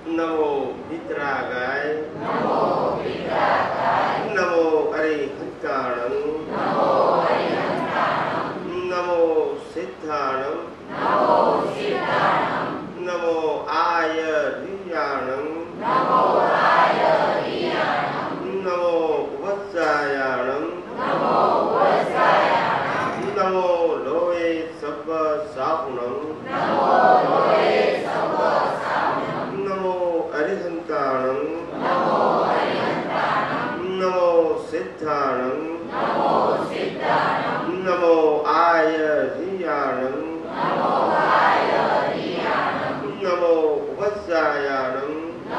नमो वितरागाय नमो अरिहंताणं नमो सिद्धाणं नमो आयर्याणं नमो वत्सायाणं नमो लोये सब्ब साहुणं नमो अरिहंताणं नमो सिद्धाणं नमो आयर्याणं नमो वत्सायाणं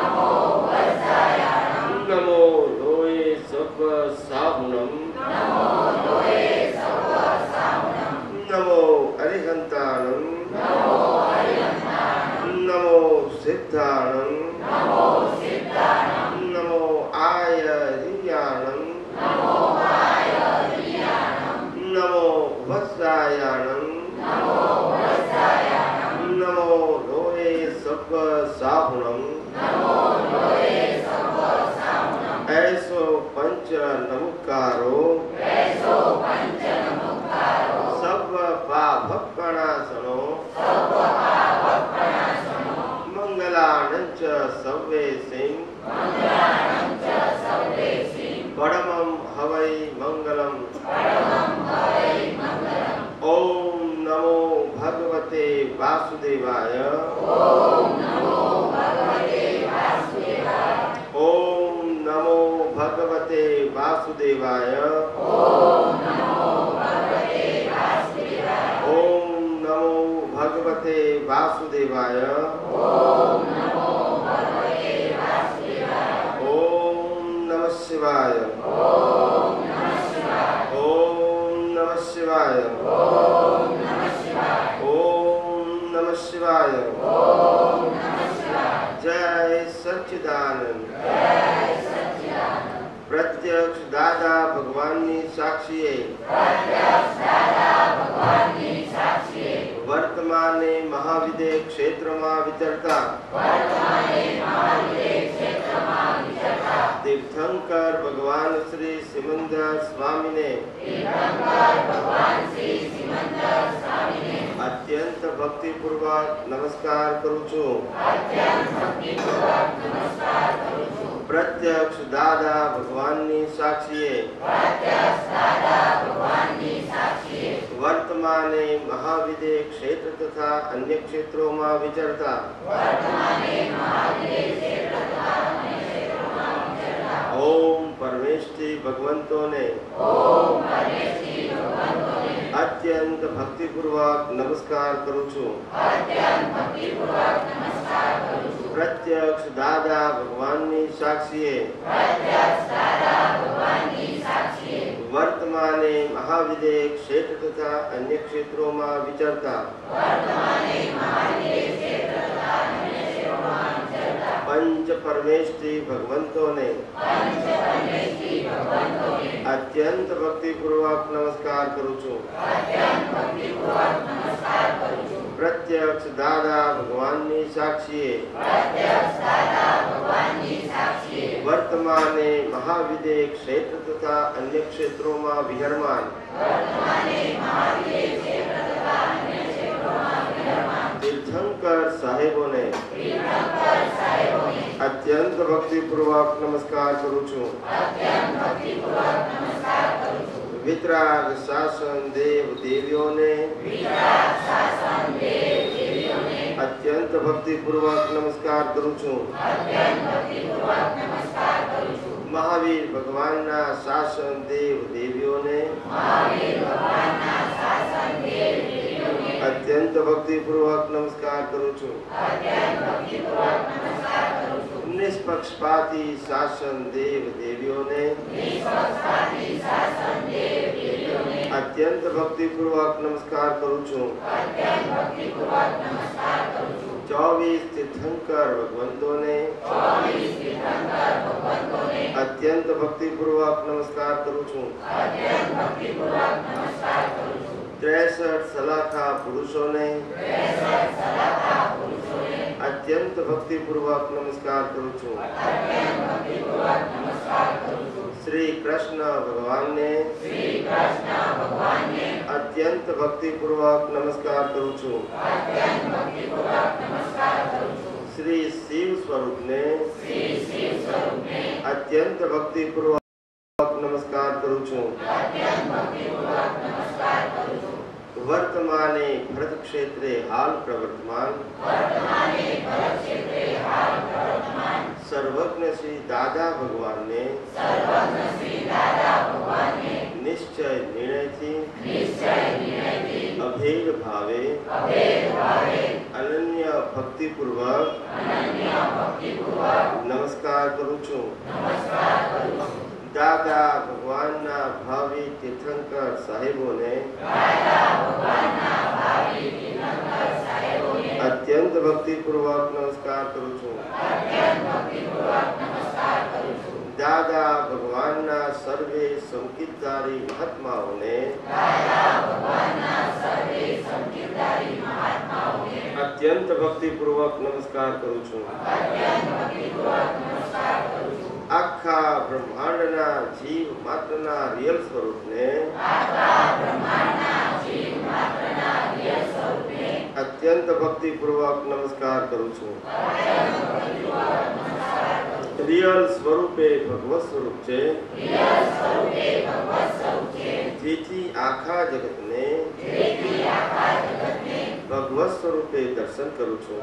नमो लोये सब्ब साहुणं नमो अरिहंताणं नमो सिद्धाणं नमो आयर्याणं नमो वत्सायाणं नमो लोये सब्ब साहुणं ऐसो पंच नमुकारो सब्ब पापकणासनो मंगलानंच सव्वेसिं परमं हवै मंगलम् ओम नमो भगवते वासुदेवाय ओम नमो भगवते वासुदेवाय ओम नमो भगवते वासुदेवाय ओम नमः शिवाय ओम नमः शिवाय ओम नमः शिवाय जय सच्चिदानंद प्रत्यक्ष दादा भगवाननी साक्षीए वर्तमाने महाविदे क्षेत्रमा विचरता तीर्थंकर भगवान श्री सिमंदर स्वामी ने अत्यंत भक्ति पूर्वक नमस्कार करूँ छूं। प्रत्यक्ष दादा भगवाननी साक्षीए वर्तमाने महाविदे क्षेत्र तथा अन्य क्षेत्रों में विचरता ओम परमेष्ठी भगवंतों ने अत्यंत भक्ति पूर्वक नमस्कार करूँ छूं। प्रत्यक्ष दादा भगवाननी साक्षीए वर्तमाने महाविदे क्षेत्र तथा अन्य क्षेत्रों में विचरता पंच परमेष्ठी भगवंतों ने अत्यंत भक्ति पूर्वक नमस्कार करूँ छूं। प्रत्यक्ष दादा भगवाननी साक्षीए वर्तमाने महाविदे क्षेत्र तथा अन्य क्षेत्रों में विहरमान तीर्थंकर साहेबों ने अत्यंत भक्ति पूर्वक नमस्कार करूँ छूं। वितराग शासन देव देवियों ने अत्यंत भक्ति पूर्वक नमस्कार करूँ छूं। महावीर भगवान ना शासन देव देवियों ने अत्यंत भक्ति पूर्वक नमस्कार करूँ छूं। निष्पक्षपाती शासन देव देवियों ने अत्यंत भक्ति पूर्वक नमस्कार करूँ छूं। 24 तीर्थंकर भगवंतों ने अत्यंत भक्ति पूर्वक नमस्कार करूँ छूं। 63 सलाखा पुरुषों ने અત્યંત ભક્તિપૂર્વક નમસ્કાર કરું છું. શ્રી કૃષ્ણ ભગવાનને અત્યંત ભક્તિપૂર્વક નમસ્કાર કરું છું. શ્રી શિવ સ્વરૂપને અત્યંત ભક્તિપૂર્વક નમસ્કાર કરું છું. વર્તમાને ભરત ક્ષેત્રે હાલ પ્રવર્તમાન સર્વજ્ઞ શ્રી દાદા ભગવાનને નિશ્ચય નિર્ણયથી અભેદ ભાવે અનન્ય ભક્તિપૂર્વક નમસ્કાર કરું છું. દાદા ભગવાનના ભાવિ તીર્થંકર સાહેબોને અત્યંત ભક્તિપૂર્વક નમસ્કાર કરું છું. દાદા ભગવાનના સર્વે સંકિતધારી મહાત્માઓને અત્યંત ભક્તિપૂર્વક નમસ્કાર કરું છું. આખા બ્રહ્માંડના જીવ માત્રના રિયલ સ્વરૂપને અત્યંત ભક્તિપૂર્વક નમસ્કાર કરું છું. રિયલ સ્વરૂપે ભગવત સ્વરૂપ છે, જેથી આખા જગતને ભગવત સ્વરૂપે દર્શન કરું છું.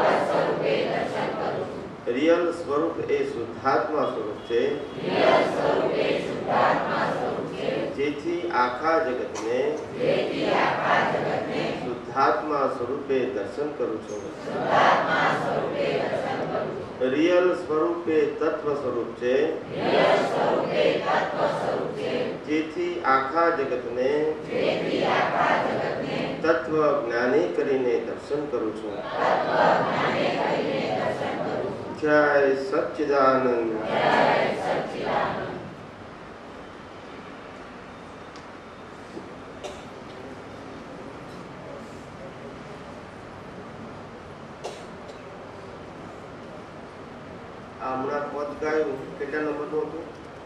રિયલ સ્વરૂપ એ શુદ્ધાત્મા સ્વરૂપ છે, જેથી આખા જગતને શુદ્ધાત્મા સ્વરૂપે દર્શન કરું છું. રિયલ સ્વરૂપ એ તત્વ સ્વરૂપ છે, જેથી આખા જગતને તત્વ જ્ઞાની કરીને દર્શન કરું છું. જય સચ્ચિદાનંદ. હમણાં પદ ગાયું કેટલા નંબરનું હતું?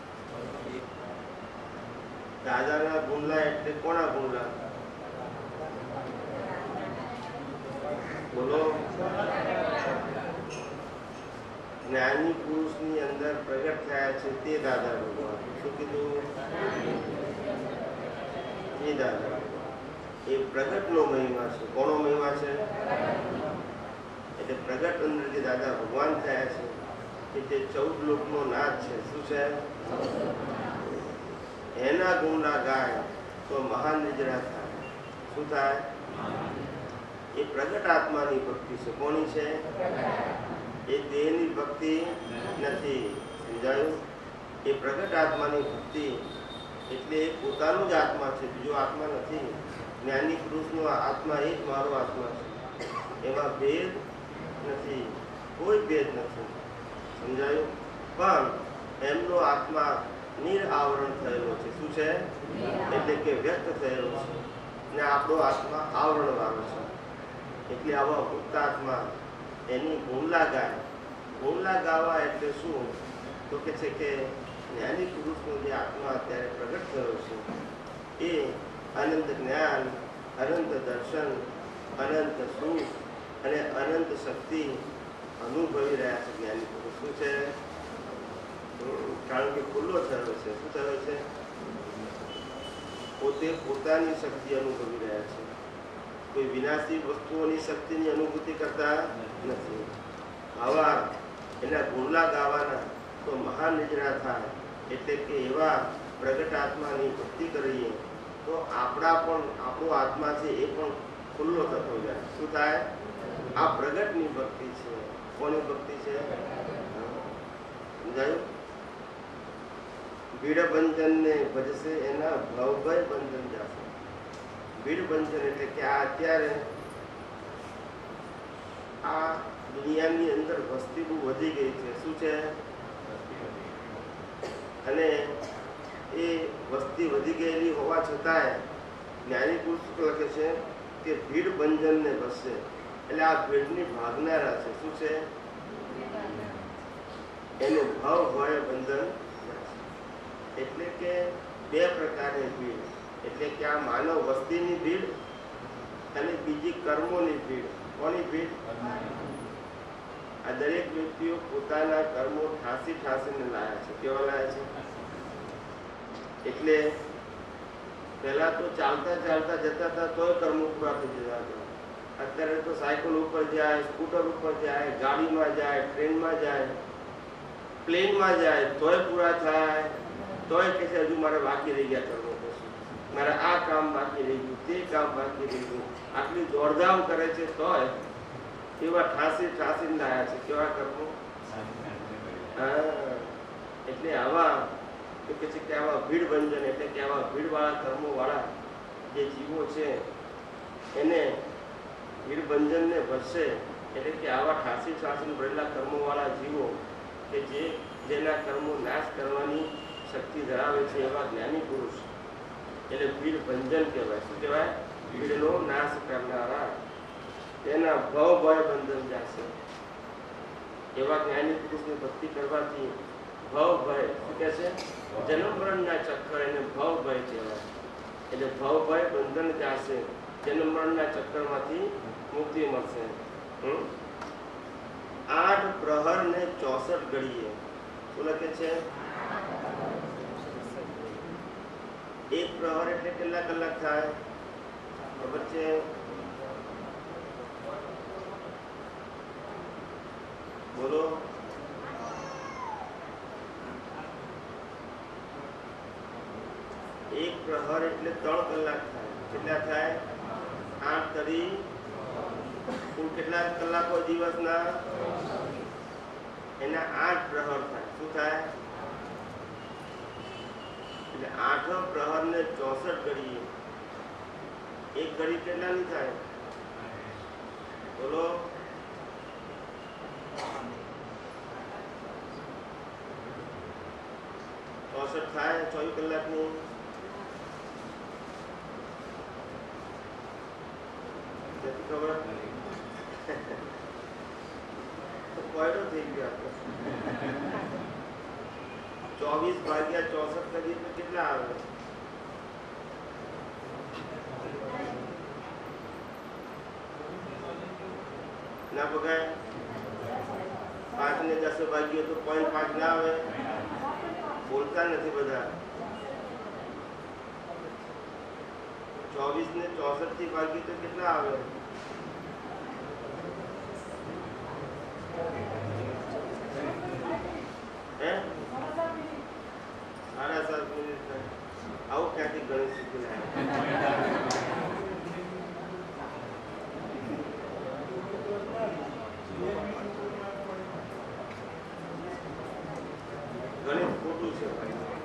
દાદાના ગુણલા એટલે કોના ગુણલા? બોલો. જ્ઞાની પુરુષની અંદર પ્રગટ થયા છે તે દાદા ભગવાન. શું કીધું? એ દાદા એ પ્રગટનો મહિમા છે. કોનો મહિમા છે? એટલે પ્રગટ અંદર જે દાદા ભગવાન થયા છે એ તે 14 લોકનો નાથ છે. શું છે? એના ગુણના ગાય તો મહાન નિજરા થાય. શું થાય? એ પ્રગટ આત્માની ભક્તિ છે. કોની છે? એ દેહની ભક્તિ નથી. સમજાયું? એ પ્રગટ આત્માની ભક્તિ એટલે એ પોતાનો જ આત્મા છે, બીજો આત્મા નથી. જ્ઞાની પુરુષનો આત્મા એ જ મારો આત્મા છે. એમાં ભેદ નથી, કોઈ ભેદ નથી. સમજાયું? પણ એમનો આત્મા નિરાવરણ થયેલો છે. શું છે? એટલે કે વ્યક્ત થયેલો છે, ને આપણો આત્મા આવરણ વાળો છે. એટલે આવા મુક્ત આત્મા એની ગુણલા ગાય. ગુણલા ગાવા એટલે શું? તો કે છે કે જ્ઞાની પુરુષનો જે આત્મા અત્યારે પ્રગટ થયો છે એ અનંત જ્ઞાન, અનંત દર્શન, અનંત સુખ અને અનંત શક્તિ અનુભવી રહ્યા છે. જ્ઞાની પુરુષ શું છે? કારણ કે ખુલ્લો થયો છે. શું થયો છે? પોતે પોતાની શક્તિ અનુભવી રહ્યા છે. કોઈ વિનાશી વસ્તુઓની શક્તિની અનુભૂતિ કરતા નથી. આવા એના ગુણલા ગાવાના તો મહાન નિજરા થાય. એટલે કે એવા પ્રગટ આત્માની ભક્તિ કરીએ તો આપણા પણ આપણો આત્મા છે એ પણ ખુલ્લો થતો જાય. શું થાય? આ પ્રગટની ભક્તિ છે. કોની ભક્તિ છે? સમજાયું? ભીડ બંધનને ભજશે એના ભવભય બંધન જશે. ભીડ બંધન એટલે કે આ અત્યારે આ દુનિયાની અંદર વસ્તી બહુ વધી ગઈ છે. શું છે? અને એ વસ્તી વધી ગયેલી હોવા છતાંય જ્ઞાની પુરુષ લખે છે કે ભીડ બંધનને ભજશે એટલે આ ભીડની ભાગનારા છે. શું છે? એને ભાવ ભય બંધન. એટલે કે બે પ્રકારની ભીડ, એટલે કે આ માનવ વસ્તીની ભીડ અને બીજી કર્મોની ભીડ. કોની ભીડ? આ દરેક વ્યક્તિઓ પોતાના કર્મો ઠાસી ઠાસીને લાયા છે. કેવા લાયા છે? એટલે પહેલા તો ચાલતા ચાલતા જતા હતા તોય કર્મો પૂરા થઈ જતા હતા. અત્યારે તો સાયકલ ઉપર જાય, સ્કૂટર ઉપર જાય, ગાડીમાં જાય, ટ્રેનમાં જાય, પ્લેનમાં જાય તોય પૂરા થાય. તોય કે છે હજુ મારે બાકી રહી ગયા કર્મો, પછી મારે આ કામ બાકી રહી ગયું, તે કામ બાકી રહી ગયું. આટલી દોડધામ કરે છે તોય એવા ઠાસી ઠાસી લાયા છે. કેવા કર્મો? એટલે આવા કે છે કે આવા ભીડ બંધન, એટલે કે આવા ભીડવાળા કર્મો વાળા જે જીવો છે એને ભીડ બંધનને ભરશે. એટલે કે આવા ઠાસી ઠાસી ભરેલા કર્મો વાળા જીવો કે જેના કર્મો નાશ કરવાની શક્તિ ધરાવે છે એવા જ્ઞાની પુરુષ, એટલે ભીડ બંધન કહેવાય. શું કહેવાય? ભીડનો નાશ કરનારા. તેના ભવ ભય બંધન જશે. એવા જ્ઞાની પુરુષની ભક્તિ કરવાથી ભવ ભય, શું કહે છે? જન્મ મરણના ચક્કર, એને ભવ ભય કહેવાય. એટલે ભવ ભય બંધન જશે. જન્મ મરણના ચક્કરમાંથી મુક્તિ મળશે. 8 પ્રહર ને 64 ઘડીએ. શું લખે છે? 1 પ્રહર એટલે કેટલા કલાક થાય? ખબર છે? બોલો. 1 પ્રહર એટલે 3 કલાક થાય. કેટલા થાય? 8 તરી કુલ કેટલા કલાકો દિવસના? એના 8 પ્રહર થાય. શું થાય? એટલે 8 પ્રહર ને 64 ઘડીએ. 1 ઘડી કેટલાની થાય? બોલો. 64 થાય 24 કલાકની. નથી ખબર? તો કોયડો થઈ ગયો. 24 ભાગ્યા 64 કરીએ તો કેટલા આવે? ના પગાય? 5 ને 10 ભાગ્યો તો 0.5 ના આવે? બોલતા નથી બધા. 24 ને 64 થી ભાગ્યો તો કેટલા આવે? હે? 7.5 મિનિટ. આવું ક્યાંથી ગણિત શીખી ગણિત ખોટું છે.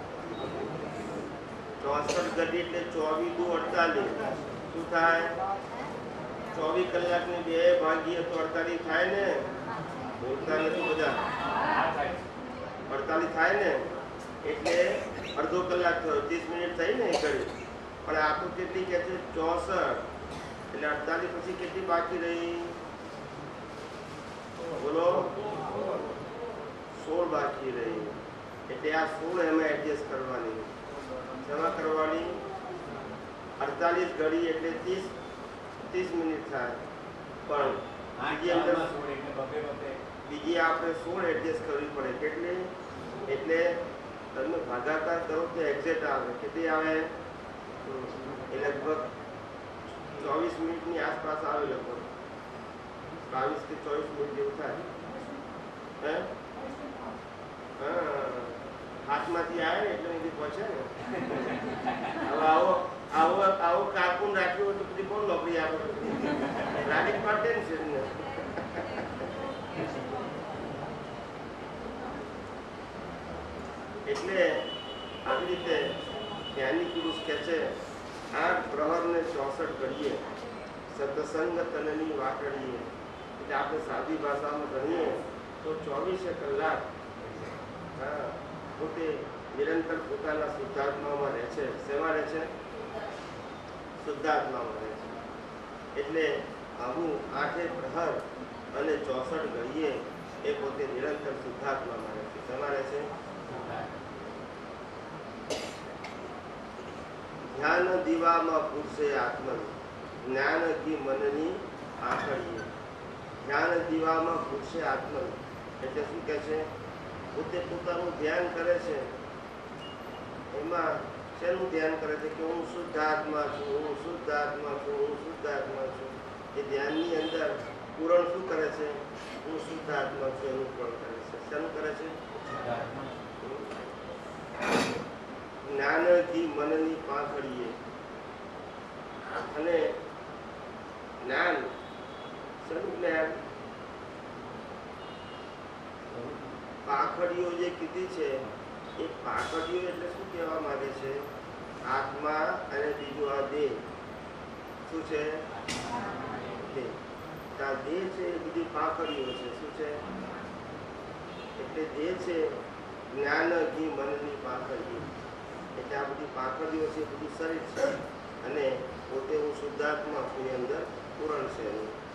64 ઘડી એટલે 24 દુ 48. શું થાય? 24 કલાકની 2 ભાગીએ તો 48 થાય ને? બોલતા નથી બધા. 48 થાય ને? એટલે અડધો કલાક થયો, 30 મિનિટ થઈ ને એ ઘડી. પણ આ તો કેટલી કે છે? 64. એટલે 48 પછી કેટલી બાકી રહી? બોલો. 16 બાકી રહી. એટલે આ 16 એમાં એડજસ્ટ કરવાની. જમા કરવાની. 48 ઘડી એટલે 30 મિનિટ થાય. પણ બીજી આપણે 16 એડજસ્ટ કરવી પડે. કેટલી? એટલે તમે ભાગાકાર કરો તો એક્ઝેક્ટ આવે. કેટલી આવે? એ લગભગ 24 મિનિટની આસપાસ આવે. લગભગ 22 કે 24 મિનિટ જેવું થાય. હે? હા, હાથમાંથી આવે ને એટલે સુધી પહોંચે ને. હવે આવો કાકુન રાખ્યું હોય તો પછી કોણ નોકરી આપે? રાણી માટે છે ને. એટલે આવી રીતે જ્ઞાની પુરુષ કે છે 8 પ્રહર ને 64 ઘડીએ સત્સંગ તનની વાટડીએ. એટલે આપણે સાદી ભાષામાં ગણીએ તો 24 કલાક પોતે નિરંતર પોતાના શુદ્ધાત્મામાં રહે છે. શેમાં રહે છે? શુદ્ધાત્મામાં રહે છે. એટલે આવું 8 પ્રહર અને 64 ઘડીએ એ પોતે નિરંતર શુદ્ધાત્મામાં રહે છે. તમારે છે ધ્યાન દીવામાં પૂરશે આત્મન જ્ઞાન કી મનની આંખડીએ. ધ્યાન દીવામાં પૂરશે આત્મન એટલે શું કહે છે? પોતે પોતાનું ધ્યાન કરે છે. એમાં શેનું ધ્યાન કરે છે? કે હું શુદ્ધ આત્મા છું, હું શુદ્ધ આત્મા છું, હું શુદ્ધ આત્મા છું. એ ધ્યાનની અંદર પૂરણ શું કરે છે? હું શુદ્ધ આત્મા છું એનું પૂરણ કરે છે. શેનું કરે છે? જ્ઞાનથી મનની પાંખડીએ. અને જ્ઞાન શેનું જ્ઞાન? પાંખડીઓ જે કીધી છે એ પાંખડીઓ એટલે શું કહેવા માંગે છે? આત્મા અને બીજું આ દેહ. શું છે? દેહ. આ દેહ છે એ બધી પાંખડીઓ છે. શું છે? એટલે દેહ છે જ્ઞાન ઘી મનની પાંખડીઓ. એટલે આ બધી પાંખડીઓ છે એ બધું શરીર છે. અને પોતે હું શુદ્ધાત્મા છું એની અંદર પૂરણ છે.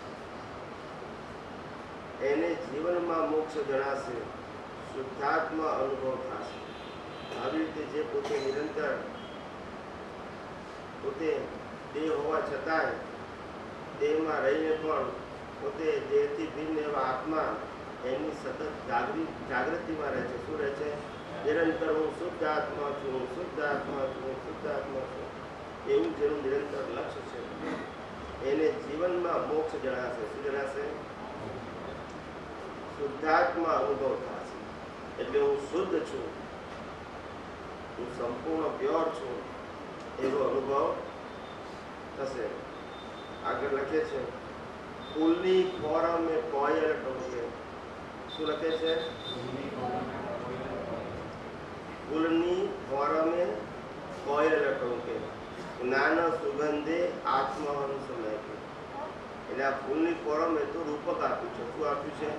એને જીવનમાં મોક્ષ જણાશે, શુદ્ધાત્મા અનુભવ થશે. આવી રીતે જે પોતે નિરંતર પોતે દેહ હોવા છતાંય દેહમાં રહીને પણ પોતે દેહથી ભિન્ન એવા આત્મા એની સતત જાગૃતિમાં રહે છે. શું રહે છે? નિરંતર હું શુદ્ધ આત્મા છું, હું શુદ્ધ આત્મા છું, હું શુદ્ધ આત્મા છું. એવું જેનું નિરંતર લક્ષ્ય છે એને જીવનમાં મોક્ષ જણાશે. શું જણાશે? શુદ્ધાત્મા અનુભવ થશે. એટલે હું શુદ્ધ છું, હું સંપૂર્ણ પ્યોર છું એવો અનુભવ થશે. આગળ લખે છે ફૂલની ફોરમે કોયલ ટોકે. શું લખે છે? ફૂલની ફોરમે કોયલ ટોકે જ્ઞાન સુગંધે આત્મહંસ મહેકે. એટલે આ ફૂલની ફોરમ એ તો રૂપક આપ્યું છે. શું આપ્યું છે?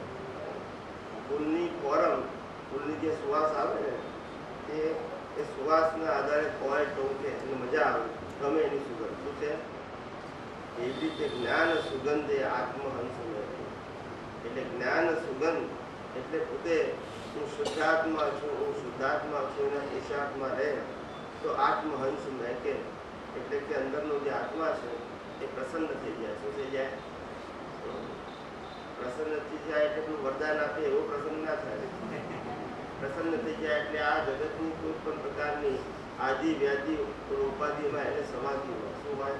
ફૂલની ફોરમ, ફૂલની જે સુવાસ આવે ને એ સુવાસના આધારે કોયલ ટોકે એટલે મજા આવે, ગમે એની સુગંધ. શું છે? એવી રીતે જ્ઞાન સુગંધે આત્મહંસ મહેકે. એટલે જ્ઞાન સુગંધ એટલે પોતે હું શુદ્ધાત્મા છું, હું શુદ્ધાત્મા છું એના ઈશાકમાં રહે તો આત્મહંસ મહેકે. એટલે કે અંદરનો જે આત્મા છે એ પ્રસન્ન થઈ જાય. શું થઈ જાય? પ્રસન્ન થઈ જાય એટલે પેલું વરદાન આપે એવો પ્રસન્ન ના થાય. પ્રસન્ન થઈ જાય એટલે આ જગતની કોઈ પણ પ્રકારની આદિ વ્યાધિ ઉપાધિમાં એને સમાધિ હોય. શું હોય?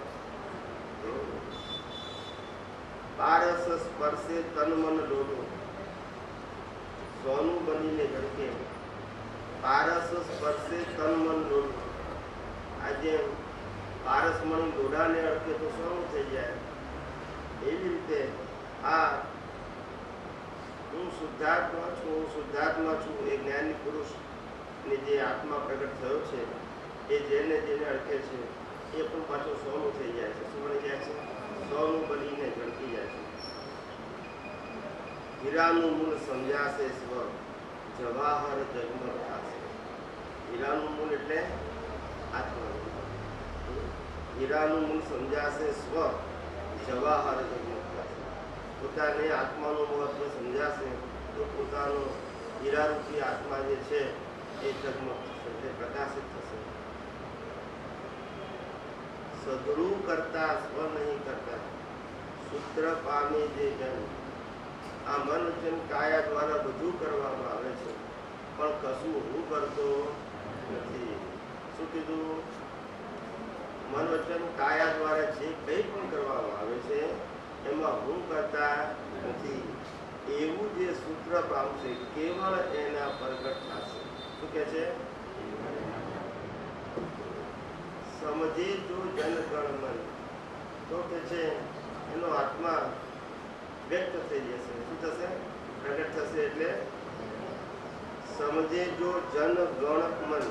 પારસ સ્પર્શે તન મન લોટો સોનું બનીને ઝળકે. પારસ સ્પર્શે તન મન લોટો. આજે પારસમણી દોડાને અડકે તો સોનું થઈ જાય. એવી રીતે આ હું શુદ્ધાત્મા છું, હું શુદ્ધાત્મા છું એ જ્ઞાની પુરુષને જે આત્મા પ્રગટ થયો છે એ જેને જેને અડકે છે એ પણ પાછો સોનું થઈ જાય છે. શું બની જાય છે? સોનું બનીને ઝળકી જાય છે. હીરાનું મૂળ સમજાશે સ્વ જવાહર જગમગ થશે. હીરાનું મૂળ એટલે આત્મા. હીરાનું મૂળ સમજાશે સ્વ જવાહર જગમગ થશે. પોતાને આત્માનું મહત્વ સમજાશે તો પોતાનો હીરારૂપી આત્મા જે છે એ જગમગ થશે, તે પ્રકાશિત થશે. સદરૂ કરતા સ્વ નહીં કરતા સૂત્ર પામે જે જન. આ મન વચન કાયા દ્વારા બધું કરવામાં આવે છે પણ કશું હું કરતો નથી. શું કીધું? મન વચન કાયા દ્વારા જે કંઈ પણ કરવામાં આવે છે એમાં હું કરતા નથી. એવું જે સૂત્ર પામશે કેવળ એના પ્રગટ થશે. શું કે છે? સમજે જો જનગણ મન તો કે છે એનો આત્મા વ્યક્ત થઈ જશે. શું થશે? પ્રગટ થશે. એટલે સમજે જો જન ગણ મન.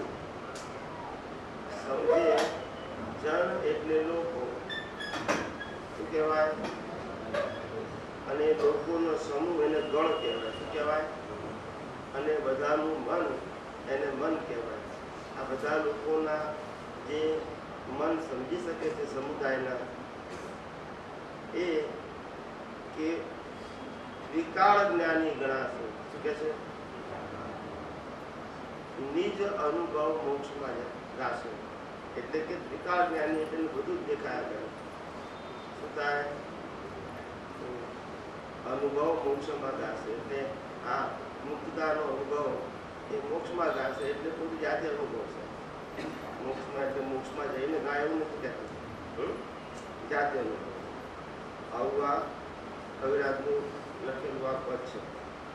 સમજે જન એટલે લોકો. શું કહેવાય? અને લોકોનો સમૂહ એને ગણ કહેવાય. શું કહેવાય? અને બધાનું મન એને મન કહેવાય. આ બધા લોકોના જે મન સમજી શકે છે સમુદાયના એ કે વિકાળ જ્ઞાની ગણાશે. શું કે છે? નિજ અનુભવ મોક્ષમાં ગાશે. એટલે કે વિકાળ જ્ઞાની એટલે બધું જ દેખાયા કરે. શું થાય? અનુભવ મોક્ષમાં ગાશે. એટલે આ મુક્તતાનો અનુભવ એ મોક્ષમાં ગાશે. એટલે બધું જાતે અનુભવ છે. મોક્ષમાં એટલે મોક્ષમાં જઈને ગાય એવું નથી કહેતું, જાતે અનુભવ. આવું આ કવિરાજનું લખેલું આ પદ છે.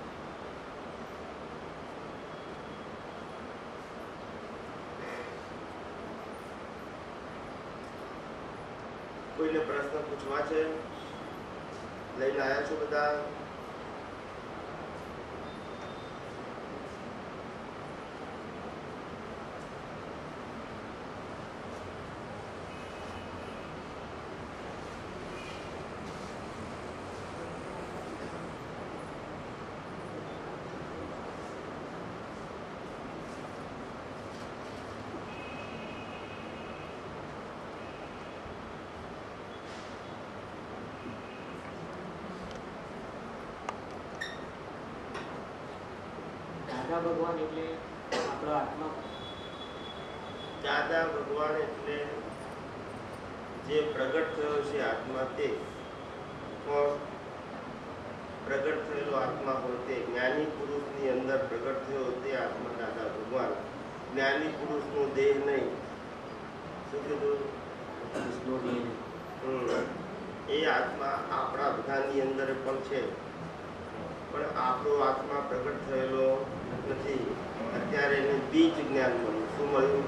કોઈને પ્રશ્ન પૂછવા છે? લઈને આવ્યા છો બધા? ભગવાન એટલે આપણો આત્મા. દાદા ભગવાન એટલે જે પ્રગટ થયો છે આત્મા, તે કોણ? પ્રગટ થયેલો આત્મા હોય તે જ્ઞાની પુરુષની અંદર પ્રગટ થયો તે આત્મા દાદા ભગવાન. જ્ઞાની પુરુષનો દેહ નહીં. શું કીધું? એ આત્મા આપણા બધાની અંદર પણ છે, પણ આપણો આત્મા પ્રગટ થયેલો નથી. અત્યારે એને બીજ જ્ઞાન મળ્યું. શું મળ્યું?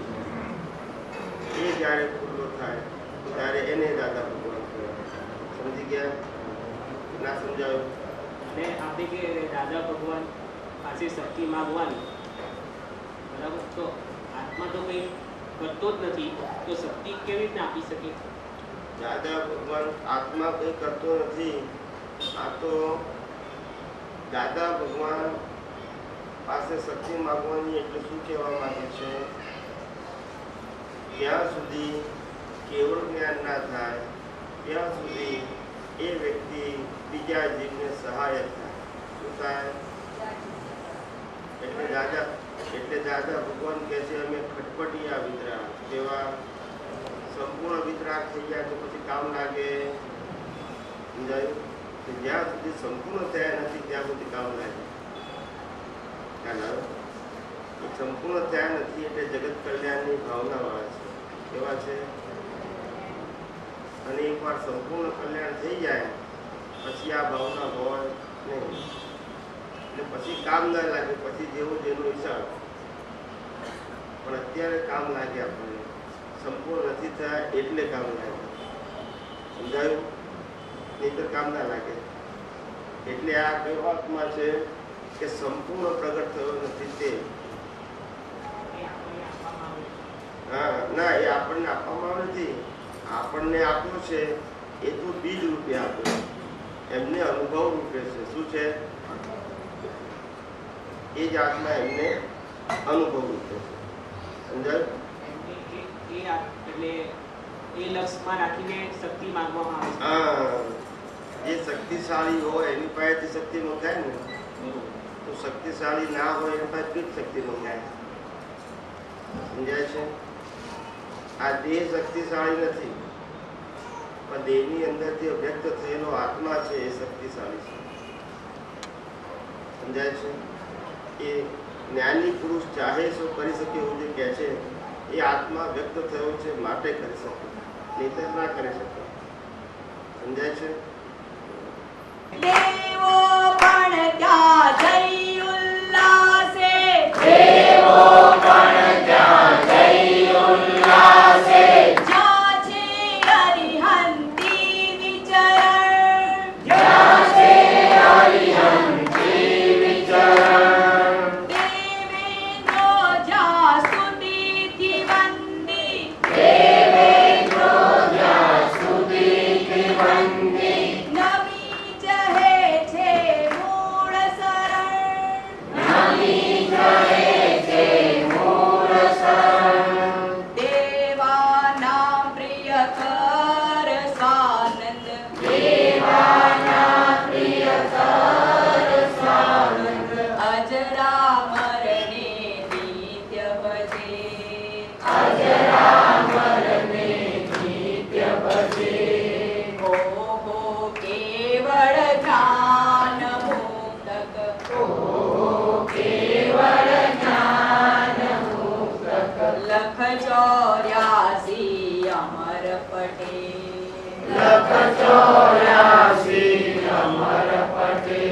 એ જ્યારે ખુલ્લો થાય ત્યારે એને દાદા ભગવાન કહેવાય. સમજી ગયા? ના સમજાયું? અને આપણે કે દાદા ભગવાન પાસે શક્તિ માંગવાની, બરાબર? તો આત્મા તો કંઈ કરતો જ નથી, તો શક્તિ કેવી રીતના આપી શકે? દાદા ભગવાન આત્મા કંઈ કરતો નથી. આ તો દાદા ભગવાન પાસે શક્તિ માંગવાની એટલે શું કહેવા માંગે છે? જ્યાં સુધી કેવળ જ્ઞાન ના થાય ત્યાં સુધી એ વ્યક્તિ બીજા જીવને સહાયક થાય. શું થાય? એટલે દાદા ભગવાન કહે છે અમે ખટપટિયા વિતરાગ. કેવા? સંપૂર્ણ વિતરાગ થઈ જાય તો પછી કામ લાગે. સમજાયું? જ્યાં સુધી સંપૂર્ણ થયા નથી ત્યાં સુધી કામ લાગે. સંપૂર્ણ થયા નથી એટલે જગત કલ્યાણની ભાવના વાળા છે. કેવા છે? અને એકવાર સંપૂર્ણ કલ્યાણ થઈ જાય પછી આ ભાવના હોય નહીં, એટલે પછી કામ ના લાગે. પછી જેવો જેનો હિસાબ. પણ અત્યારે કામ લાગે આપણને. સંપૂર્ણ નથી થયા એટલે કામ લાગે. સમજાયું? નહીતર કામ ના લાગે. એટલે આ કઈ વાતમાં છે કે સંપૂર્ણ પ્રગટ થયો નથી તે. હા, ના, એ આપણને આપવામાં આવે નથી. આપણને આપ્યો છે એ તો બીજ રૂપે આપ્યો. એમને અનુભવ રૂપે છે. શું છે? એ જ આત્મા એમને અનુભવ રૂપે છે. સમજાયું? એટલે એ લક્ષ્યમાં રાખીને શક્તિ માંગવામાં આવે છે. હા, જે શક્તિશાળી હોય એની પાસેથી શક્તિ મંગાય ને. તો શક્તિશાળી ના હોય એની પાસે જ શક્તિ મંગાય. સમજાય છે? આ દેહ શક્તિશાળી નથી, પણ દેહની અંદર જે વ્યક્ત થયેલો આત્મા છે એ શક્તિશાળી છે. સમજાય છે? એ જ્ઞાની પુરુષ ચાહે શું કરી શકે એવું જે કહે છે એ આત્મા વ્યક્ત થયો છે માટે કરી શકે, નહીંતર ના કરી શકે. સમજાય છે? દેવો પણ ત્યાં જઈ ઉલ્લાસે, દેવો પણ ત્યાં જઈ ઉલ્લાસે, જ્યાં છે અરિહંતી વિચરણ, જ્યાં છે અરિહંતી વિચરણ, દેવેન્દ્રો જ્યાં સ્તુતિથી વંદી, દેવેન્દ્રો જ્યાં સ્તુતિથી વંદી, નમી જહે છે અજરામરને નિત્ય ભજે અજરામરને નિત્ય ભજે ઓહો કેવળ જ્ઞાન મુક્તક કેવળ જ્ઞાન મુક્તક લખ 84 અમર પટે લખ 84 અમર પટે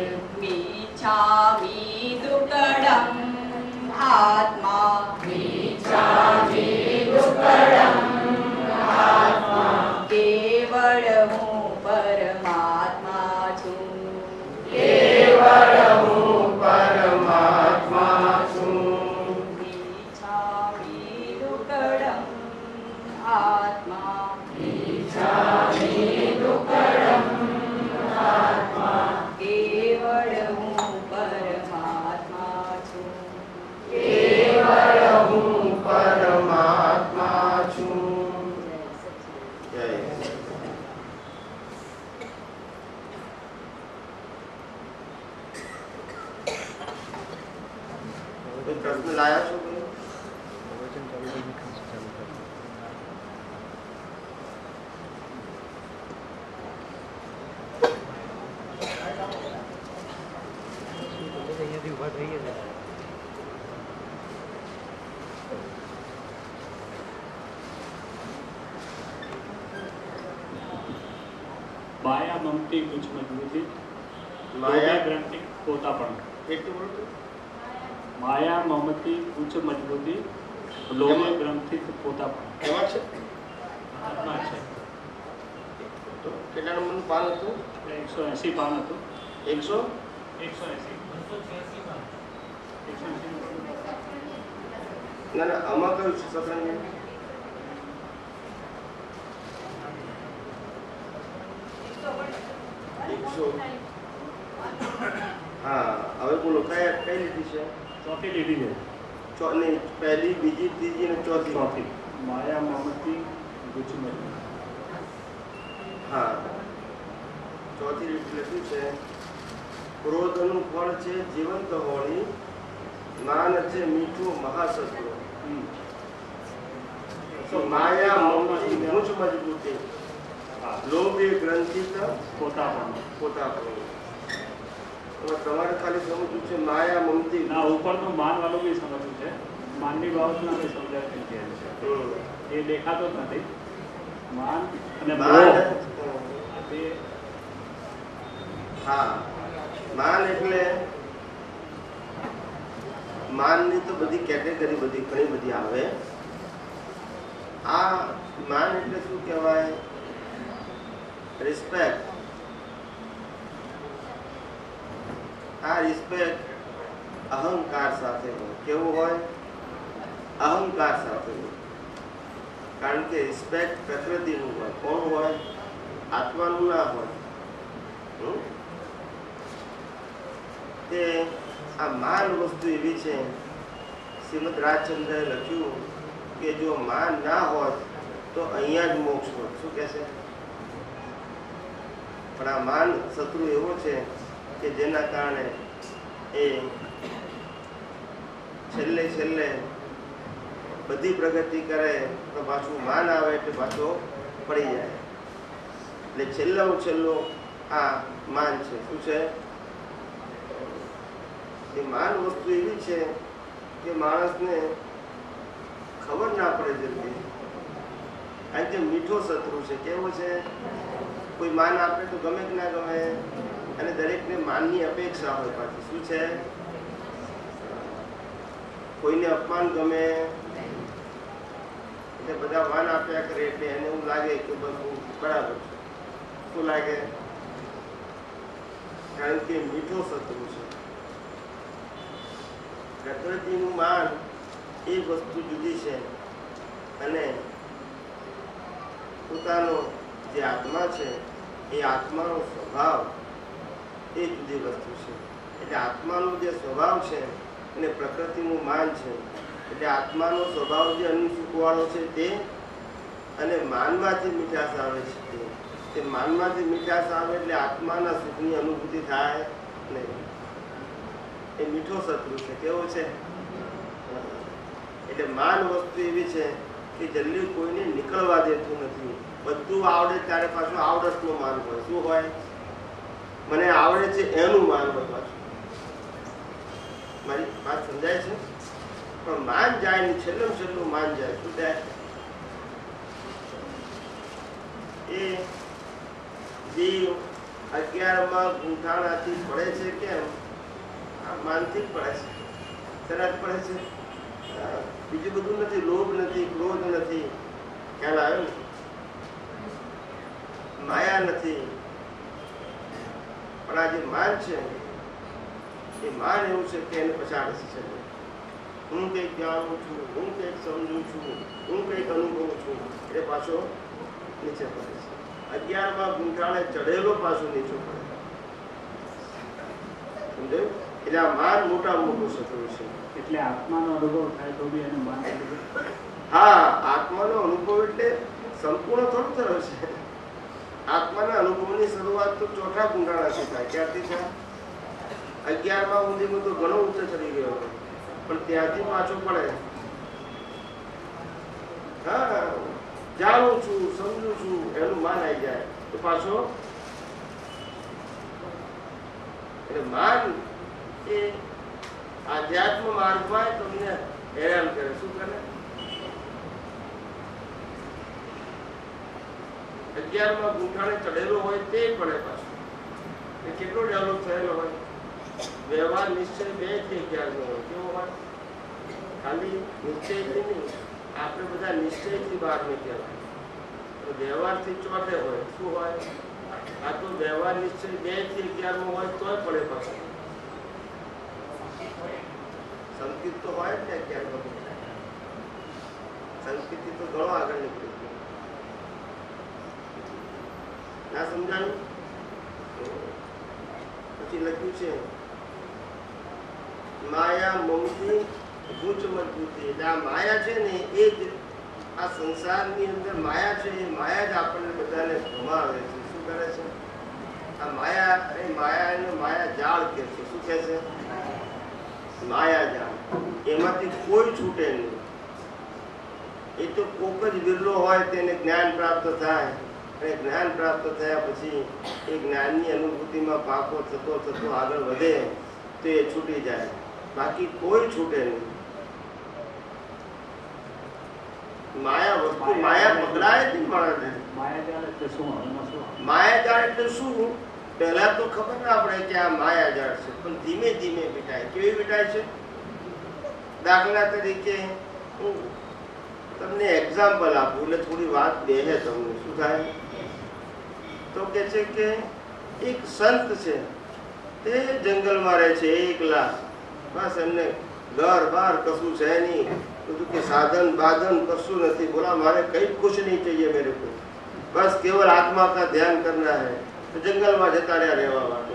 મીચ્છામિ દુક્કડમ આત્મા મીચ્છામિ દુક્કડમ આત્મા કેવળ હું પરમાત્મા છું કેવળ હું પરમાત્મા છું મીચ્છામિ દુક્કડમ આત્મા ઈચ્છામિ દુક્કડમ આત્મા કેવળ હું પરમાત્મા છું કેવળ હું પરમાત્મા છું જય કોઈ પ્રશ્ન લાયા છો કોઈ? માયા મમતી કુછ મજબૂતી માયા ગ્રંથિ પોતાપણ એટલું બોલો. માયા મમતી કુછ મજબૂતી લોભે ગ્રંથિ પોતાપણ એમાં છે આત્મા છે. તો કેટલા નંબરનું પાન હતું? 180 પાન હતું. 100 180 ના ના આમાં કયું છે સત્સંગ? હા હવે બોલો કઈ લીધી છે? ચોથી લીધી છે. નહીં, પહેલી, બીજી, ત્રીજી અને ચોથી. ચોથી માયા મમતી કુછ મજબૂતી. હા ચોથી લીટી લખ્યું છે ક્રોધનું ફળ છે જીવંત હોળી, માન છે મીઠું મહાસત્વ. તો માયા મમતી મૂછ મજબૂતી લોભ એ ગ્રંથિત પોતાપણ પોતાપણું. તમારે ખાલી સમજવું છે માયા મમતી ના ઉપરનું માન વાળું બી સમજવું છે. માનની બાબતમાં બી સમજાવી છે. એ દેખાતો જ નથી. માન અને માન. મોહ બે હા માન એટલે માનની તો બધી કેટેગરી બધી ઘણી બધી આવે. આ માન એટલે શું કહેવાય? રિસ્પેક્ટ. આ રિસ્પેક્ટ અહંકાર સાથે હોય. કેવું હોય? અહંકાર સાથે હોય. કારણ કે રિસ્પેક્ટ પ્રકૃતિનું હોય. કોણ હોય? આત્માનું ના હોય. તે આ માન વસ્તુ એવી છે, શ્રીમદ રાજચંદ્રએ લખ્યું કે જો માન ના હોત તો અહીંયા જ મોક્ષ હોત. શું કહે છે? પણ આ માન શત્રુ એવો છે કે જેના કારણે એ છેલ્લે છેલ્લે બધી પ્રગતિ કરે તો પાછું માન આવે એટલે પાછો પડી જાય. એટલે છેલ્લું આ માન છે. શું છે? એ માન વસ્તુ એવી છે કે માણસને ખબર ના પડે જલ્દી. કારણ કે મીઠો શત્રુ છે. કેવો છે? કોઈ માન આપે તો ગમે કે ના ગમે, અને દરેકને માનની અપેક્ષા હોય પાછી. શું છે? કોઈને અપમાન ગમે એટલે બધા માન આપ્યા કરે એટલે એને એવું લાગે કે બધું બરાબર છે. શું લાગે? કારણ કે મીઠો શત્રુ છે. પ્રકૃતિનું માન એ વસ્તુ જુદી છે અને પોતાનો જે આત્મા છે એ આત્માનો સ્વભાવ એ જુદી વસ્તુ છે. એટલે આત્માનો જે સ્વભાવ છે એને પ્રકૃતિનું માન છે. એટલે આત્માનો સ્વભાવ જે અનુસૂકવાળો છે તે, અને માનમાંથી મીઠાશ આવે છે તે માનમાંથી મીઠાશ આવે એટલે આત્માના સુખની અનુભૂતિ થાય નહીં. એ મીઠો શત્રુ છે. કેવો છે? એટલે માન વસ્તુ એવી છે કે જલ્દી કોઈને નીકળવા દેતું નથી. બધું આવડે ત્યારે પાછું આવડતનું માન હોય. શું હોય? મને આવડે છે એનું માન હોય પાછું. મારી વાત સમજાય છે? પણ માન જાય ને છેલ્લું છેલ્લું માન જાય. શું જાય? એ જીવ 11માં ગૂંઠાણાથી પડે છે. કેમ? આ માનથી જ પડે છે. તરત પડે છે. બીજું બધું નથી. લોભ નથી, ક્રોધ નથી. ખ્યાલ આવ્યો ને? માયા નથી. પણ આ જે માન છે એ માન એવું છે કે એને પછાડે છે. હું કંઈક જાણું છું, હું કંઈક સમજું છું, હું કંઈક અનુભવું છું, એ પાછો નીચે પડે છે. 11માં ગૂંઠાણે ચડેલો પાછો નીચે પડે. સમજાયું? એટલે આ માન મોટા મોટું શત્રુ છે. એટલે આત્માનો અનુભવ થાય તો બી એનું માન. હા, આત્માનો અનુભવ એટલે સંપૂર્ણ થોડું થયો છે. આત્માના અનુભવની શરૂઆત તો ચોથા ગૂંઠાણાથી થાય. ક્યાંથી થાય? 11માં સુધીમાં તો ઘણો ઊંચો ચડી ગયો હતો, પણ ત્યાંથી પાછો પડે. હા, જાણું છું, સમજું છું, એનું માન આવી જાય તો પાછો. એટલે માન એ આધ્યાત્મ માર્ગમાં તમને હેરાન કરે. શું કરે? 11માં ગૂંઠાણે ચડેલો હોય તે પડે પાછો. એ કેટલો ડેવલપ થયેલો હોય? વ્યવહાર નિશ્ચય 2 થી 11 હોય. કેવો હોય? ખાલી નિશ્ચયથી નહીં, આપણે બધા નિશ્ચયથી બહાર નીકળ્યા. તો વ્યવહારથી ચોથે હોય. શું હોય? આ તો વ્યવહાર નિશ્ચય 2 થી 11 હોય તોય પડે પાછો. સંકેત તો હોય જ ને 11માં. સંકેતથી તો ઘણો આગળ નીકળી ગયો. ના સમજાયું? પછી લખ્યું છે માયા મમતી ગુચ મજબૂતી. એટલે આ માયા છે ને એ જ આ સંસારની અંદર માયા છે. એ માયા જ આપણને બધાને ભમાવે છે. શું કરે છે? આ માયા એ માયા જાળ કે છે. શું કે છે? માયા જાળ. એમાંથી કોઈ છૂટે નહીં. એ તો કોક જ વિરલો હોય તેને જ્ઞાન પ્રાપ્ત થાય. અને જ્ઞાન પ્રાપ્ત થયા પછી એ જ્ઞાનની અનુભૂતિમાં પાકો થતો થતો આગળ વધે તો એ છૂટી જાય. બાકી કોઈ છૂટે નહીં. માયા વસ્તુ માયા પકડાય જ નહીં માણસને. માયાજાળ એટલે શું? માયાજાળ એટલે શું? પહેલા તો ખબર ના પડે કે આ માયાજાળ છે, પણ ધીમે ધીમે મીટાય. કેવી મીટાય છે? દાખલા તરીકે હું તમને એક્ઝામ્પલ આપું એટલે થોડી વાત બેહે તમને. શું થાય? તો કે છે કે એક સંત છે, તે જંગલમાં રહે છે એકલા. બસ એમને ઘર બાર કશું છે નહીં. બધું કે સાધન બાધન કશું નથી. બોલા મારે કઈ कुछ नहीं चाहिए मेरे को, बस केवल आत्मा का ध्यान करना है. તો જંગલમાં જતા રહ્યા રહેવા માટે.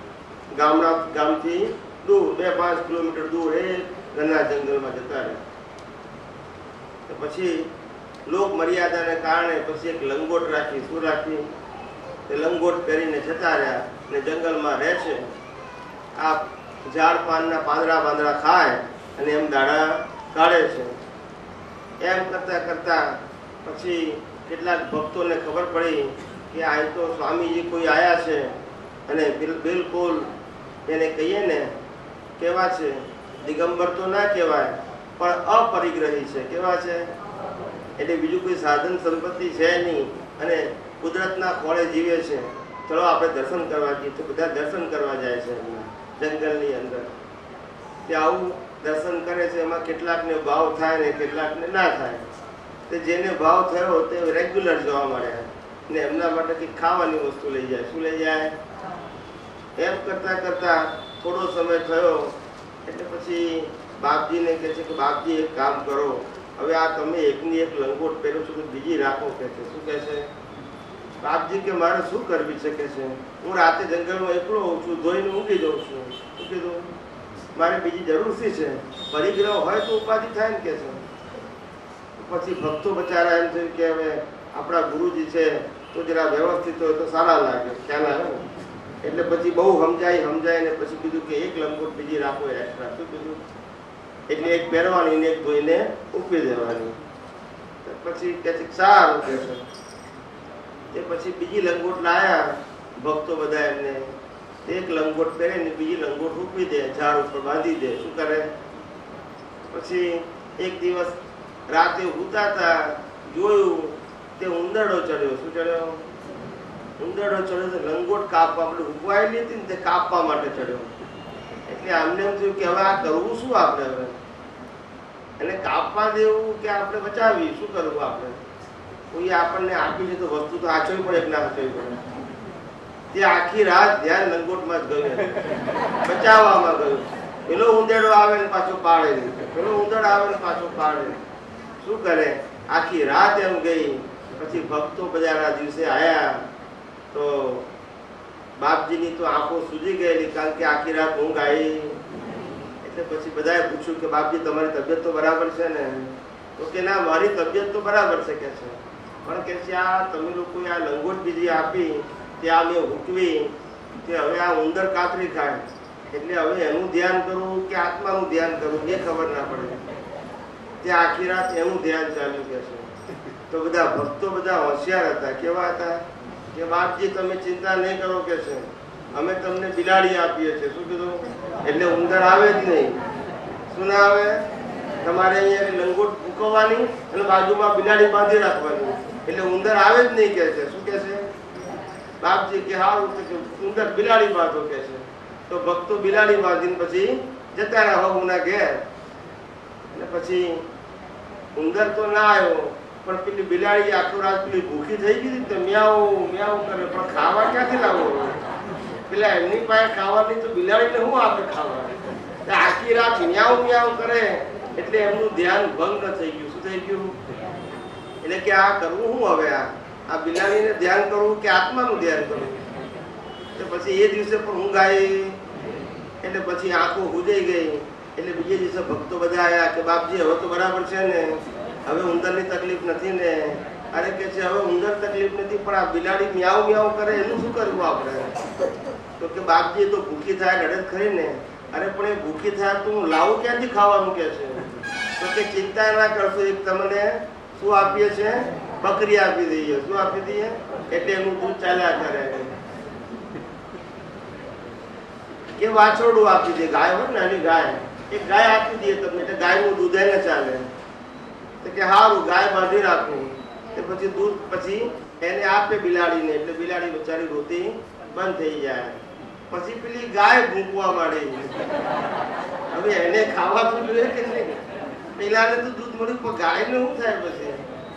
ગામથી દૂર 2-5 કિલોમીટર દૂર એ ઘરના જંગલમાં જતા રહ્યા. પછી લોક મર્યાદાને કારણે પછી એક લંગોટ રાખી. શું રાખી? એ લંગોટ પહેરીને જતા રહ્યા ને જંગલમાં રહે છે. આ ઝાડ પાનના પાંદડા ખાય અને એમ દાડા કાઢે છે. એમ કરતા કરતા પછી કેટલાક ભક્તોને ખબર પડી કે આ તો સ્વામીજી કોઈ આયા છે અને બિલકુલ એને કહીએ ને કેવા છે, દિગંબર તો ના કહેવાય પણ અપરિગ્રહી છે. કેવા છે? એટલે બીજું કોઈ સાધન સંપત્તિ છે નહીં અને કુદરતના ખોળે જીવે છે. ચલો આપણે દર્શન કરવા જઈએ. તો બધા દર્શન કરવા જાય છે જંગલની અંદર. તે આવું દર્શન કરે છે. એમાં કેટલાકને ભાવ થાય ને કેટલાકને ના થાય. તે જેને ભાવ થયો તે રેગ્યુલર જોવા મળ્યા ને એમના માટે કંઈક ખાવાની વસ્તુ લઈ જાય. શું લઈ જાય? એમ કરતા કરતા થોડો સમય થયો એટલે પછી બાપજીને કહે છે કે બાપજી એક કામ કરો, હવે આ તમે એકની એક લંગોટ પહેરો છો તો બીજી રાખો કે છે. શું કહે છે? બાપજી કે મારે શું કરવી છે કે છે, હું રાતે જંગલમાં એકલો હોઉં છું, ધોઈને ઊંઘી જાઉં છું. શું કીધું? મારે બીજી જરૂર શી છે? પરિગ્રહ હોય તો ઉપાધિ થાય ને કે છે. પછી ભક્તો બચારા એમ થયું કે હવે આપણા ગુરુજી છે તો જરા વ્યવસ્થિત હોય તો સારા લાગે. ખ્યાલ આવે ને? એટલે પછી બહુ સમજાય ને પછી કીધું કે એક લંગોટ બીજી રાખો એક્સ્ટ્રા. શું કીધું? એટલે એક પહેરવાની ને એક ધોઈને ઉપી દેવાની. પછી કે છે સારું કે છે. તે પછી બીજી લંગોટ લાયા ભક્તો બધા એમને. એક લંગોટ પહેરે ને બીજી લંગોટ ઉપી દે, ઝાડ ઉપર બાંધી દે. શું કરે? પછી એક દિવસ રાતે સૂતા હતા, જોયું તે ઉંદરડો ચડ્યો. શું ચડ્યો? ઉંદરડો ચડ્યો. તો લંગોટ કાપવા, આપણે ઉગવાયેલી હતી ને તે કાપવા માટે ચડ્યો. એટલે અમને એમ થયું કે હવે આ કરવું શું આપણે? હવે એને કાપવા દેવું કે આપણે બચાવી? શું કરવું આપણે? કોઈ આપણને આપી છે તો વસ્તુ તો આચવી પડે કે ના આચવી પડે? તે આખી રાત ધ્યાન લંગોટમાં જ ગયું, બચાવવામાં ગયું. પેલો ઉંદરડો આવે ને પાછો પાડે નહીં, પેલો ઉંદરડો આવે ને પાછો પાડે. શું કરે? આખી રાત એમ ગઈ. પછી ભક્તો બજારના દિવસે આયા તો બાપજીની તો આંખો સૂજી ગયેલી, કારણ કે આખી રાત ઊંઘ આવી. એટલે પછી બધાએ પૂછ્યું કે બાપજી તમારી તબિયત તો બરાબર છે ને? તો કે ના, મારી તબિયત તો બરાબર છે કે છે, પણ કે છે આ તમે લોકોએ આ લંગોટ બીજી આપી ત્યાં મેં હૂકવી, તે હવે આ ઉંદર કાતરી ખાય, એટલે હવે એનું ધ્યાન કરવું કે આત્માનું ધ્યાન કરવું એ ખબર ના પડે. તે આખી રાત એનું ધ્યાન ચાલ્યું કે છે. તો બધા ભક્તો બધા હોશિયાર હતા. કેવા હતા? કે બાપજી તમે ચિંતા નહીં કરો કે છે, અમે તમને બિલાડી આપીએ છીએ. શું કીધું? એટલે ઉંદર આવે જ નહીં. શું ના આવે? તમારે અહીંયા લંગોટ મૂકવાની અને બાજુમાં બિલાડી બાંધી રાખવાની, એટલે ઉંદર આવે જ નહીં કે છે. શું કે છે? બાપજી કે હારું ઉંદર બિલાડી બાંધો કે છે. તો ભક્તો બિલાડી બાંધીને પછી જતા રહ્યા વહુના ઘેર. અને પછી ઉંદર તો ના આવ્યો, પણ પેલી બિલાડી આખો રાત પેલી ભૂખી થઈ ગઈ તો મ્યાઉ મ્યાઉ કરે, પણ ખાવા ક્યાંથી લાવવો? પેલા એમની પાસે ખાવાની તો બિલાડીને શું આપે ખાવા? આખી રાત મ્યાઉ મ્યાઉ કરે એટલે એમનું ધ્યાન ભંગ થઈ ગયું. શું થઈ ગયું? એટલે કે આ કરવું શું હવે? આ બિલાડીને ધ્યાન કરવું કે આત્માનું ધ્યાન કરવું? પછી એ દિવસે પણ ઊંઘ આવી, એટલે પછી આંખો હુજાઈ ગઈ. એટલે બીજે દિવસે ભક્તો બધા આવ્યા કે બાપજી હવે તો બરાબર છે ને, હવે ઉંદરની તકલીફ નથી ને? અરે કે છે હવે ઉંદર તકલીફ નથી, પણ આ બિલાડી મ્યાઉ મ્યાઉ કરે એનું શું કરવું આપણે? તો કે બાપજી એ તો ભૂખી થાય ગળે ખરી ને. અરે પણ એ ભૂખી થાય તો હું લાવું ક્યાંથી ખાવાનું કે છે? તો કે ચિંતા ના કરશો, એક તમને શું આપીએ છે? બકરી આપી દઈએ. શું આપી દઈએ? એટલે એનું દૂધ ચાલ્યા કરે. કે વાછરડું આપી દે, ગાય હોય ને નાની ગાય, એક ગાય આપી દઈએ તમને, એટલે ગાયનું દૂધ એને ચાલે. તો કે સારું, ગાય બાંધી રાખવું. પછી દૂધ પછી એને આપે બિલાડીને, એટલે બિલાડી બચારી રોતી બંધ થઈ જાય. પછી પેલી ગાય ભૂંકવા માંડી. હવે એને ખાવા તો જોઈએ કે નહીં? પેલાને તો દૂધ મળ્યું, પણ ગાયને શું થાય? પછી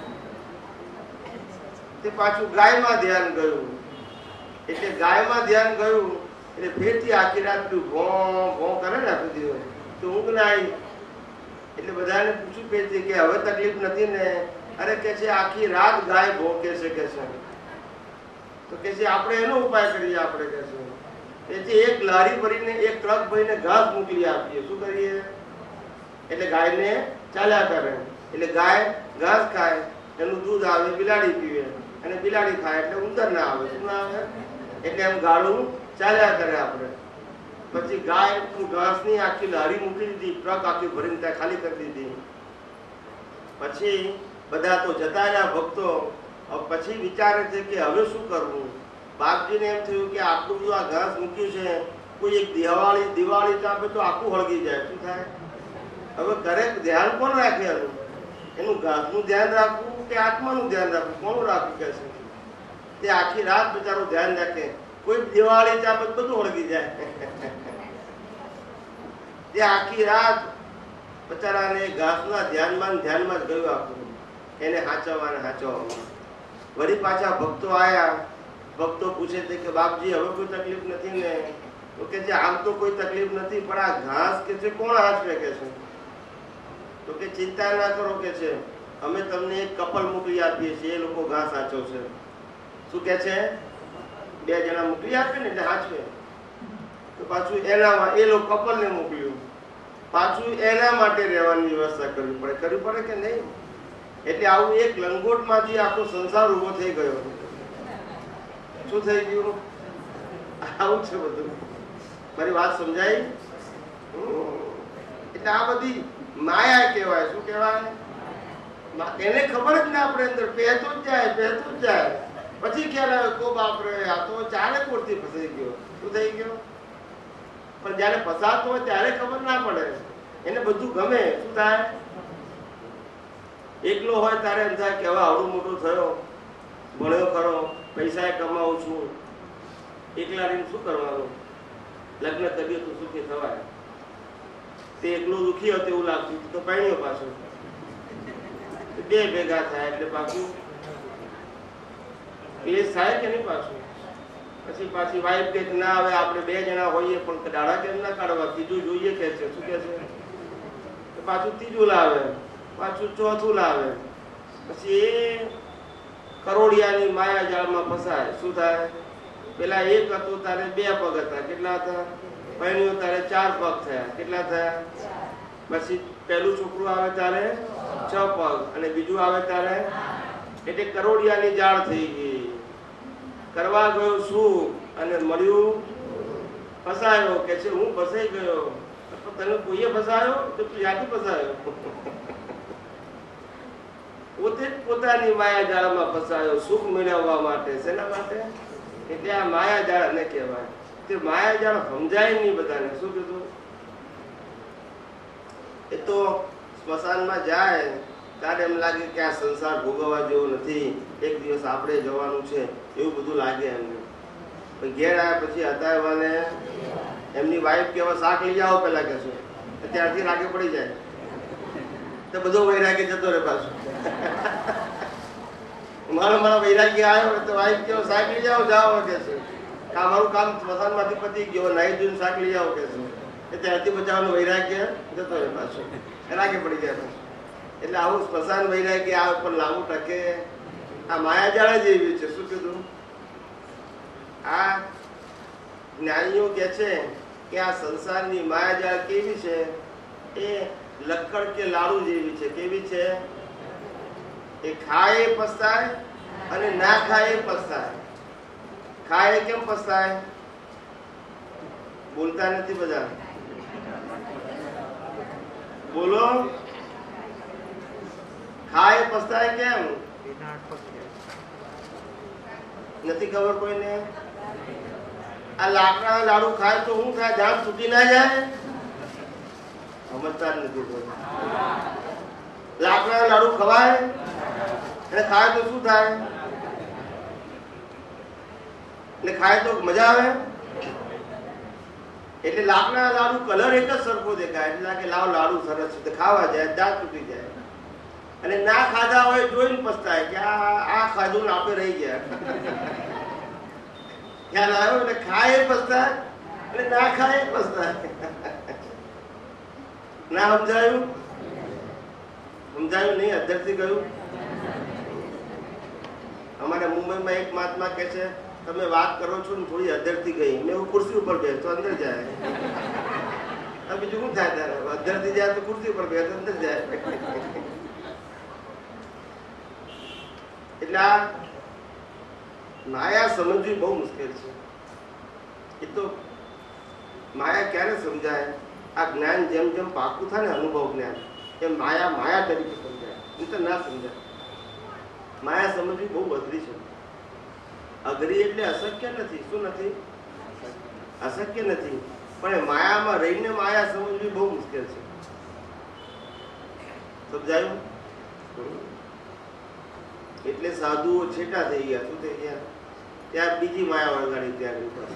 તે પાછું ગાયમાં ધ્યાન ગયું. એટલે ગાયમાં ધ્યાન ગયું એટલે ફેરથી આખી રાત ભો ભો કરે ને આખી દિવસ, તો ઊંઘ ના આવી. એટલે બધાને પૂછ્યું ફેરથી કે હવે તકલીફ નથી ને? અરે કે છે આખી રાત ગાય ભોંકે છે કે છે. તો કે છે આપણે એનો ઉપાય કરીએ. આપણે કે છે એથી એક લારી ભરીને એક ટ્રક ભરીને ઘાસ મોકલી આપીએ. શું કરીએ? એટલે ગાયને ચાલ્યા કરે. એટલે ગાય ઘાસ ખાય, એનું દૂધ આવે, બિલાડી પીવે, અને બિલાડી ખાય એટલે ઉંદર ના આવે. શું ના આવે? એટલે એમ ગાળું ચાલ્યા કરે આપણે. પછી ગાય ઘાસની આખી લારી મૂકી દીધી, ટ્રક આખી ભરીને ત્યાં ખાલી કરી દીધી. પછી બધા તો જતા રહ્યા ભક્તો. પછી વિચારે છે કે હવે શું કરવું? બાપજીને એમ થયું કે આટલું બધું આ ઘાસ મૂક્યું છે, કોઈ એક દિવાળી ચાપે તો આખું હળગી જાય. શું થાય? હવે ઘરે ધ્યાન કોણ રાખે? એનું ઘાસનું ધ્યાન રાખવું કે આત્માનું ધ્યાન રાખવું? કોનું રાખવું કે છે? તે આખી રાત બિચારો ધ્યાન રાખે, કોઈ દિવાળી ચાપે બધું હળગી જાય. તે આખી રાત બચારાને ઘાસના ધ્યાનમાં જ ગયું આખું, એને હાચવવામાં. વળી પાછા ભક્તો આયા. ભક્તો પૂછે છે કે બાપજી હવે કોઈ તકલીફ નથી ને? તો કે છે આમ તો કોઈ તકલીફ નથી, પણ આ ઘાસ કે છે કોણ હાચવે કે છે? તો કે ચિંતા ના કરો કે છે, અમે તમને એક કપલ મોકલી આપીએ છીએ, એ લોકો ઘાસ હાચવશે. શું કે છે? 2 જણા મોકલી આપે ને એટલે હાચવે. તો પાછું એના એ લોકો કપલને મોકલ્યું, પાછું એના માટે રહેવાની વ્યવસ્થા કરવી પડે કે નહીં? એટલે આવું એક લંગોટમાંથી આખો સંસાર ઉભો થઈ ગયો. શું થઈ ગયું? આવું છે બધું. મારી વાત સમજાય? એટલે આ બધી માયા કહેવાય. શું કહેવાય? એને ખબર જ ના આપણે અંદર પહેતું જ જાય. પછી ખ્યાલ આવે કો બાપરે, આ તો ચારે કોરથી ફસાઈ ગયો. શું થઈ ગયો? પણ જયારે ફસાતો હોય ત્યારે ખબર ના પડે. એને બધું ગમે. શું થાય? એકલો હોય ત્યારે એમ થાય કે હવે આવડું મોટું થયો, ભણ્યો ખરો, પૈસા કમાવું છું, એકલા રહીને શું કરવાનું? લગ્ન કરીએ તો સુખી થવાય. તે એકલો દુખી હતો એવું લાગતું તો પરણ્યો પાછો. બે ભેગા થાય એટલે પાછું ક્લેશ થાય કે નહીં પાછું? પછી પાછી વાઈફ કે ના હવે આપણે 2 જણા હોઈએ પણ દાડા કેમ ના કાઢવા, ત્રીજું જોઈએ કે છે. શું કે છે? પાછું ત્રીજું લાવે, પાછું ચોથું લાવે. પછી એ કરોડિયાની માયા જાળમાં ફસાય. શું થાય? પેલા 1 હતું તારે 2 પગ હતા. કેટલા હતા? પરણ્યો તારે 4 પગ થયા. કેટલા થયા? પછી પહેલું છોકરું આવે ત્યારે 6 પગ અને બીજું આવે ત્યારે, એટલે કરોડિયાની જાળ થઈ ગઈ. કરવા ગયો શું અને મળ્યું ફસાયો. કે છે હું ફસાઈ ગયો. તને કોઈએ ફસાયો? તો તું જાતે ફસાયો. પોતે જ પોતાની માયા જાળમાં ફસાયો સુખ મેળવવા માટે. શેના માટે? એટલે આ માયા જાળ ને કહેવાય. તે માયા જાળ સમજાય નહીં બધાને. શું કીધું? એ તો સ્મશાનમાં જાય ત્યારે એમ લાગે કે આ સંસાર ભોગવવા જેવો નથી, એક દિવસ આપણે જવાનું છે એવું બધું લાગે એમને. પણ ઘેર આવ્યા પછી હતારવાને એમની વાઈફ કેવા શાક લઈ જાઓ પેલા કહેશો, ત્યારથી રાગે પડી જાય તો બધો વૈરાગ્ય જતો રહે પાછું. મારા વૈરાગ્ય આવ્યો તો વાઈફ કેવો શાક લઈ જાઓ જાઓ કે છે. મારું કામ સ્મશાનમાંથી પતી ગયો, નાઈ ધોઈને શાક લઈ જાઓ કે છે. ત્યારથી બચાવવાનું વૈરાગ્ય જતો રહે પાછું, રાગે પડી જાય પાછું. એટલે આવું સ્મશાન વૈરાગ્ય આ ઉપર લાવવું ટકે? આ માયાજાળ જ એવી છે. શું કીધું? આ જ્ઞાનીઓ કે છે કે આ સંસારની માયાજાળ કેવી છે? એ લક્કડ કે લાડુ જેવી છે. કેવી છે? એ ખાય પસ્તાય અને ના ખાય પસ્તાય. ખાય કેમ પસ્તાય? બોલતા નથી બધા. બોલો. ખાય પસ્તાય કેમ? નથી ખબર કોઈને? આ લાકડા લાડુ ખાય તો શું થાય? જાન છૂટી ના જાય? સમજતા નથી કોઈ. લાકડા લાડુ ખવાય અને ખાય તો શું થાય? એટલે ખાય તો મજા આવે. એટલે લાકડા લાડુ કલર એક જ સરખો દેખાય એટલે કે લાવ લાડુ સરસ છે, ખાવા જાય, દાંત તૂટી જાય. અને ના ખાધા હોય જોઈને પસ્તાય કે આ ખાધું ને આપણે રહી ગયા. ખ્યાલ આવ્યો? એટલે ખાય પસ્તાય અને ના ખાય પસ્તાય. ના સમજાયું? સમજાયું નહીં? અધરથી ગયું. અમારે મુંબઈમાં એક મહાત્મા કે છે તમે વાત કરો છો ને થોડી અધરથી ગઈ. મેં હું ખુરશી ઉપર બેસતો અંદર જાય. બીજું શું થાય ત્યારે? અધરથી જાય તો ખુરશી ઉપર બેસતો અંદર જાય. એટલે આ માયા સમજવી બહુ મુશ્કેલ છે. એ તો માયા ક્યારે સમજાય? આ જ્ઞાન જેમ જેમ પાકું થાય ને, અનુભવ જ્ઞાન, એમ માયા માયા તરીકે સમજાય. એ તો ના સમજાય. માયા સમજવી બહુ અઘરી છે. અઘરી એટલે અશક્ય નથી. શું નથી? અશક્ય નથી, પણ માયામાં રહીને માયા સમજવી બહુ મુશ્કેલ છે. સમજાયું? એટલે સાધુઓ છેટા થઈ ગયા. શું થઈ ગયા? ત્યાં બીજી માયા વળગાડી. ત્યાં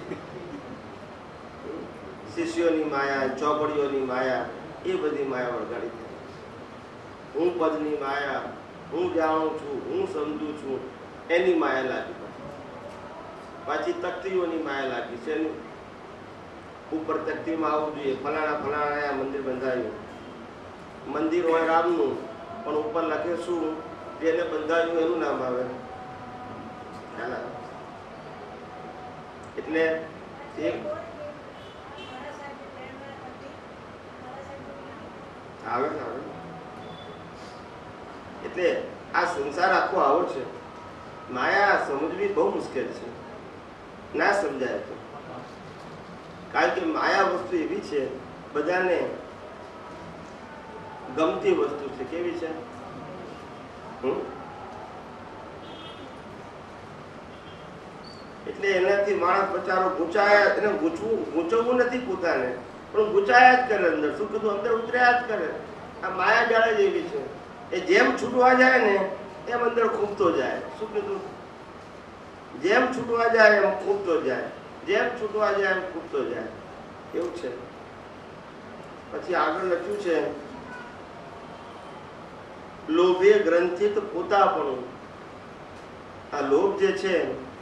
શિષ્યોની માયા, ચોપડીઓની માયા, એ બધી માયા વળગાડી. હું પદની માયા, હું જાણું છું, હું સમજુ છું, એની માયા લાગી. પાછી તકતીઓની માયા લાગી છે. ઉપર તકતીમાં આવવું જોઈએ, ફલાણા ફલાણા મંદિર બંધાયું. મંદિર હોય રામનું, પણ ઉપર લખે શું? જેને બંધાયું એનું નામ આવે. એટલે એક આવે ને આવે. એટલે આ સંસાર આખો આવો છે. માયા સમજવી બહુ મુશ્કેલ છે. ના સમજાય તો કારણ કે માયા વસ્તુ એવી છે બધાને ગમતી વસ્તુ છે. કેવી છે? એટલે એનાથી માણસ બચારો ગૂંચાયા, એને ગૂંચવવું નથી પોતાને, પણ ગૂંચાયા જ કરે અંદર. શું કીધું? અંદર ઉતર્યા જ કરે. આ માયા જાળે જ એવી છે, એ જેમ છૂટવા જાય ને એમ અંદર ખૂંપતો જાય. શું કીધું? જેમ છૂટવા જાય એમ ખૂંપતો જાય, જેમ છૂટવા જાય એમ ખૂંપતો જાય. એવું છે. પછી આગળ લખ્યું છે, લોભે ગ્રંથિત પોતાપણું. આ લોભ જે છે,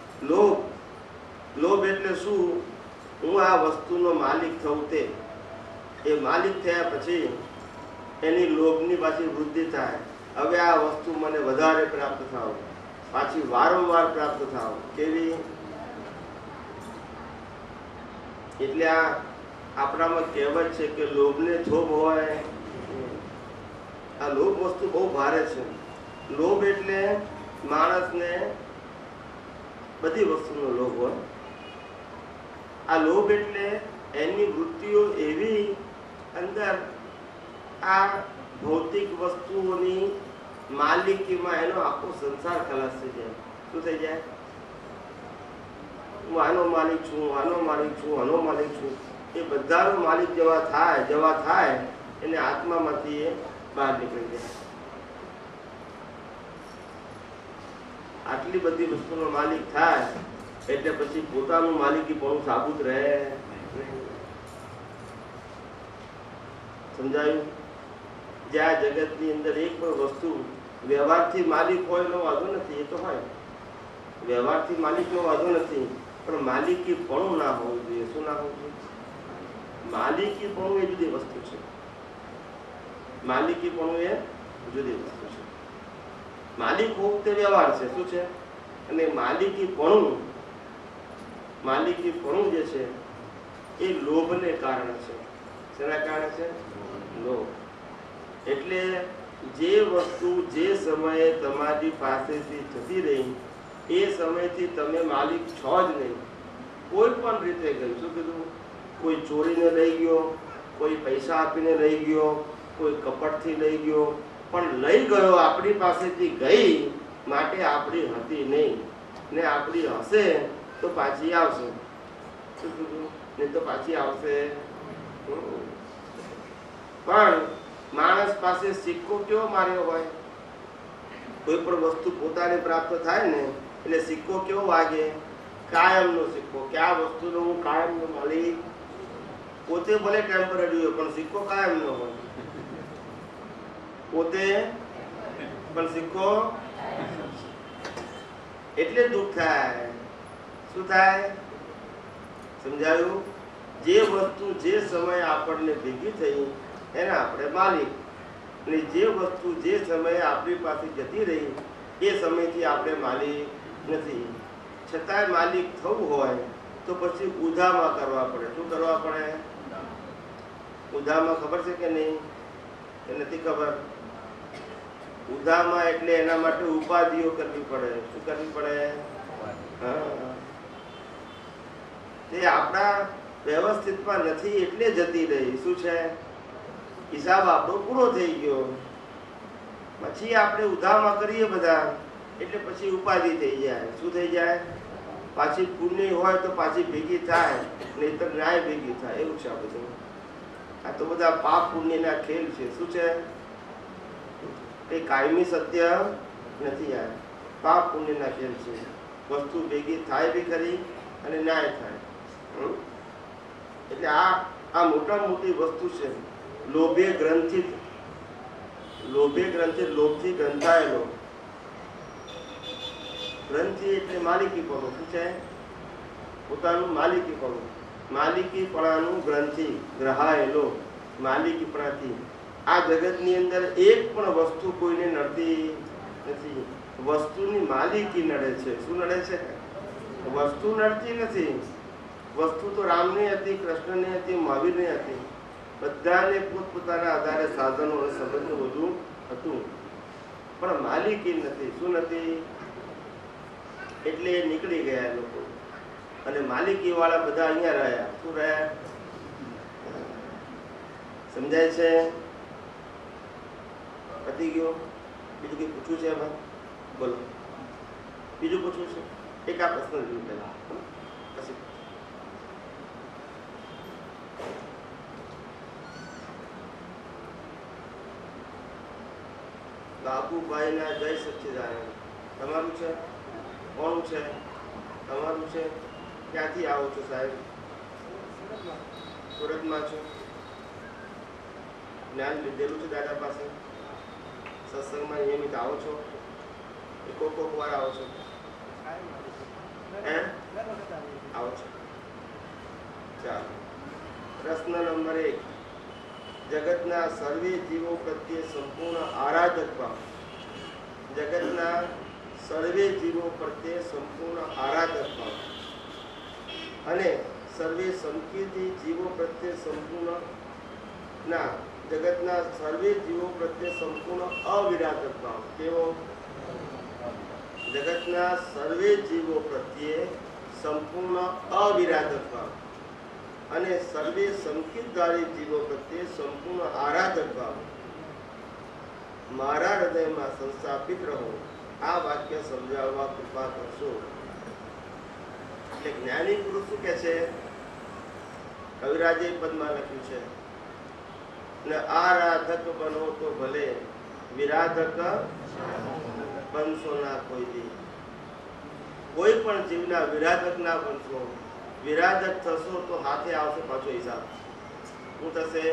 લોભ એટલે શું? હું આ વસ્તુનો માલિક થઉં. તે એ માલિક થયા પછી એની લોભની પાછી વૃદ્ધિ થાય. હવે આ વસ્તુ મને વધારે પ્રાપ્ત થાવ, પાછી વારંવાર પ્રાપ્ત થાવ. કેવી? એટલે આ આપણામાં કહેવત છે કે લોભને થોભ હોય. આ લોભ વસ્તુ બહુ ભારે છે. લોભ એટલે માણસને બધી વસ્તુનો લોભ હોય. આ લોભ એટલે એની વૃત્તિઓ એવી અંદર આ ભૌતિક વસ્તુઓની માલિકીમાં એનો આખો સંસાર ખલાસ થઈ જાય. શું થઈ જાય? હું આનો માલિક છું, આનો માલિક છું, આનો માલિક છું. એ બધાનો માલિક જેવા થાય એને આત્મામાંથી એ બહાર નીકળી જાય. આટલી બધી વસ્તુનો માલિક થાય એટલે પછી પોતાનું માલિકી પણ સાબુત રહે. સમજાયું? જ્યાં જગતની અંદર એક પણ વસ્તુ વ્યવહારથી માલિક હોય એનો વાંધો નથી, એ તો હોય. વ્યવહારથી માલિકનો વાંધો નથી, પણ માલિકી પણ ના હોવું જોઈએ. શું ના હોવું જોઈએ? માલિકી પણ એ જુદી વસ્તુ છે. માલિકી પણ એ જુદી વસ્તુ છે. માલિક હોવું તે વ્યવહાર છે. શું છે? અને માલિકી પણ જે છે એ લોભને કારણે છે. શેના કારણે છે? લોભ. એટલે જે વસ્તુ જે સમયે તમારી પાસેથી જતી રહી એ સમયથી તમે માલિક છો જ નહીં. કોઈ પણ રીતે ગયું. શું કીધું? કોઈ ચોરીને લઈ ગયો, કોઈ પૈસા આપીને લઈ ગયો, કોઈ કપટથી લઈ ગયો, પણ લઈ ગયો આપણી પાસેથી ગઈ માટે આપણી હતી નહીં, ને આપણી હશે તો પાછી આવશે. શું કીધું? નહીં તો પાછી આવશે. પણ માણસ પાસે સિક્કો કેવો માર્યો હોય? કોઈ પણ વસ્તુ પોતાને પ્રાપ્ત થાય ને એટલે સિક્કો કેવો વાગે? કાયમનો સિક્કો. કે આ વસ્તુનો હું કાયમનો માલિક. પોતે ભલે ટેમ્પરરી હોય પણ સિક્કો કાયમનો હોય. પોતે પણ સિક્કો એટલે દુઃખ થાય. શું થાય? સમજાયું? જે વસ્તુ જે સમયે આપણને ભેગી થઈ એને આપણે માલિક, અને જે વસ્તુ જે સમયે આપણી પાસે જતી રહી એ સમયથી આપણે માલિક નથી. છતાંય માલિક થવું હોય તો પછી ઉધામાં કરવા પડે. શું કરવા પડે? ઉધામાં ખબર છે કે નહીં? એ નથી ખબર. ઉધામાં એટલે એના માટે ઉપાધિઓ કરવી પડે. શું કરવી પડે? તે આપણા વ્યવસ્થિતમાં નથી એટલે જતી રહી. શું છે? હિસાબ આપણો પૂરો થઈ ગયો. પછી આપણે ઉધામાં કરીએ બધા એટલે પછી ઉપાધિ થઈ જાય. શું થઈ જાય? પાછી પુણ્ય હોય તો પાછી ભેગી થાય, નહીતર ન્યાય ભેગી થાય. એવું છે આ બધું. આ તો બધા પાપ પુણ્યના ખેલ છે. શું છે? એ કાયમી સત્ય નથી. આ પાપ પુણ્યના ખેલ છે. વસ્તુ ભેગી થાય બી ખરી અને ન્યાય થાય. એટલે આ મોટા મોટી વસ્તુ છે. લોભે ગ્રંથિત, લોભથી ગ્રંથાયેલો. ગ્રંથિ એટલે માલિકી પણ. શું છે? પોતાનું માલિકી પણ. માલિકીપણાનું ગ્રંથિ ગ્રહાયેલો. માલિકીપણાથી આ જગતની અંદર એક પણ વસ્તુ કોઈને નડતી નથી. વસ્તુની માલિકી નડે છે. શું નડે છે? વસ્તુ નડતી નથી. વસ્તુ તો રામની હતી, કૃષ્ણની હતી, મહાવીરની હતી. બધાને પોતપોતાના આધારે સાધનો અને સંબંધો બધું હતું, પણ માલિકી નથી. શું નથી? એટલે નીકળી ગયા લોકો. અને માલિકી વાળા બધા અહીંયા રહ્યા. શું રહ્યા? સમજાય છે? પતી ગયો? બીજું કઈ પૂછવું છે એમાં? બોલો. બીજું પૂછવું છે? એક આ પ્રશ્ન જોયું પહેલા, પછી બાબુભાઈના જય સચ્ચિદાનંદ. તમારું છે? કોણ છે? તમારું છે? ક્યાંથી આવો છો સાહેબ? સુરતમાં છો? જ્ઞાન લીધેલું છે દાદા પાસે? સત્સંગમાં નિયમિત આવો છો? કોક વાર આવો છો? આવો છો? ચાલો. પ્રશ્ન નંબર 1. જગતના સર્વે જીવો પ્રત્યે સંપૂર્ણ આરાધક ભાવ. જગતના સર્વે જીવો પ્રત્યે સંપૂર્ણ આરાધક ભાવ અને સર્વે સંકીર્તિ જીવો પ્રત્યે સંપૂર્ણ ના જગતના સર્વે જીવો પ્રત્યે સંપૂર્ણ અવિરાધક ભાવ. કેવો? જગતના સર્વે જીવો પ્રત્યે સંપૂર્ણ અવિરાધક ભાવ અને સર્વે સંકિતધારી જીવો પ્રત્યે સંપૂર્ણ આરાધક ભાવ મારા હૃદયમાં સંસ્થાપિત રહો. આ વાક્ય સમજાવવા કૃપા કરશો. એટલે જ્ઞાની પુરુષ શું કે છે? કવિરાજે પદમાં લખ્યું છે, ને આરાધક બનો તો ભલે, વિરાધક બનશો ના કોઈ દી. કોઈ પણ જીવના વિરાધક ના બનશો. વિરાધક થશો તો હાથે આવશે પાછો હિસાબ. શું થશે?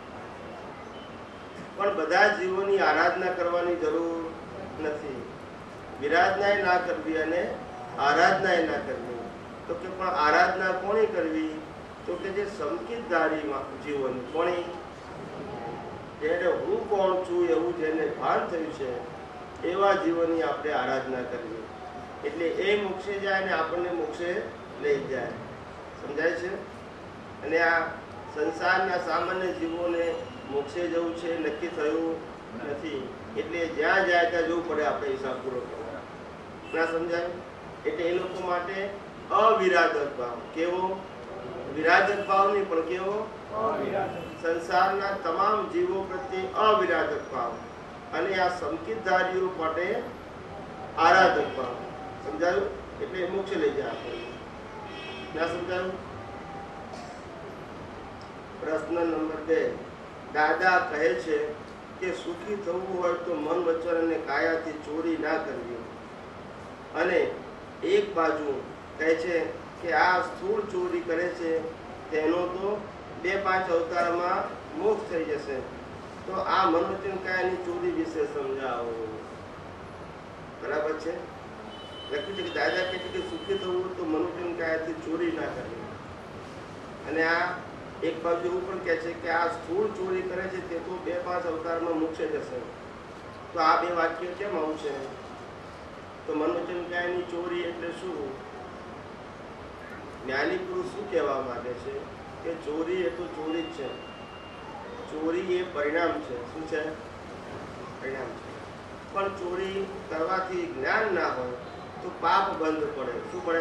પણ બધા જીવોની આરાધના કરવાની જરૂર નથી. વિરાધના ના કરવી અને આરાધના ના કરવી. તો કે પણ આરાધના કોની કરવી? તો કે જે સંકિતધારી જીવોની. કોની? જેને હું કોણ છું એવું જેને ભાન થયું છે એવા જીવોની આપણે આરાધના કરવી. એટલે એ મોક્ષે જાય ને આપણને મોક્ષે લઈ જાય. સમજાય છે? અને આ સંસારના સામાન્ય જીવોને મોક્ષે જવું છે નક્કી થયું નથી. એટલે જ્યાં જાય ત્યાં જવું પડે આપણે હિસાબ પૂરો કરવા. ના સમજાય? એટલે એ લોકો માટે અવિરાધક ભાવ. કેવો? વિરાધક ભાવ નહીં પણ કેવો? સંસારના તમામ જીવો પ્રત્યે અવિરાધક ભાવ અને આ સંકિતધારીઓ માટે આરાધક ભાવ. સમજાયું? એટલે મોક્ષ લઈ જાય આપણને. ના સમજાયું? પ્રશ્ન નંબર 2. દાદા કહે છે કે સુખી થવું હોય તો મન, વચન અને કાયાથી ચોરી ના કરવી. અને એક બાજુ કહે છે કે આ સ્થૂળ ચોરી કરે છે તેનો તો 2-5 અવતારમાં મોક્ષ થઈ જશે. તો આ મન, વચન, કાયાની ચોરી વિશે સમજાવો. બરાબર છે? લખ્યું છે કે દાદા કહે છે કે સુખી થવું તો મન, વચન, કાયાથી ચોરી ના કરવી. અને આ એક બાજુ એવું પણ કહે છે કે આ સ્થૂળ ચોરી કરે છે તે તો 2-5 અવતારમાં મોક્ષે જશે. તો આ બે વાક્ય કેમ આવું છે? તો મન, વચન, કાયાની ચોરી એટલે શું? જ્ઞાની પુરુષ શું કહેવા માંગે છે કે ચોરી એ તો ચોરી જ છે. ચોરી એ પરિણામ છે. શું છે? પરિણામ છે. પણ ચોરી કરવાથી જ્ઞાન ના હોય તો પાપ બંધ પડે. શું પડે?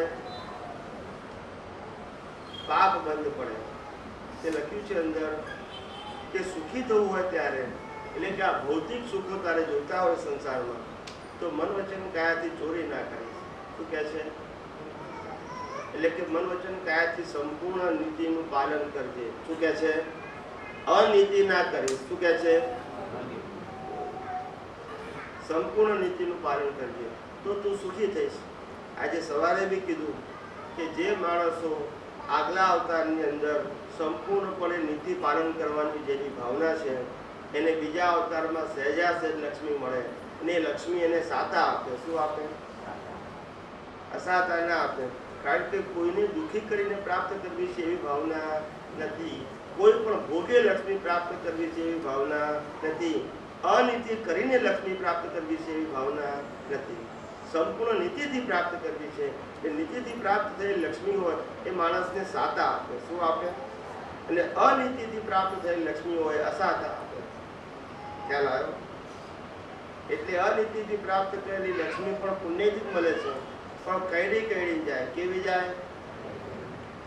પાપ બંધ પડે. તે લખ્યું છે અંદર કે સુખી થવું હોય ત્યારે, એટલે કે આ ભૌતિક સુખો તારે જોતા હોય સંસારમાં, તો મન, વચન, કાયાથી ચોરી ના કરીશ. શું કહે છે? એટલે કે મન, વચન, કાયાથી સંપૂર્ણ નીતિનું પાલન કરજે. શું કહે છે? અનીતિ ના કરીશ. શું કહે છે? સંપૂર્ણ નીતિનું પાલન કરજે તો તું સુખી થઈશ. આજે સવારે બી કીધું કે જે માણસો આગલા અવતારની અંદર સંપૂર્ણપણે નીતિ પાલન કરવાની જેની ભાવના છે એને બીજા અવતારમાં સહેજા સહેજ લક્ષ્મી મળે. અને લક્ષ્મી એને સાતા આપે. શું આપે? અસાતા ના આપે. કારણ કે કોઈને દુઃખી કરીને પ્રાપ્ત કરવી છે એવી ભાવના નથી. કોઈ પણ ભોગે લક્ષ્મી પ્રાપ્ત કરવી છે એવી ભાવના નથી. અનીતિ કરીને લક્ષ્મી પ્રાપ્ત કરવી છે એવી ભાવના નથી. સંપૂર્ણ નીતિથી પ્રાપ્ત કરવી છે. એ નીતિથી પ્રાપ્ત થયેલી લક્ષ્મી હોય એ માણસને સાતા આપે. શું આપે? અને અનીતિથી પ્રાપ્ત થયેલી લક્ષ્મી હોય અસાતા આપે. ખ્યાલ આવ્યો? એટલે અનીતિથી પ્રાપ્ત કરેલી લક્ષ્મી પણ પુણ્યથી મળે છે, પણ કઈડી જાય. કેવી જાય?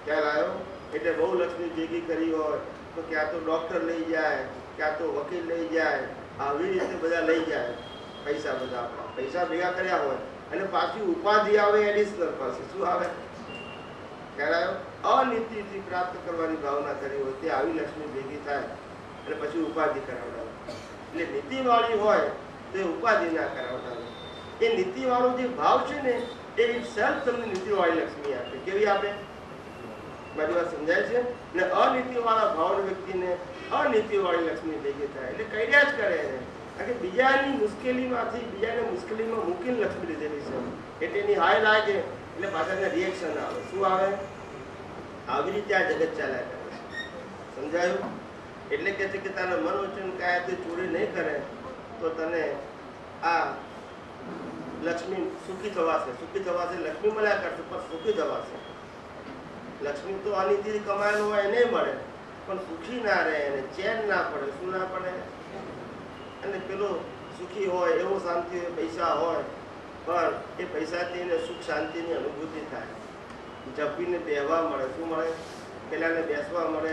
ખ્યાલ આવ્યો? એટલે બહુ લક્ષ્મી ભેગી કરી હોય તો ક્યાં તો ડૉક્ટર લઈ જાય, ક્યાં તો વકીલ લઈ જાય, આવી રીતે બધા લઈ જાય પૈસા. બધા આપણા પૈસા ભેગા કર્યા હોય અને પાછી ઉપાધિ આવે એડિશનલ પાસે. શું આવે? ખ્યાલ આવ્યો? અનીતિથી પ્રાપ્ત કરવાની ભાવના કરી હોય તે આવી લક્ષ્મી ભેગી થાય અને પછી ઉપાધિ કરાવડાવે. એટલે નીતિવાળી હોય તો એ ઉપાધિ ના કરાવડાવે. એ નીતિવાળો જે ભાવ છે ને એ સેલ્ફ તમને નીતિવાળી લક્ષ્મી આપે. કેવી આપે? મારી વાત સમજાય છે ને? અનીતિવાળા ભાવ વ્યક્તિને અનીતિવાળી લક્ષ્મી ભેગી થાય એટલે કર્યા જ કરે એને. કારણ કે બીજાની મુશ્કેલીમાંથી બીજાને મુશ્કેલીમાં મૂકીને લક્ષ્મી લીધેલી છે એટલે એની હાય લાગે એટલે પાછળના રિએક્શન આવે. શું આવે? આવી રીતે આ જગત ચાલ્યા કરે છે. સમજાયું? એટલે કે છે કે તારા મન વચન કાયા તે ચોરી નહીં કરે તો તને આ લક્ષ્મી સુખી થવાશે. સુખી થવાશે લક્ષ્મી મળ્યા કરશે પણ સુખી થવાશે. લક્ષ્મી તો અનિતિ કમાયેલું હોય નહીં મળે પણ સુખી ના રહે એને ચેન ના પડે. શું ના પડે? અને પેલો સુખી હોય એવો શાંતિ હોય, પૈસા હોય પણ એ પૈસાથી એને સુખ શાંતિની અનુભૂતિ થાય. જપીને બેહવા મળે. શું મળે? પેલાને બેસવા મળે.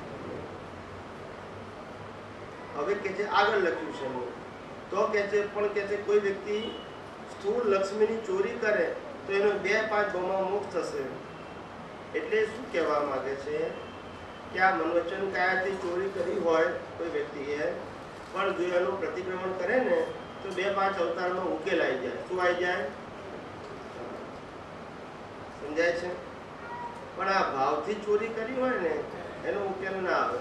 હવે કે છે આગળ લખ્યું છે તો કે છે પણ કે છે કોઈ વ્યક્તિ સ્થૂળ લક્ષ્મીની ચોરી કરે તો એનો 2-5 ભાવમાં મોક્ષ થશે. એટલે શું કહેવા માંગે છે કે આ મનવચન કાયાથી ચોરી કરી હોય કોઈ વ્યક્તિએ પણ જો એનું પ્રતિક્રમણ કરે ને તો 2-5 અવતારમાં ઉકેલ આવી જાય. શું આવી જાય? સમજાય છે? પણ આ ભાવથી ચોરી કરી હોય ને એનો ઉકેલ ના આવે.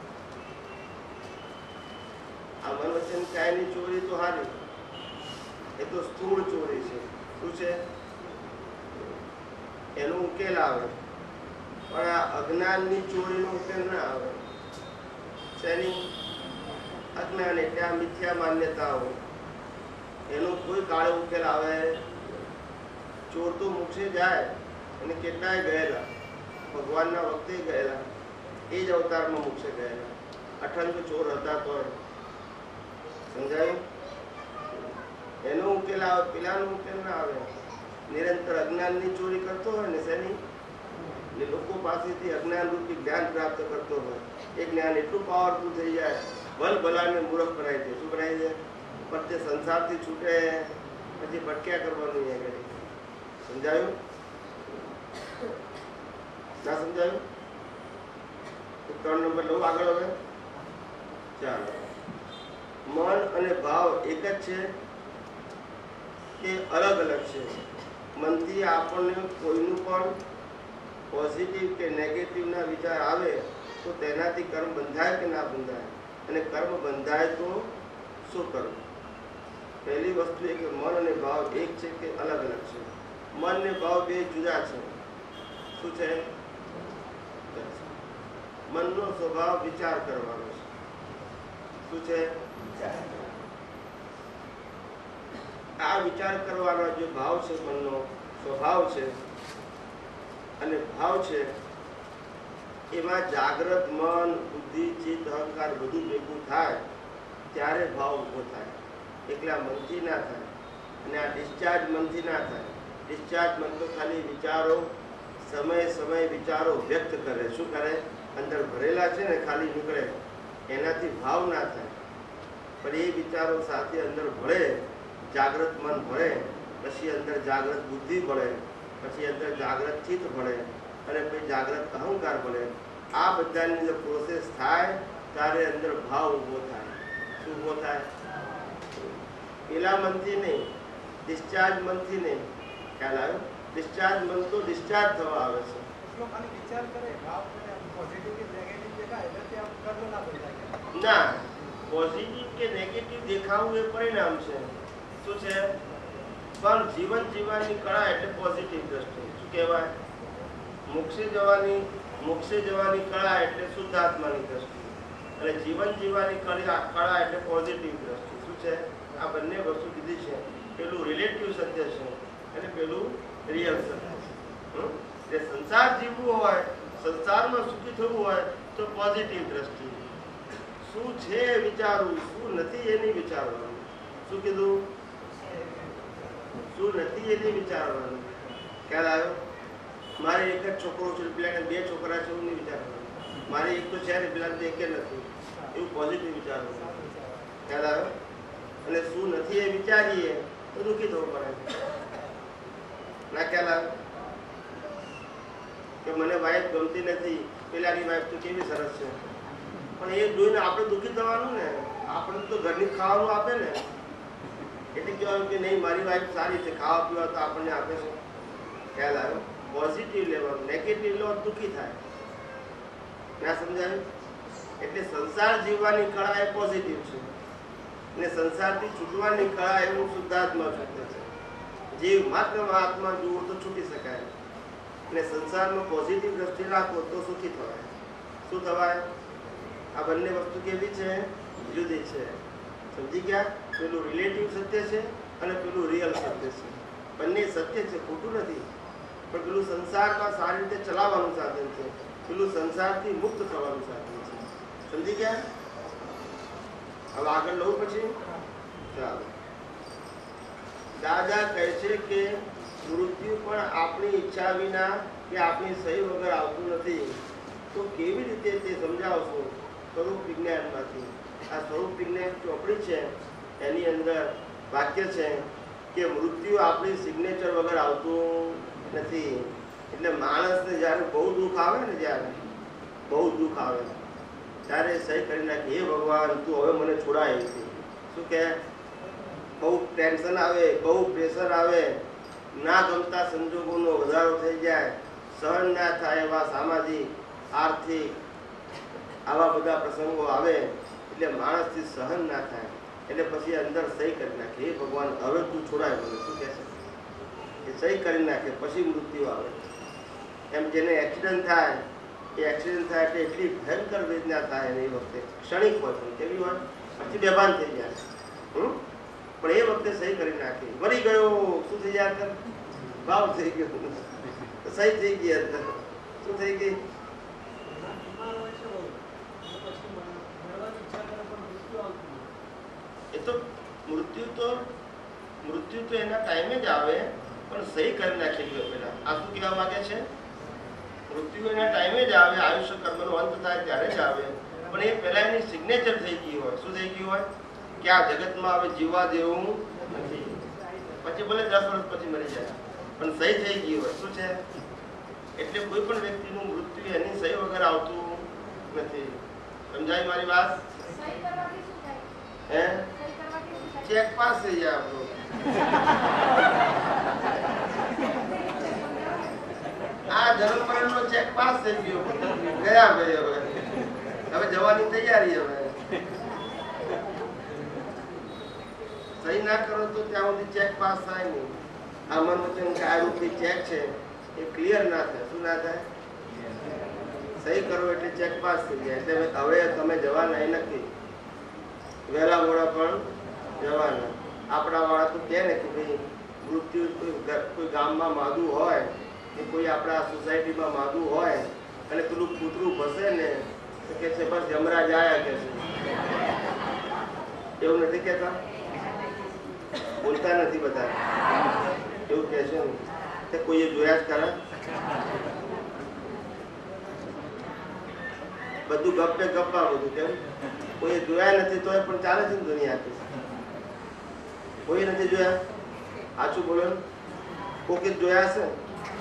આ મનવચન કાયાની ચોરી તો હારી, એ તો સ્થૂળ ચોરી છે. શું છે? એનો ઉકેલ આવે પણ આ અજ્ઞાનની ચોરીનો ઉકેલ ના આવે. શેની? અજ્ઞાન એટલે આ મિથ્યા માન્યતાઓ, એનો કોઈ કાળે ઉકેલ આવે? ચોર તો મોક્ષે જાય અને કેટલાય ગયેલા ભગવાનના વખતે ગયેલા, એ જ અવતારમાં મોક્ષે ગયેલા. અઠંગ ચોર હતા તો સમજાયું? એનો ઉકેલ આવે, પેલાનો ઉકેલ ના આવે. નિરંતર અજ્ઞાનની ચોરી કરતો હોય ને શેની? એટલે લોકો પાસેથી અજ્ઞાન રૂપી જ્ઞાન પ્રાપ્ત કરતો હોય એ જ્ઞાન એટલું પાવરફુલ થઈ જાય ભલ ભલાને મૂર્ખ બનાવી દે. શું બનાવી દે? પણ તે સંસારથી છૂટે પછી ભટક્યા કરવાનું એ કરી. સમજાયું? ના સમજાયું? 3 નંબર લઉં આગળ. હવે ચાલો. મન અને ભાવ એક જ છે કે અલગ અલગ છે? મનથી આપણને કોઈનું પણ પોઝિટિવ કે નેગેટિવના વિચાર આવે તો તેનાથી કર્મ બંધાય કે ના બંધાય? અને કર્મ બંધાય તો શું કરવું? પહેલી વસ્તુ એ કે મન અને ભાવ એક છે કે અલગ અલગ છે? મન અને ભાવ બે જુદા છે. શું છે? મનનો સ્વભાવ વિચાર કરવાનો છે. શું છે? આ વિચાર કરવાનો જે ભાવ છે, મનનો સ્વભાવ છે અને ભાવ છે, એમાં જાગ્રત મન, બુદ્ધિ, ચિત્ત, અહંકાર બધું ભેગું થાય ત્યારે ભાવ ઊભો થાય. એકલા મનથી ના થાય. અને આ ડિસ્ચાર્જ મનથી ના થાય. ડિસ્ચાર્જ મન તો ખાલી વિચારો સમય વિચારો વ્યક્ત કરે. શું કરે? અંદર ભરેલા છે ને ખાલી નીકળે, એનાથી ભાવ ના થાય. પણ એ વિચારો સાથે અંદર ભળે, જાગ્રત મન ભળે, પછી અંદર જાગ્રત બુદ્ધિ ભળે, પછી અંદર જાગ્રત ચિત્ત ભળે અને પછી જાગ્રત અહંકાર ભળે. આ બધાની અંદર પ્રોસેસ થાય ત્યારે અંદર ભાવ ઊભો થાય. શું ઊભો થાય? પેલા મનથી નહીં, ડિસ્ચાર્જ મનથી નહીં. ખ્યાલ આવ્યો? ડિસ્ચાર્જ મન તો ડિસ્ચાર્જ થવા આવે છે. ના, પોઝિટિવ કે નેગેટિવ દેખાવું એ પરિણામ છે. શું છે? પણ જીવન જીવવાની કળા એટલે પોઝિટિવ દ્રષ્ટિ. શું કહેવાય? મોક્ષે જવાની કળા એટલે શુદ્ધાત્માની દ્રષ્ટિ અને જીવન જીવવાની કળા એટલે પોઝિટિવ દ્રષ્ટિ. શું છે? આ બંને વસ્તુ કીધી છે. પેલું રિલેટિવ સત્ય છે અને પેલું રિયલ સત્ય છે. સંસાર જીવવું હોય, સંસારમાં સુખી થવું હોય તો પોઝિટિવ દ્રષ્ટિ. શું છે વિચારવું, શું નથી એની વિચારવાનું. શું કીધું? શું નથી એની વિચારવાનું. ખ્યાલ આવ્યો? મારે એક જ છોકરો છે, પેલાને 2 છોકરા છે એવું નહીં વિચારવાનું. મારે એક તો છે ને પેલાને એક નથી, એવું પોઝિટિવ વિચારવાનું. ખ્યાલ આવે? અને શું નથી એ વિચારીએ તો દુઃખી થવું પડે. ના ખ્યાલ આવે? કે મને વાઈફ ગમતી નથી, પેલાની વાઈફ તો કેવી સરસ છે, પણ એ જોઈને આપણે દુઃખી થવાનું ને. આપણે તો ઘરની ખાવાનું આપે ને, એટલે કહેવાનું કે નહીં મારી વાઈફ સારી છે, ખાવા પીવા તો આપણને આપે છે. ખ્યાલ આવ્યો? પોઝિટિવ લેવાનું, નેગેટિવ લેવા દુઃખી થાય. ના સમજાયું? એટલે સંસાર જીવવાની કળા એ પોઝિટિવ છે, ને સંસારથી છૂટવાની કળા એવું શુદ્ધાત્મા સૂત્ર છે. જીવ માત્ર આત્મા જુઓ તો છૂટી શકાય, અને સંસારમાં પોઝિટિવ દ્રષ્ટિ રાખો તો સુખી થવાય. શું થવાય? આ બંને વસ્તુ કેવી છે? જુદી છે. સમજી ગયા? પેલું રિલેટિવ સત્ય છે અને પેલું રિયલ સત્ય છે. બંને સત્ય છે, ખોટું નથી, પણ પેલું સંસારમાં સારી રીતે ચલાવવાનું સાધન છે, પેલું સંસારથી મુક્ત થવાનું સાધન છે. સમજી ગયા? હવે આગળ લઉં પછી? ચાલો. દાદા કહે છે કે મૃત્યુ પણ આપણી ઈચ્છા વિના કે આપણી સહી વગર આવતું નથી. તો કેવી રીતે તે સમજાવશો? સ્વરૂપ વિજ્ઞાનમાંથી. આ સ્વરૂપ વિજ્ઞાન ચોપડી છે, એની અંદર વાક્ય છે કે મૃત્યુ આપણી સિગ્નેચર વગર આવતું નથી. એટલે માણસને જ્યારે બહુ દુઃખ આવે ને, જ્યારે બહુ દુઃખ આવે ત્યારે સહી કરી નાખે, હે ભગવાન તું હવે મને છોડાય છે. શું કહે? બહુ ટેન્શન આવે, બહુ પ્રેશર આવે, ના ગમતા સંજોગોનો વધારો થઈ જાય, સહન ના થાય એવા સામાજિક આર્થિક આવા બધા પ્રસંગો આવે એટલે માણસથી સહન ના થાય, એટલે પછી અંદર સહી કરી નાખે, હે ભગવાન હવે તું છોડાય મને. શું કહે છે? એ સહી કરી નાખે, પછી મૃત્યુ આવે. એમ જેને એક્સિડન્ટ થાય એ એક્સિડન્ટ થાય એટલે એટલી ભયંકર વેદના થાય એ વખતે, ક્ષણિક હોય પણ કેવી હોય, પછી બેભાન થઈ જાય. પણ એ વખતે સહી કરી નાખી. મરી ગયો શું થઈ જાય? ભાવ થઈ ગયો, સહી થઈ ગઈ. અંદર શું થઈ ગઈ? એ તો મૃત્યુ તો એના ટાઈમે જ આવે, પણ સહી કરી નાખેલી પેલા. આ શું કહેવા માંગે છે? મૃત્યુ એના ટાઈમે જ આવે, આયુષ્ય કર્મનો અંત થાય ત્યારે જ આવે, પણ એ પહેલા એની સિગ્નેચર થઈ ગઈ હોય. શું થઈ ગયું હોય? કે આ જગતમાં હવે જીવવા દેવું નથી. પછી ભલે 10 વર્ષ પછી મરી જાય, પણ સહી થઈ ગઈ હોય. શું છે? એટલે કોઈ પણ વ્યક્તિનું મૃત્યુ એની સહી વગર આવતું નથી. સમજાય મારી વાત? હે? ચેક પાસ થઈ જાય આપણો. આ જન્મ મરણ નો ચેક પાસ થઈ ગયો, ગયા ભાઈ. હવે જવાની તૈયારી. હવે સહી ના કરો તો ત્યાં સુધી ચેક પાસ થાય નહીં. આ મનોવચન કાયરૂપી ચેક છે એ ક્લિયર ના થાય. શું ના થાય? સહી કરો એટલે ચેક પાસ થઈ જાય. એટલે હવે તમે જવાના એ નક્કી, વહેલા મોડા પણ જવાના. આપણા વાળા તો કહે ને કે ભાઈ મૃત્યુ કોઈ ગામમાં માદું હોય કે કોઈ આપણા સોસાયટીમાં માદું હોય અને પેલું કૂતરું ફસે ને તો કે છે બસ જમરાજ આયા કે છે. એવું નથી કહેતા? બોલતા નથી બધા, એવું કહે છે ને. કોઈએ જોયા જ ખરા? બધું ગપ્પે ગપ્પા બધું. કેમ? કોઈએ જોયા નથી તોય પણ ચાલે છે ને દુનિયા. કોઈ નથી જોયા? સાચું બોલો. કોકે જોયા છે?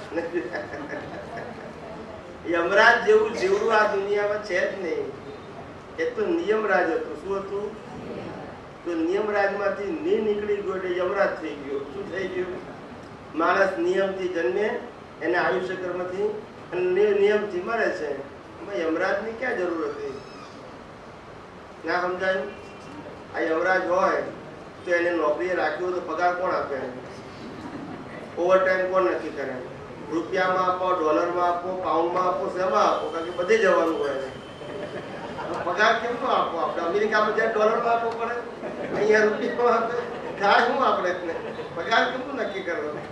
યમરાજ જેવું જીવડું આ દુનિયામાં છે જ નહીં. એ તો નિયમરાજ હતું. શું હતું? તો નિયમરાજમાંથી નીકળી ગયો એટલે યમરાજ થઈ ગયો. શું થઈ ગયું? માણસ નિયમથી જન્મે, એને આયુષ્ય કર્મથી અને નિયમથી મરે છે. એમાં યમરાજની ક્યાં જરૂર હતી? ના સમજાયું? આ યમરાજ હોય તો એને નોકરીએ રાખ્યું તો પગાર કોણ આપે? ઓવરટાઈમ કોણ નક્કી કરે? રૂપિયામાં આપો, ડોલરમાં આપો, પાઉન્ડમાં આપો, શેમાં આપો? કારણ કે બધે જવાનું હોય. પગાર કેમ નો આપો? આપણે અમેરિકામાં જ્યાં ડોલરમાં આપવો પડે, અહીંયા રૂપિયામાં આપે. થાય શું આપણે? પગાર કેમ નક્કી કરવાનો?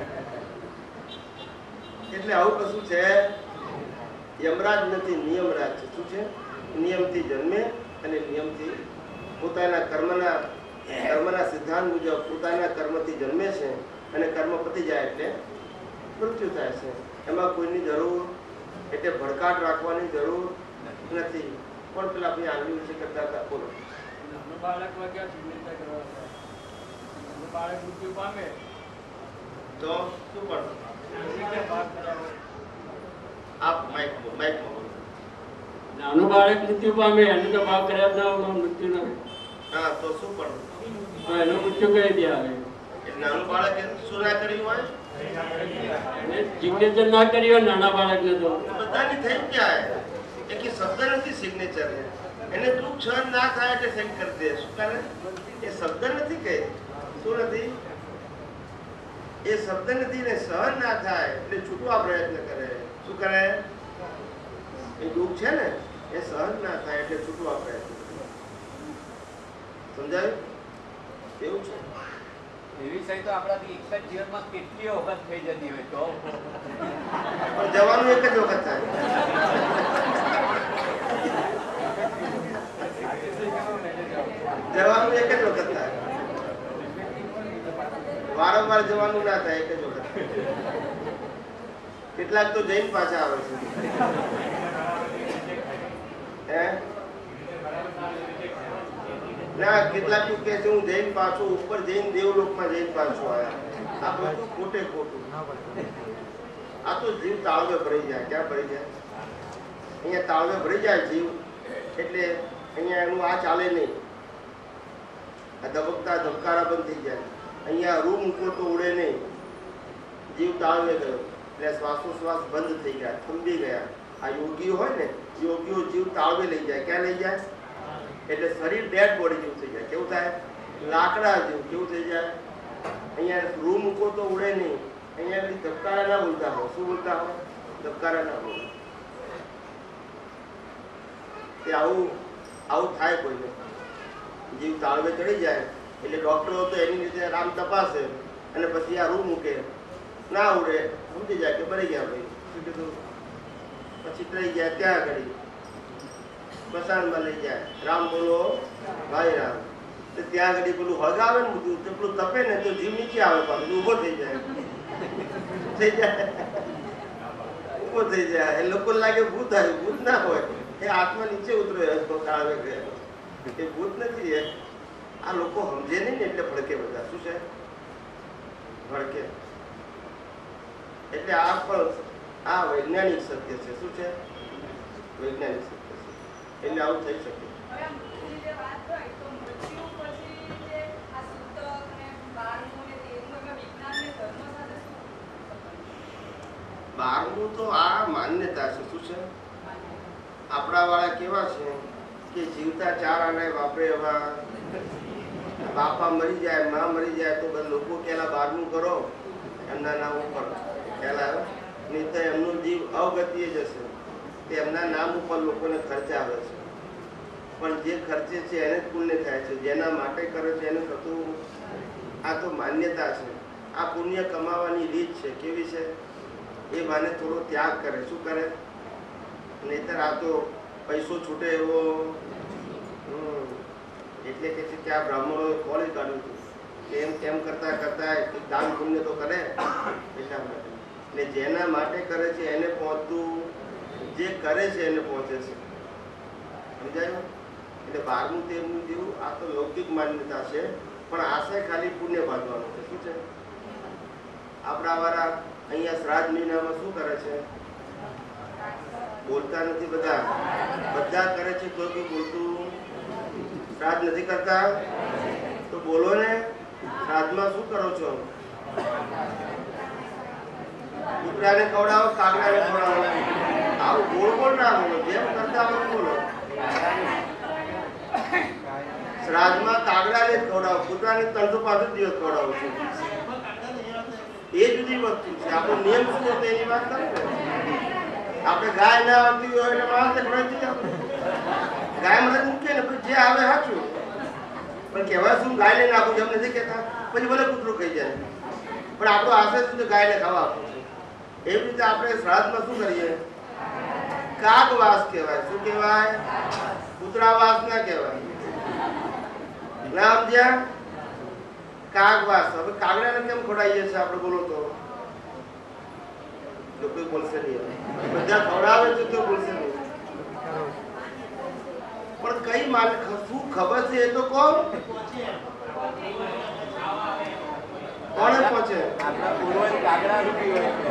એટલે આવું કશું છે? યમરાજ નથી, નિયમરાજ છે. શું છે? નિયમથી જન્મે અને નિયમથી પોતાના કર્મના સિદ્ધાંત મુજબ પોતાના કર્મથી જન્મે છે અને કર્મ પતી જાય એટલે મૃત્યુ થાય છે. એમાં કોઈની જરૂર એટલે ભડકાટ રાખવાની જરૂર નથી. પણ પેલા ભાઈ આંગળી વિશે કરતા હતા, બોલો. બાળક વાગ્યા સિગ્નેચર કરવા બાળક મૃત્યુ પામે તો શું કરવું? આપ માઇકમાં બોલો. નાનું બાળક મૃત્યુ પામે એને તો ભાવ કર્યા ના મૃત્યુ ના. હા, તો શું કરવું? તો એનું મૃત્યુ કરી દે આવે. નાનું બાળક શું ના કર્યું હોય? સિગ્નેચર ના કરી હોય નાના બાળકને તો બધાની થઈ ગયા. એક શબ્દ નથી સિગ્નેચર, એને દુઃખ સહન ના થાય એટલે સેન્ડ કરી દે. શું કરે? એ શબ્દ નથી કહે. શું નથી? એ શબ્દ નથી ને સહન ના થાય એટલે છૂટવા પ્રયત્ન કરે. શું કરે? એ દુઃખ છે ને એ સહન ના થાય એટલે છૂટવા પ્રયત્ન કરે. સમજાયું? એવું છે. એવી સહી તો આપણાથી એક જ જીવનમાં કેટલી વખત થઈ જતી હોય તો પણ જવાનું એક જ વખત થાય. જવાનું એક જ વખત થાય, વારંવાર જવાનું ના થાય, એક જ વખત. કેટલાક તો જઈને પાછા આવે છે. હે ના, કેટલાક તો કે છે હું જઈને પાછો ઉપર જઈને દેવલોકમાં જઈને પાછો આવ્યા. આ બધું ખોટે ખોટું. આ તો જીવ તાળવે ભરી જાય. ક્યાં ભરી જાય? અહીંયા તાળવે ભરી જાય જીવ એટલે અહીંયા એનું આ ચાલે નહીં. આ ધબકતા ધબકારા બંધ થઈ જાય. અહીંયા રૂ મૂકો તો ઉડે નહીં. જીવ તાળવે ગયો એટલે શ્વાસોશ્વાસ બંધ થઈ ગયા, થંભી ગયા. આ યોગીઓ હોય ને, યોગીઓ જીવ તાળવે લઈ જાય. ક્યાં લઈ જાય? એટલે શરીર ડેડ બોડી જેવું થઈ જાય. કેવું થાય? લાકડા જેવું. કેવું થઈ જાય? અહીંયા રૂ મૂકો તો ઉડે નહીં. અહીંયા ધબકારા ના બોલતા હોય. શું બોલતા હોય? ધબકારા ના બોલે. તે આવું થાય કોઈને. જીવ તાળવે ચડી જાય એટલે ડોક્ટરો તો એની રીતે રામ તપાસે અને પછી આ રૂ મૂકે, ના ઉડે, સમજી જાય કે મરી ગયા ભાઈ. શું કીધું? પછી ટ્રાઈ જાય ત્યાં આગળ સ્મશાનમાં લઈ જાય. રામ બોલો ભાઈ રામ. ત્યાં આગળ પેલું હળગાવે ને બધું, પેલું તપે ને તો જીવ નીચે આવે, પાછું ઉભો થઈ જાય. થઈ જાય ઉભો થઈ જાય. એ લોકો લાગે ભૂત આવ્યું. ભૂત ના હોય, એ આત્મા નીચે ઉતર્યો કાળવે ગયો. એ ભૂત નથી. આ લોકો સમજે નહીં ને એટલે ભડકે બધા. શું છે? ભડકે. એટલે આ પણ આ વૈજ્ઞાનિક સત્ય છે. શું છે? વૈજ્ઞાનિક સત્ય છે. એટલે આવું થઈ શકે. બહારનું તો આ માન્યતા છે. શું છે? આપણા વાળા કેવા છે કે જીવતા ચાર આના વાપરે. એવા બાપા મરી જાય, માં મરી જાય તો બધા લોકો કેલા બહારનું કરો, એમના નામ ઉપર કેલા, નહીં તો એમનો જીવ અવગતિએ જશે. તે એમના નામ ઉપર લોકોને ખર્ચ આવે છે. પણ જે ખર્ચે છે એને જ પુણ્ય થાય છે. જેના માટે કરે છે એને થતું. આ તો માન્યતા છે. આ પુણ્ય કમાવાની રીત છે. કેવી છે? એ માને થોડો ત્યાગ કરે. શું કરે? નહીતર આ તો પૈસો છૂટે એવો. એટલે કે છે કે આ બ્રાહ્મણોએ ખોલી કાઢ્યું હતું. એમ કેમ કરતા કરતા દાન પુણ્ય તો કરે એટલા માટે. એટલે જેના માટે કરે છે એને પહોંચતું, જે કરે છે એને પહોંચે છે. સમજાયું? એટલે 12મું 13મું જેવું આ તો લૌકિક માન્યતા છે. પણ આશય ખાલી પુણ્ય બાંધવાનું છે. શું છે? આપણા વાળા અહીંયા શ્રાદ્ધ મહિનામાં શું કરે છે? બોલતા નથી. બધા કરે છે. કોઈ બોલતું શ્રાદ્ધ નથી કરતા. તો બોલો ને. શ્રાદ્ધમાં શું કરો છો? કૂતરાને ખવડાવો, કાગડાને ખવડાવો. આવું બોલ બોલ ના બોલો. જેમ કરતા હોય બોલો. શ્રાદ્ધમાં કાગડાને જ ખવડાવો, કૂતરાને 365 દિવસ ખવડાવો છો. એ જુદી વસ્તુ છે. આપણો નિયમ શું હતો એની વાત કરે ને. આપણે ગાય ના આવતી હોય એટલે માણસને ખવડાવી આપણે ગાય મને મૂકીએ ને પછી જે આવે સાચું. પણ કહેવાય શું? ગાય લઈને આપું એમ નથી કહેતા. પછી ભલે કૂતરું ખાઈ જાય. પણ આપણો આશય શું છે? ગાયને ખાવા આપવું છે. એવી રીતે આપણે શ્રાદ્ધમાં શું કરીએ? કાગવાસ કહેવાય. શું કહેવાય? કૂતરાવાસ ના કહેવાય. ના સમજ્યા? કાગવાસ. હવે કાગડાને કેમ ખવડાવીએ છીએ આપણે? બોલો તો તો કોઈ બોલશે નહીં. બધા ખવડાવે છે તો બોલશે નહીં. પણ કઈ શું ખબર છે એ તો કોણ કોણે પહોંચે? આપણા પૂર્વજ કાગડા રૂપી હોય છે.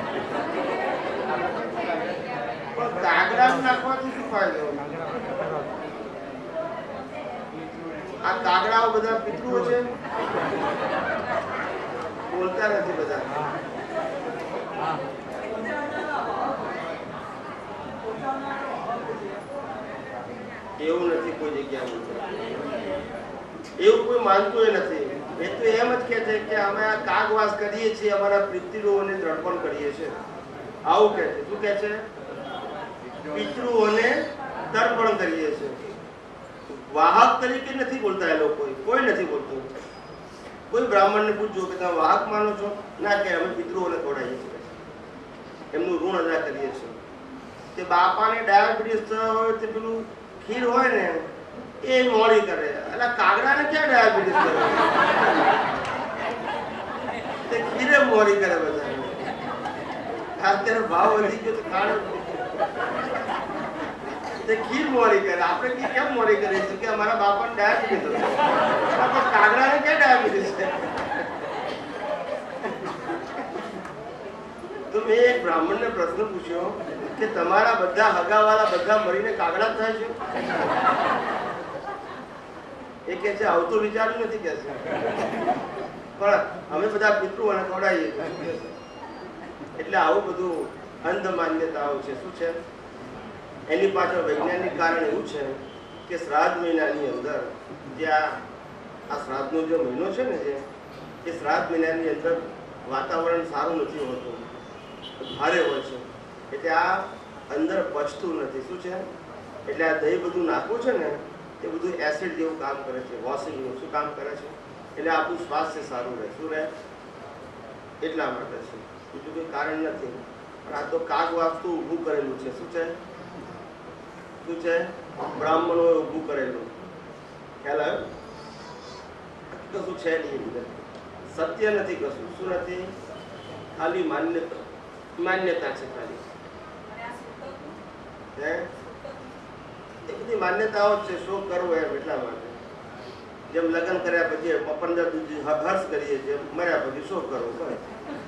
પણ કાગડા નાખવાથી શું ફાયદો? આ કાગડાઓ બધા પિતૃઓ છે, બોલતા નથી બધા. એવું નથી કોઈ જગ્યાએ, એવું કોઈ માનતું નથી. એ તો એમ જ કે છે કે અમે આ કાગવાસ કરીએ છીએ, અમારા પિતૃઓને તર્પણ કરીએ છીએ. આવું કે છે. શું કે છે? પિતૃઓને તર્પણ કરીએ છીએ. વાહક તરીકે નથી બોલતા એ લોકો, કોઈ નથી બોલતું. કોઈ બ્રાહ્મણને પૂછજો કે તમે વાહક માનો છો? ના, કે અમે પિતૃઓને ખવડાવીએ છીએ, એમનું ઋણ અદા કરીએ છીએ. તે બાપાને ડાયાબિટીસ થયો હોય તે પેલું ખીર હોય ને એ મોડી કરે. એટલે કાગડાને ક્યાં ડાયાબિટીસ કરે? તે ખીરે મોડી કરે બધા. અત્યારે ભાવ વધી ગયો તો ખાણ તે ખીર મોડી કરે. આપણે કેમ મોડી કરીએ છીએ કે અમારા બાપાને ડાયાબિટીસ હતો. કાગડાને ક્યાં ડાયાબિટીસ છે? તો મેં એક બ્રાહ્મણને પ્રશ્ન પૂછ્યો કે તમારા બધા હગાવાળા બધા મળીને કાગડા થાય છે? એ કે છે આવું તો વિચાર્યું નથી કે છે, પણ અમે બધા પિતૃઓને ખવડાવીએ. એટલે આવું બધું અંધ માન્યતાઓ છે. શું છે એની પાછળ વૈજ્ઞાનિક કારણ એવું છે કે શ્રાદ્ધ મહિનાની અંદર જ્યાં આ શ્રાદ્ધનો જે મહિનો છે ને, એ શ્રાદ્ધ મહિનાની અંદર વાતાવરણ સારું નથી હોતું, ભારે હોય છે. એટલે આ અંદર પચતું નથી. શું છે? એટલે આ દહીં બધું નાખવું છે ને, એ બધું એસિડ જેવું કામ કરે છે, વોશિંગનું. શું કામ કરે છે? એટલે આપણું સ્વાસ્થ્ય સારું રહે. શું રહે? એટલા માટે છે, બીજું કોઈ કારણ નથી. પણ આ તો કાગ વાસ્તુ ઊભું કરેલું છે. શું છે? શું છે? બ્રાહ્મણોએ ઊભું કરેલું. ખ્યાલ આવ્યો? કશું છે નહીં અંદર, સત્ય નથી કશું. શું નથી? ખાલી માન્યતા છે. ખાલી હે એ બધી માન્યતાઓ જ છે. શોક કરવો એમ એટલા માટે. જેમ લગ્ન કર્યા પછી 15 દિવસ હર્ષ કરીએ છીએ, મર્યા પછી શોક કરવો. બસ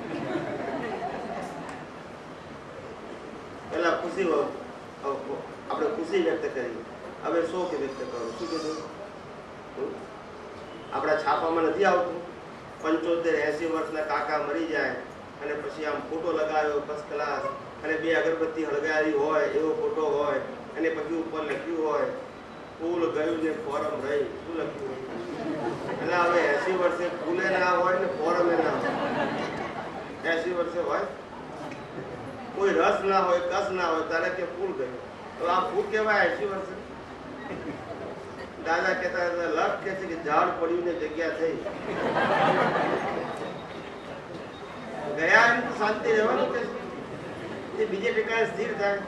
પેલા ખુશી આપણે ખુશી વ્યક્ત કરી, હવે શોક વ્યક્ત કરો. શું કીધું? આપણા છાપામાં નથી આવતું 75-80 વર્ષના કાકા મરી જાય અને પછી આમ ફોટો લગાવ્યો ફર્સ્ટ ક્લાસ અને 2 અગરબત્તી હળગાવી હોય એવો ફોટો હોય અને પછી ઉપર લખ્યું હોય ફૂલ ગયું ને ફોરમ રહી. શું લખ્યું? એટલે હવે 80 વર્ષે ફૂલે ના હોય ને ફોરમે ના હોય. 80 વર્ષે હોય કોઈ રસ ના હોય, કસ ના હોય, તારે કે ફૂલ ગયું. તો આ ફૂલ કહેવાય 80 વર્ષે? દાદા કહેતા લખ કે છે કે ઝાડ પડ્યું ને જગ્યા થઈ ગયા એમ તો શાંતિ રહેવાનું કે એ બીજે ઠેકાણે સ્થિર થાય.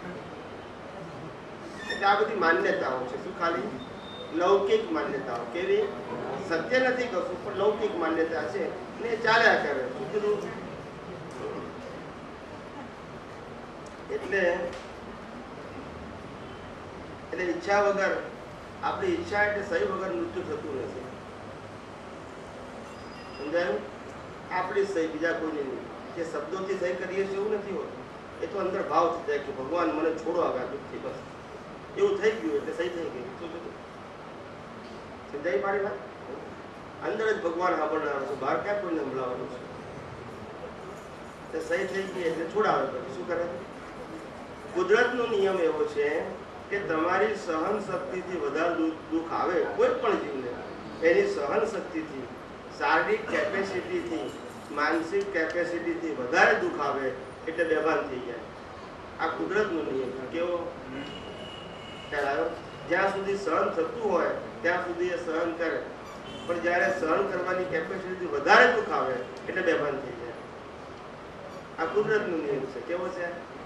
એટલે આ બધી માન્યતાઓ છે. શું? ખાલી લૌકિક માન્યતાઓ. કેવી? સત્ય નથી કશું, પણ લૌકિક માન્યતા છે ને ચાલ્યા કરે. શું કીધું? એટલે ઈચ્છા વગર, આપણી ઈચ્છા એટલે સહી વગર મૃત્યુ થતું નથી. સમજાયું? આપણી સહી, બીજા કોઈની નહીં. જે શબ્દોથી સહી કરીએ છીએ એવું નથી હોતું. એ તો અંદર ભાવ થઈ જાય કે ભગવાન મને છોડો આગળ દુઃખથી, બસ એવું થઈ ગયું એટલે સહી થઈ ગઈ. શું કીધું? સમજાય મારી વાત? અંદર જ ભગવાન સાંભળનાર છે, બહાર ક્યાં કોઈને સંભળાવવાનું છે. સહી થઈ ગઈ એટલે છોડાવે. પછી શું કરે? કુદરતનો નિયમ એવો છે કે તમારી સહન શક્તિથી વધારે દુઃખ આવે કોઈ પણ જીવને, એની સહન શક્તિથી, શારીરિક કેપેસિટીથી, માનસિક કેપેસિટીથી વધારે દુઃખ આવે એટલે બેભાન થઈ જાય. આ કુદરતનો નિયમ છે. કેવો? ખ્યાલ આવ્યો? જ્યાં સુધી સહન થતું હોય ત્યાં સુધી એ સહન કરે, પણ જ્યારે સહન કરવાની કેપેસિટીથી વધારે દુઃખ આવે એટલે બેભાન થઈ જાય. આ કુદરતનો નિયમ છે. કેવો છે?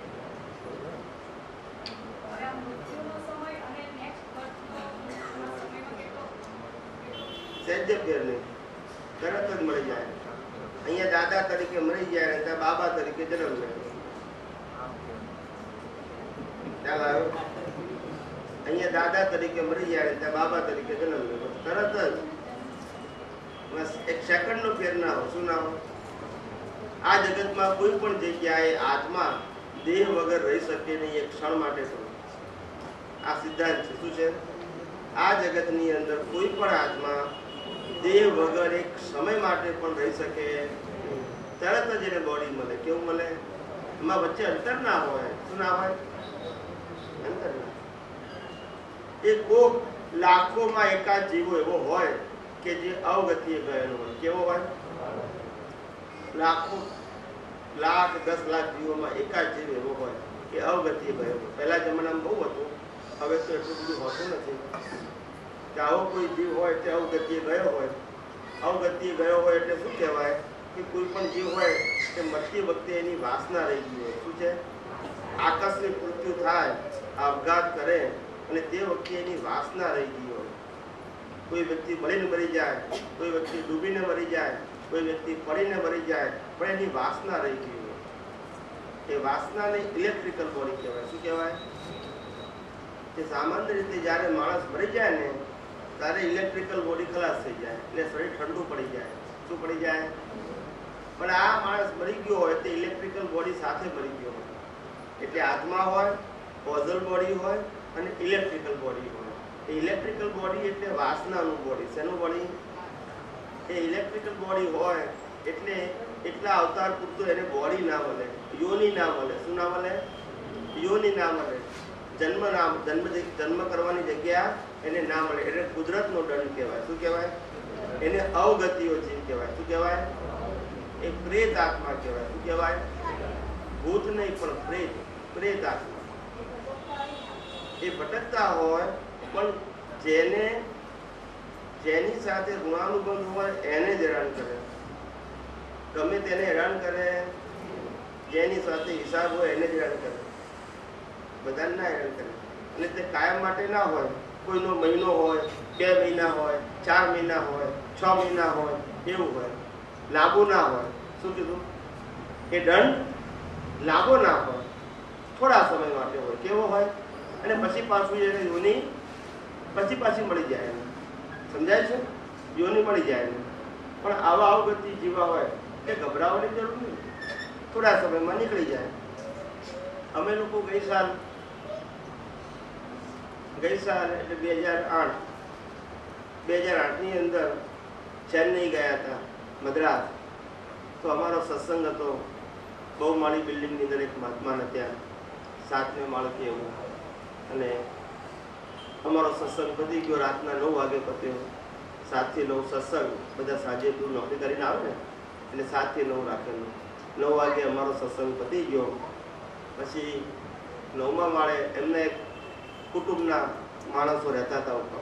સહેજે ફેર નહીં, તરત જ મળી જાય. અહીંયા દાદા તરીકે મરી જાય અને ત્યાં બાબા તરીકે જન્મ લે. ખ્યાલ આવ્યો? અહીંયા દાદા તરીકે મરી જાય, ત્યાં બાબા તરીકે જન્મ લેવો, તરત જ બસ એક સેકન્ડનો ફેર ના હોય. શું ના હોય? આ જગતમાં કોઈ પણ જગ્યાએ આત્મા દેહ વગર રહી શકે નહીં, એક ક્ષણ માટે પણ. આ સિદ્ધાંત છે. શું છે? આ જગતની અંદર કોઈ પણ આત્મા દેહ વગર એક સમય માટે પણ રહી શકે, તરત જ એને બોડી મળે. કેવું મળે? એમાં વચ્ચે અંતર ના હોય. શું ના હોય? અંતર ના. એ કોક લાખોમાં એકાદ જીવો એવો હોય કે જે અવગતિએ ગયેલો હોય. કેવો હોય? લાખો, લાખ, 10 લાખ જીવોમાં એકાદ જીવ એવો હોય કે અવગતિએ ગયેલો. પહેલા જમાનામાં બહુ હતું, હવે તો એટલું બધું હોતું નથી કે આવો કોઈ જીવ હોય તે અવગતિએ ગયો હોય. અવગતિએ ગયો હોય એટલે શું કહેવાય? કે કોઈ પણ જીવ હોય કે મરતી વખતે એની વાસના રહી ગઈ હોય. શું છે? આકસ્મિક મૃત્યુ થાય, આપઘાત કરે અને તે વખતે એની વાસના રહી ગઈ હોય. કોઈ વ્યક્તિ બળીને મરી જાય, કોઈ વ્યક્તિ ડૂબીને મરી જાય, કોઈ વ્યક્તિ પડીને મરી જાય, પણ એની વાસના રહી ગઈ હોય. એ વાસનાને ઇલેક્ટ્રિકલ બોડી કહેવાય. શું કહેવાય? કે સામાન્ય રીતે જ્યારે માણસ મરી જાય ને ત્યારે ઇલેક્ટ્રિકલ બોડી ખલાસ થઈ જાય, એટલે શરીર ઠંડુ પડી જાય. શું પડી જાય? પણ આ માણસ મરી ગયો હોય તે ઇલેક્ટ્રિકલ બોડી સાથે મરી ગયો હોય. એટલે આત્મા હોય, કોઝલ બોડી હોય અને ઇલેક્ટ્રિકલ બોડી હોય. એ ઇલેક્ટ્રિકલ બોડી એટલે વાસનાનું બોડી. શેનું બોડી? એ ઇલેક્ટ્રિકલ બોડી હોય એટલે એટલા અવતાર પૂરતું એને બોડી ના મળે, યોની ના મળે. શું ના મળે? યોની ના મળે. જન્મ કરવાની જગ્યા એને ના મળે. એટલે કુદરતનો દંડ કહેવાય. શું કહેવાય? એને અવગતિઓ જીવ કહેવાય. શું કહેવાય? એ પ્રેત આત્મા કહેવાય. શું કહેવાય? ભૂત નહીં પણ પ્રેત. પ્રેત આત્મા એ ભટકતા હોય, પણ જેની સાથે ઋણાનુબંધ હોય એને જ હેરાન કરે. ગમે તેને હેરાન કરે. જેની સાથે હિસાબ હોય એને જ હેરાન કરે. બધાને ના હેરાન કરે. અને તે કાયમ માટે ના હોય. કોઈનો મહિનો હોય, 2 મહિના હોય, 4 મહિના હોય, 6 મહિના હોય, એવું હોય. લાંબુ ના હોય. શું કીધું? એ દંડ લાંબો ના હોય, થોડા સમય માટે હોય. કેવો હોય? અને પછી પાછું એને યોની પછી પાછી મળી જાય. એને સમજાય છે? યોની મળી જાય એને. પણ આવા અવગતિ જીવા હોય કે ગભરાવાની જરૂર નહીં, થોડા સમયમાં નીકળી જાય. અમે લોકો ગઈ સાલ એટલે 2008ની અંદર ચેન્નઈ ગયા હતા, મદ્રાસ. તો અમારો સત્સંગ હતો બહુ માળી બિલ્ડિંગની અંદર. એક મહાત્માને ત્યાં 7મે માળ કે એવું. અને અમારો સત્સંગ પતી ગયો. રાતના 9 વાગે પત્યો. 7 થી 9 સત્સંગ. બધા સાંજે દૂર નોકરી કરીને આવે ને એટલે 7 થી 9 રાખેલું. 9 વાગે અમારો સત્સંગ પતી ગયો. પછી 9મા માળે એમને એક કુટુંબના માણસો રહેતા હતા, ઉપર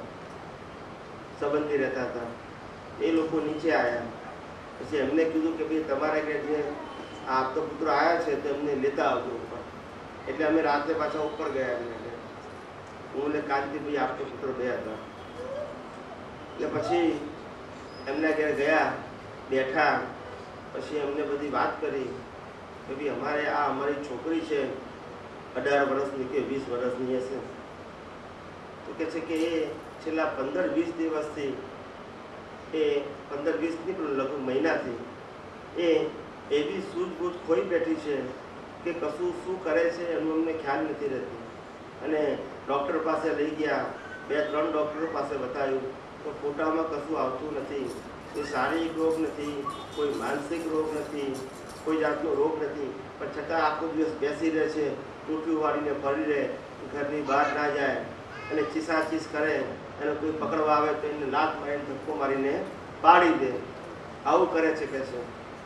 સંબંધી રહેતા હતા. એ લોકો નીચે આવ્યા. પછી એમને કીધું કે ભાઈ તમારે કે જે આપતો પુત્ર આવ્યા છે તો એમને લેતા આવજો ઉપર. એટલે અમે રાત્રે પાછા ઉપર ગયા. એમને હું ને કાંતિભાઈ આપતો પુત્ર બે હતા. એટલે પછી એમના ઘરે ગયા, બેઠા. પછી એમને બધી વાત કરી કે ભાઈ અમારે આ અમારી છોકરી છે 18 વર્ષની કે 20 વર્ષની હશે. તો કે છે કે એ છેલ્લા 15-20 દિવસથી, એ 15-20 પણ લગભગ મહિનાથી એ એવી સૂઝબૂઝ ખોઈ બેઠી છે કે કશું શું કરે છે એનું અમને ખ્યાલ નથી રહેતી. અને ડૉક્ટર પાસે લઈ ગયા, 2-3 ડૉક્ટરો પાસે બતાવ્યું તો ફોટામાં કશું આવતું નથી. કોઈ શારીરિક રોગ નથી, કોઈ માનસિક રોગ નથી, કોઈ જાતનો રોગ નથી. પણ છતાં આખો દિવસ બેસી રહે છે, ટૂંકી વાળીને ફરી રહે, ઘરની બહાર ના જાય અને ચીસાચીસ કરે. અને કોઈ પકડવા આવે તો એને લાત મારીને ધક્કો મારીને પાડી દે. આવું કરે છે કે છે.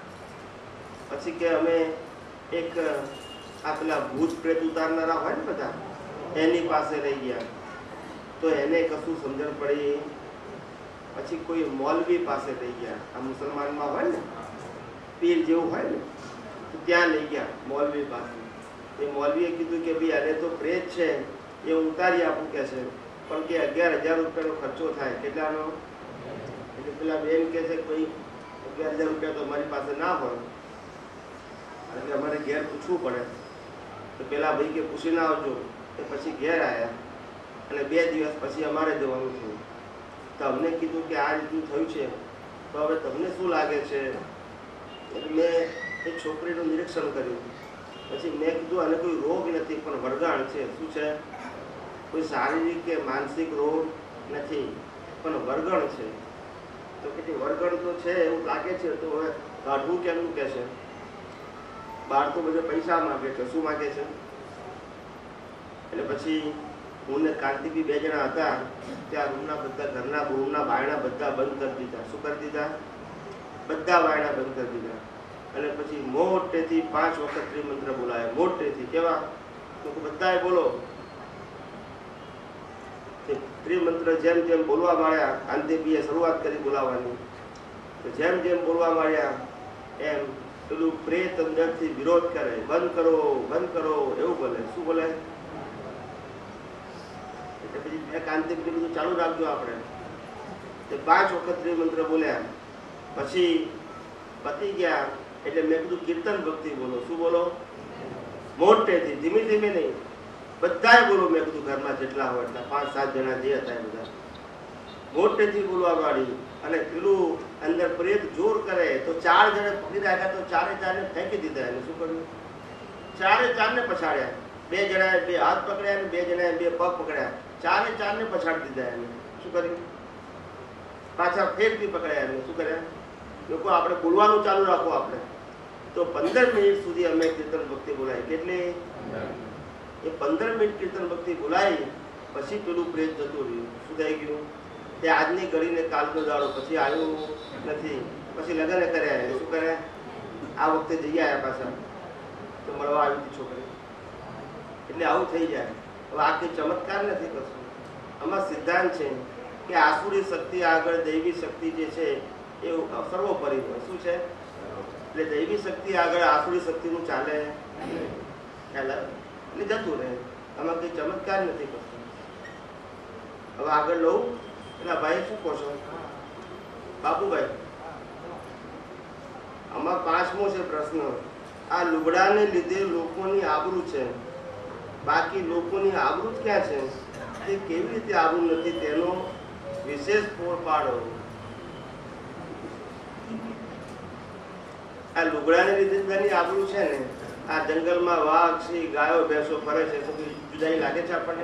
પછી કે અમે એક આ પેલા ભૂત પ્રેત ઉતારનારા હોય ને બધા, એની પાસે લઈ ગયા. તો એને કશું સમજણ પડી. પછી કોઈ મૌલવી પાસે લઈ ગયા. આ મુસલમાનમાં હોય ને પીર જેવું હોય ને, તો ત્યાં લઈ ગયા મૌલવી પાસે. એ મૌલવીએ કીધું કે ભાઈ અરે તો પ્રેત છે, એ ઉતારી આપું કે છે, પણ કે 11,000 રૂપિયાનો ખર્ચો થાય. કેટલાનો? એટલે પેલા બેન કહે છે કે ભાઈ 11,000 રૂપિયા તો અમારી પાસે ના હોય, એટલે અમારે ઘેર પૂછવું પડે. તો પેલા ભાઈ કે પૂછીને આવજો. એ પછી ઘેર આવ્યા અને 2 દિવસ પછી અમારે જવાનું થયું. તો અમને કીધું કે આ રીતનું થયું છે, તો હવે તમને શું લાગે છે? એટલે મેં એ છોકરીનું નિરીક્ષણ કર્યું. પછી મેં કીધું આને કોઈ રોગ નથી, પણ વરગાણ છે. શું છે? કોઈ શારીરિક કે માનસિક રોગ નથી, પણ વરગણ છે. તો કે વરગણ તો છે એવું લાગે છે, તો હવે કાઢવું કેમનું કે છે? બહાર તો બધે પૈસા માગે છે. શું માગે છે? એટલે પછી હું ને કાંતિબી 2 જણા હતા. ત્યાં રૂમના બધા ઘરના રૂમના બાયણા બધા બંધ કરી દીધા. શું કરી દીધા? બધા બાયણા બંધ કરી દીધા. અને પછી મોટેથી 5 વખત ત્રિમંત્ર બોલાયા. મોટેથી કેવા? તો બધાએ બોલો. ત્રિમંત્ર જેમ જેમ બોલવા માંડ્યા, કાંતિબીએ શરૂઆત કરી બોલાવવાની. તો જેમ જેમ બોલવા માંડ્યા એમ પેલું પ્રેત અંદરથી વિરોધ કરે, બંધ કરો, બંધ કરો, એવું બોલે. શું બોલે? એટલે પછી મેં કાંતિબી બધું ચાલુ રાખજો આપણે. તે 5 વખત ત્રિમંત્ર બોલ્યા. પછી પતી ગયા એટલે મેં કીધું કીર્તન ભક્તિ બોલો. શું બોલો? મોટેથી, ધીમે ધીમે નહીં, બધાએ બોલો. મેં કીધું ઘરમાં જેટલા હોય એટલા 5-7 જણા જે હતા એ બધા મોટેથી બોલવા માંડી. અને પેલું અંદર પ્રેત જોર કરે તો 4 જણે પકડી રાખ્યા, તો 4 ફેંકી દીધા. એને શું કર્યું? 4 પછાડ્યા. 2 જણાએ 2 હાથ પકડ્યા અને 2 જણાએ 2 પગ પકડ્યા. 4 પછાડી દીધા. એને શું કર્યું? પાછા ફેરથી પકડ્યા. એને શું કર્યા? લોકો આપણે બોલવાનું ચાલુ રાખો આપણે. તો 15 મિનિટ સુધી અમે કીર્તન ભક્તિ બોલાવી. કેટલી? એ 15 મિનિટ કીર્તન ભક્તિ બોલાવી. પછી પેલું પ્રેત જતું રહ્યું. શું થઈ ગયું? તે આજની ઘડીને કાલનો દાડો પછી આવ્યું નથી. પછી લગ્ન કર્યા. શું કર્યા? આ વખતે જઈ આવ્યા પાછા. તો મળવા આવી હતી છોકરી. એટલે આવું થઈ જાય. હવે આ કંઈ ચમત્કાર નથી કશું. આમાં સિદ્ધાંત છે કે આસુરી શક્તિ આગળ દૈવી શક્તિ જે છે એ સર્વોપરી હોય. શું છે? એટલે દૈવી શક્તિ આગળ આસુરી શક્તિનું ચાલે ખ્યાલ આવે એટલે જતું રહે. આમાં કંઈ ચમત્કાર નથી કરતો. હવે આગળ લઉં. એટલે ભાઈ શું કહો છો બાબુભાઈ? આમાં 5મો છે પ્રશ્ન. આ લુગડાને લીધે લોકોની આબરૂ છે, બાકી લોકોની આબરૂ ક્યાં છે? તે કેવી રીતે આબરૂ નથી તેનો વિશેષ પોર પાડો. આ લુગડાને લીધે બધાની આબરૂ છે ને. આ જંગલમાં વાઘ, સિંહ, ગાયો, ભેંસો ફરે છે તો જુદાઈ લાગે છે આપણને?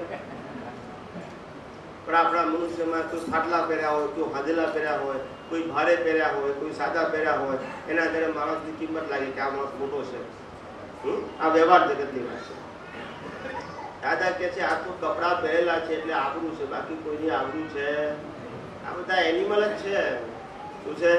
પણ આપણા મનુષ્યમાં કોઈ ફાટલા પહેર્યા હોય, કોઈ હાદેલા પહેર્યા હોય, કોઈ ભારે પહેર્યા હોય, કોઈ સાદા પહેર્યા હોય, એના આધારે માણસની કિંમત લાગે કે આ માણસ મોટો છે. આ વ્યવહાર જગતની વાત છે. દાદા કે છે આ તો કપડાં પહેરેલા છે એટલે આબરૂ છે, બાકી કોઈની આબરૂ છે? આ બધા એનિમલ જ છે. શું છે?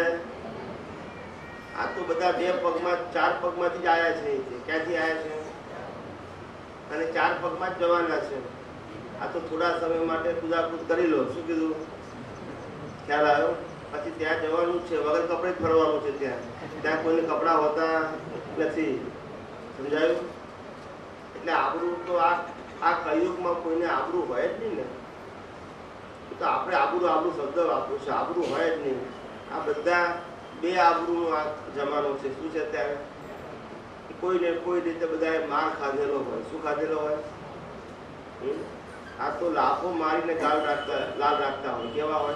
આ તો બધા 2 પગમાં 4 પગમાંથી જ આવ્યા છે. ક્યાંથી આવ્યા છે? અને 4 પગમાં જ જવાના છે. આ તો થોડા સમય માટે કુદાકુદ કરી લો. શું કીધું? ખ્યાલ આવ્યો? પછી ત્યાં જવાનું છે, વગર કપડે જ ફરવાનું છે. ત્યાં કોઈને કપડાં હોતા નથી. સમજાયું? એટલે આબરૂ તો આ કળિયુગમાં કોઈને આબરૂ હોય જ નહીં ને. તો આપણે આબરૂ શબ્દ વાપરું છે. આબરૂ હોય જ નહીં. આ બધા 2 આબરૂનો આ જમાનો છે. શું છે? ત્યારે કોઈને કોઈ રીતે બધાએ માર ખાધેલો હોય. શું ખાધેલો હોય? આ તો લાફો મારીને લાલ રાખતા હોય. કેવા હોય?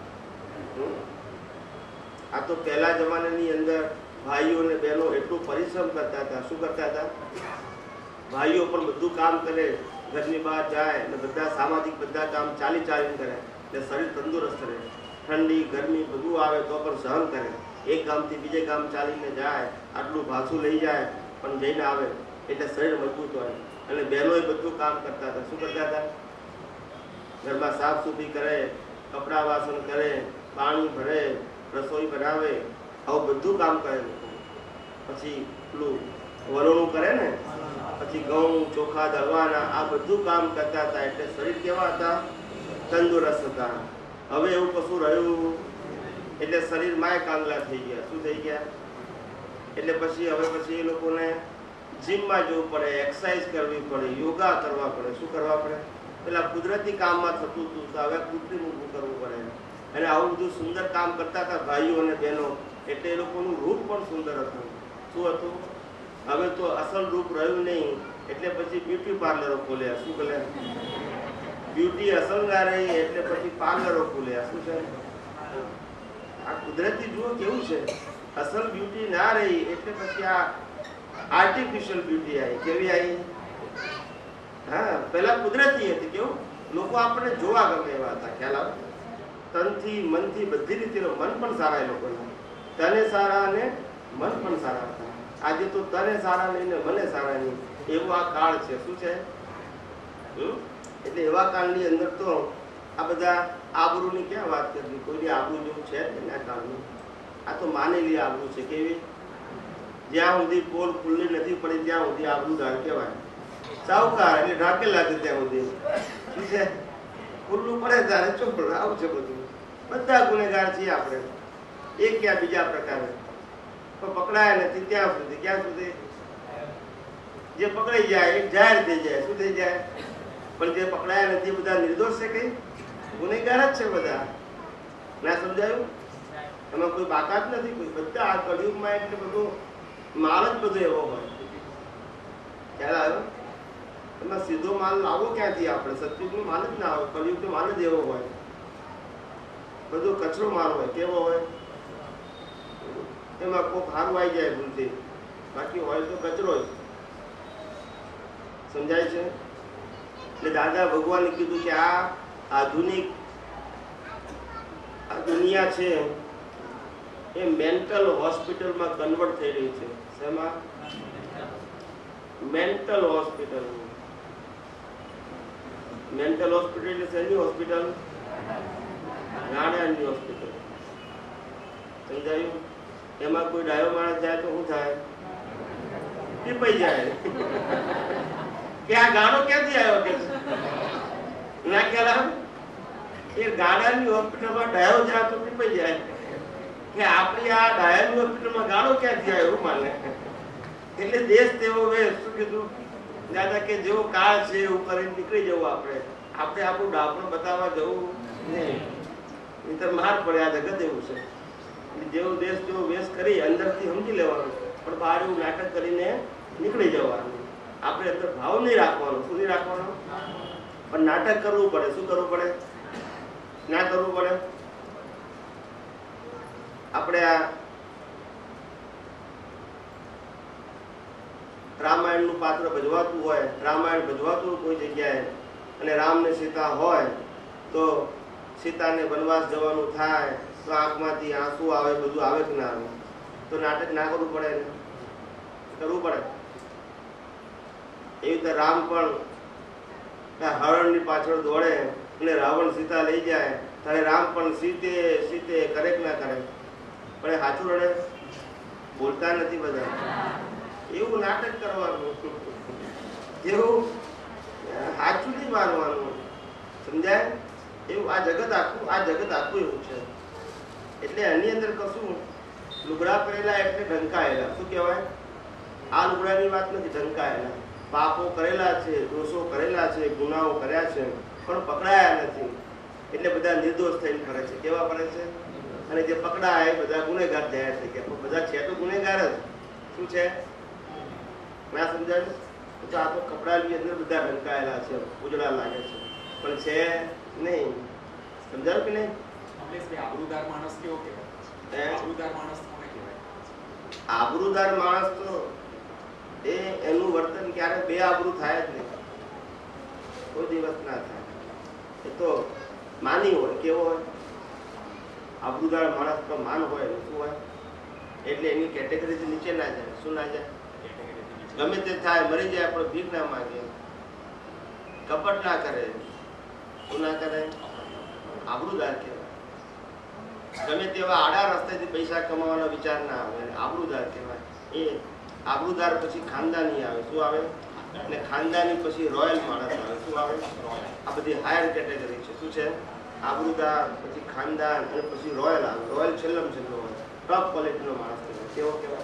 આ તો પહેલા જમાનાની અંદર ભાઈઓ અને બહેનો એટલું પરિશ્રમ કરતા હતા. શું કરતા હતા? ભાઈઓ પણ બધું કામ કરે, ઘરની બહાર જાય અને બધા સામાજિક બધા કામ ચાલીને કરે એટલે શરીર તંદુરસ્ત રહે. ઠંડી ગરમી બધું આવે તો પણ સહન કરે. એક ગામથી બીજે ગામ ચાલીને જાય, આટલું ભાસું લઈ જાય પણ જઈને આવે એટલે શરીર મજબૂત હોય. અને બહેનોએ બધું કામ કરતા હતા. શું કરતા હતા? ઘરમાં સાફ સૂફી કરે, કપડાં વાસણ કરે, પાણી ભરે, રસોઈ બનાવે, આવું બધું કામ કરે. પછી પેલું વલોણું કરે ને, પછી ઘઉં ચોખા દળવાના, આ બધું કામ કરતા હતા. એટલે શરીર કેવા હતા? તંદુરસ્ત હતા. હવે એવું કશું રહ્યું એટલે શરીરમાં કાંગલા થઈ ગયા. શું થઈ ગયા? એટલે પછી એ લોકોને જીમમાં જવું પડે, એક્સરસાઇઝ કરવી પડે, યોગા કરવા પડે. શું કરવા પડે? પેલા કુદરતી કામમાં થતું હતું તો હવે કૃત્રિમ ઊભું કરવું પડે. અને આવું બધું સુંદર કામ કરતા હતા ભાઈઓ અને બહેનો. એટલે એ લોકોનું રૂપ પણ સુંદર હતું. શું હતું? હવે તો અસલ રૂપ રહ્યું નહીં. એટલે પછી બ્યુટી પાર્લરો ખોલ્યા. શું ખોલ્યા? બ્યુટી અસંગા રહી એટલે પછી પાર્લરો ખોલ્યા. શું છે? આ કુદરતી જુઓ કેવું છે. અસલ બ્યુટી ના રહી એટલે પછી આ આર્ટિફિશિયલ બ્યુટી આવી. કેવી આવી? હા, પેલા કુદરતી હતી. કેવું લોકો આપણને જોવા ગમે એવા હતા. ખ્યાલ આવે? તનથી મનથી બધી રીતે મન પણ સારા એ લોકોના. તને સારા અને મન પણ સારા હતા. આજે તો તને સારા લઈને મને સારા નહીં એવો આ કાળ છે. શું છે? એટલે એવા કાળની અંદર તો આ બધા આબરૂની ક્યાં વાત કરવી? કોઈની આબરૂ જેવું છે જ ને આ કાળનું. આ તો માનેલી આબરૂ છે. કેવી? જ્યાં સુધી પોલ ખુલ્લી નથી પડી ત્યાં સુધી આબરૂદાર કહેવાય. સાવકાર એટલે ઢાંકેલા છે ત્યાં સુધી. શું છે? ખુલ્લું પડે ત્યારે ચોપડ. આવું છે બધું. બધા ગુનેગાર છીએ આપણે, એક ક્યાં બીજા પ્રકારે. પણ પકડાયા નથી ત્યાં સુધી. ક્યાં સુધી? જે પકડાઈ જાય એ જાહેર થઈ જાય. શું થઈ જાય? પણ જે પકડાયા નથી બધા નિર્દોષ છે. કઈ ગુનેગાર જ છે બધા. ના સમજાયું? એમાં કોઈ બાકાત નથી. કોઈ બધા આ કળિયુગમાં એટલે બધું માલ જ બધો એવો હોય. ખ્યાલ આવ્યો? એમાં સીધો માલ લાવો ક્યાંથી? આપણે સતયુગનો માલ જ ના આવે. કળિયુગનો માલ જ એવો હોય. બધો કચરો માલ હોય. કેવો હોય? એમાં કોક હારું આવી જાય ભૂલથી, બાકી હોય તો કચરો જ. સમજાય છે? એટલે દાદા ભગવાને કીધું કે આ આધુનિક આ દુનિયા છે એ મેન્ટલ હોસ્પિટલમાં કન્વર્ટ થઈ રહી છે. શેમાં? Mental hospital. મેન્ટલ હોસ્પિટલ એટલે શેની હોસ્પિટલ? નાણાંની હોસ્પિટલ. સમજાયું? એમાં કોઈ ડાયો માણસ જાય તો શું થાય? ટીપાઈ જાય કે આ ગાણો ક્યાંથી આવ્યો કે ના ખ્યાલ આવે? એ ગાડાની હોસ્પિટલમાં ડાયો જાય તો ટીપાઈ જાય કે આપણી આ ડાયાની હોસ્પિટલમાં ગાણો ક્યાંથી આવ્યો એવું માને. એટલે દેશ તેવો વેશ. શું કીધું દાદા? કે જેવો કાળ છે એવું કરીને નીકળી જવું. આપણે આપણું ડાપણ બતાવવા જવું નહીં, નહીંતર માર પડે. આ જગત એવું છે. જેવો દેશ જેવો વેશ કરી અંદરથી સમજી લેવાનું, પણ બહાર એવું નાટક કરીને નીકળી જવાનું. આપણે અંદર ભાવ નહીં રાખવાનો. શું નહીં રાખવાનો? પણ નાટક કરવું પડે. શું કરવું પડે? ના કરવું પડે. આપણે આ રામાયણનું પાત્ર ભજવાતું હોય, રામાયણ ભજવાતું કોઈ જગ્યાએ, અને રામ ને સીતા હોય તો સીતાને વનવાસ જવાનું થાય તો આંખમાંથી આંસુ આવે, બધું આવે કે ના આવે? તો નાટક ના કરવું પડે ને? કરવું પડે. એવી રીતે રામ પણ હરણની પાછળ દોડે અને રાવણ સીતા લઈ જાય ત્યારે રામ પણ સીતે સીતે કરે કે ના કરે? પણ સાચું રડે? બોલતા નથી બધા. એવું નાટક કરવાનું, જેવું સાચું નહીં માનવાનું. સમજાય? એવું આ જગત આખું એવું છે. એટલે એની અંદર કશું લુગડા પહેરેલા એટલે ઢંકાયેલા. શું કહેવાય? આ લુગડાની વાત નથી. ઢંકાયેલા પાપો કરેલા છે, દોષો કરેલા છે, ગુનાઓ કર્યા છે, પણ પકડાયા નથી. એટલે બધા નિર્દોષ થઈને ફરે છે. કેવા ફરે છે? અને જે પકડાય એ બધા ગુનેગાર જાહેર થઈ ગયા. પણ બધા છે તો ગુનેગાર જ. શું છે? ના સમજાયું? તો આ તો કપડાની અંદર બધા ઢંકાયેલા છે, ઉજળા લાગે છે, પણ છે નહીં. સમજાયું કે નહીં? આબરૂદાર માણસ કેવો કહેવાય? આબરૂદાર માણસ કોને કહેવાય? આબરૂદાર માણસ તો એનું વર્તન ક્યારે બે આબરૂ થાય જ નહીં. કોઈ દિવસ ના થાય. એ તો માની હોય. કેવો હોય? આબરૂદાર માણસ તો માન હોય. શું હોય? એટલે એની કેટેગરીથી નીચે ના જાય. શું ના જાય? ગમે તે થાય, મરી જાય, પણ ભીખ ના માંગે, કપટ ના કરે. શું ના કરે? આબરૂદાર કહેવાય. ગમે તેવા આડા રસ્તેથી પૈસા કમાવાનો વિચાર ના આવે, આબરૂદાર કહેવાય. એ આબરૂદાર પછી ખાનદાની આવે. શું આવે? અને ખાનદાની પછી રોયલ માણસ આવે. શું આવે? આ બધી હાયર કેટેગરી છે. શું છે? આબરૂદાર, પછી ખાનદાન, અને પછી રોયલ આવે. રોયલ છેલ્લો હોય. ટોપ ક્વોલિટીનો માણસ કહેવાય. કેવો કહેવાય?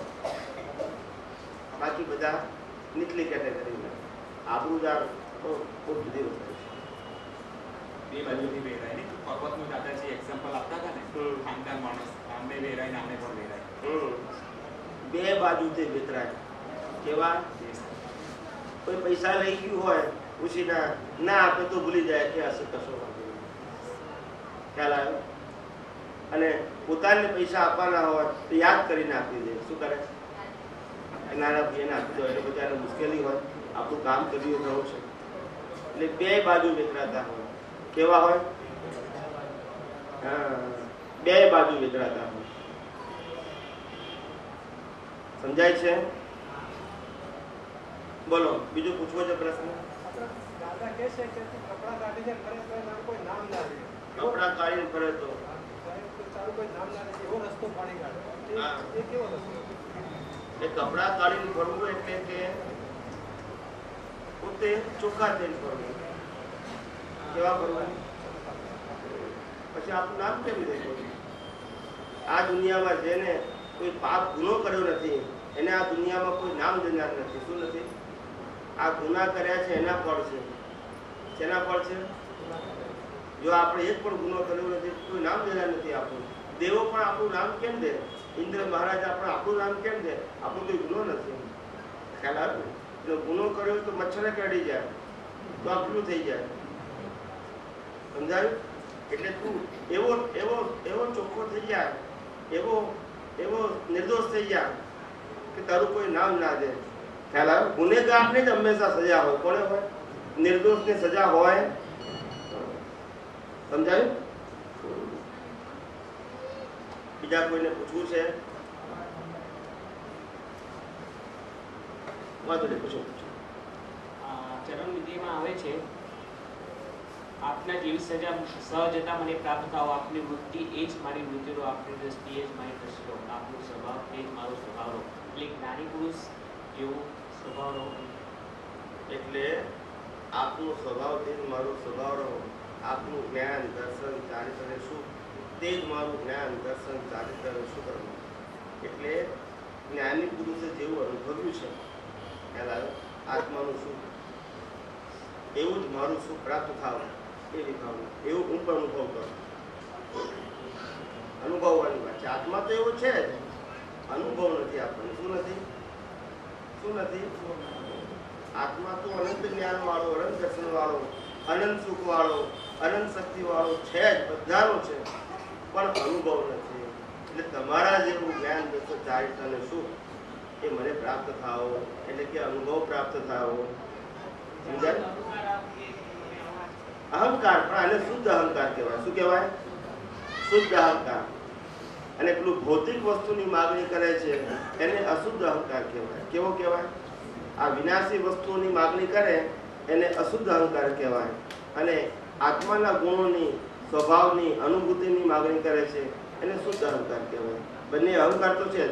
બાકી બધા નીચલી કેટેગરીમાં. આબરૂદાર તો બહુ જુદી વસ્તુ છે. બે બાજુથી વેરાય ને. પર્વતનું દાદાજી એક્ઝામ્પલ આપતા હતા ને, ખાનદાન માણસ આમને વેરાય ને આમને પણ વેરાય. બે બાજુથી વિતરાય. કેવા? કોઈ પૈસા લઈ ગયું હોય ઉછીના, ના આપે તો ભૂલી જાય કે હશે કશો વાંધો નહીં. ખ્યાલ આવ્યો? અને પોતાને પૈસા આપવાના હોય તો યાદ કરીને આપી દે. શું કરે? નાના ભાઈને આપી દો એટલે બધાને મુશ્કેલી હોય, આપણું કામ કર્યું ઘણું છે. એટલે બે બાજુ વેતરાતા હોય. કેવા હોય? હા, બે બાજુ વેતરાતા હોય. સમજાય છે? બોલો, બીજું પૂછવો છે પ્રશ્ન? દાદા કહે છે કે કપડા કાઢીને ફરે તો એના કોઈ નામ ના રહે. કપડા કાઢીને ફરે તો તારું કોઈ નામ ના રહે એવો રસ્તો પાડી કાઢે. હા. એ કેવો રસ્તો? એ કપડા કાઢીને ફરવું એટલે કે પોતે ચોખ્ખા થઈને ફરવું. કેવા ફરવું? પછી આપણું નામ કેવી રીતે કરવું? આ દુનિયામાં જેને કોઈ પાપ ગુનો કર્યો નથી એને આ દુનિયામાં કોઈ નામ દેનાર નથી. શું નથી? આ ગુના કર્યા છે એના ફળ છે. શેના ફળ છે? જો આપણે એક પણ ગુનો કર્યો નથી, કોઈ નામ દેનાર નથી આપણું. દેવો પણ આપણું નામ કેમ દે? ઇન્દ્ર મહારાજ આપણે આપણું નામ કેમ દે? આપણું કોઈ ગુનો નથી. ખ્યાલ આવે? જો ગુનો કર્યો તો મચ્છરે કરડી જાય તો આપણું થઈ જાય. સમજાયું? એટલે તું એવો એવો એવો ચોખ્ખો થઈ જાય, એવો એવો નિર્દોષ થઈ જાય કે તારું કોઈ નામ ના દે. ખ્યાલ આવે? ગુનેગારને જ હંમેશા સજા હોય. કોને હોય? નિર્દોષને સજા હોય. સમજાયું? બીજા કોઈને પૂછવું છે? વાંધો નહીં, પૂછો. ચરણ વિધિમાં આવે છે, આપના જેવી સજા સહજતા મને પ્રાપ્ત થાઓ, આપની વૃત્તિ એ જ મારી વૃત્તિનો, આપની દ્રષ્ટિ એ જ મારી દ્રષ્ટિનો, આપનો સ્વભાવ એ જ મારો સ્વભાવનો. એટલે જ્ઞાની પુરુષ જેવો સ્વભાવનો. એટલે આપનો સ્વભાવ તે જ મારો સ્વભાવ રહો. આપનું જ્ઞાન દર્શન ચારિત્ર શું તે જ મારું જ્ઞાન દર્શન ચારિત્ર શું કરવું. એટલે જ્ઞાની પુરુષે જેવું અનુભવ્યું છે ખ્યાલ આવ્યો આત્માનું સુખ, એવું જ મારું સુખ પ્રાપ્ત થાવ એવી ભાવના. એવું હું પણ અનુભવ કરું. અનુભવવાની વાત છે. આત્મા તો એવો છે જ, અનુભવ નથી આપણને. શું નથી? શું નથી? આત્મા તો અનંત જ્ઞાન વાળો, અનંત દર્શન વાળો, અનંત સુખ વાળો, અનંત શક્તિ વાળો છે જ, બધાનો છે, પણ અનુભવ નથી. એટલે તમારા જેવું જ્ઞાન દર્શન ચારિત્ર અને સુખ એ મને પ્રાપ્ત થાઓ, એટલે કે અનુભવ પ્રાપ્ત થાઓ. સમજાય? અહંકાર, પણ આને શુદ્ધ અહંકાર કહેવાય. શું કહેવાય? શુદ્ધ અહંકાર. અને પેલું ભૌતિક વસ્તુની માગણી કરે છે એને અશુદ્ધ અહંકાર કહેવાય. કેવો કહેવાય? આ વિનાશી વસ્તુઓની માગણી કરે એને અશુદ્ધ અહંકાર કહેવાય. અને આત્માના ગુણોની, સ્વભાવની, અનુભૂતિની માગણી કરે છે એને શુદ્ધ અહંકાર કહેવાય. બંને અહંકાર તો છે જ.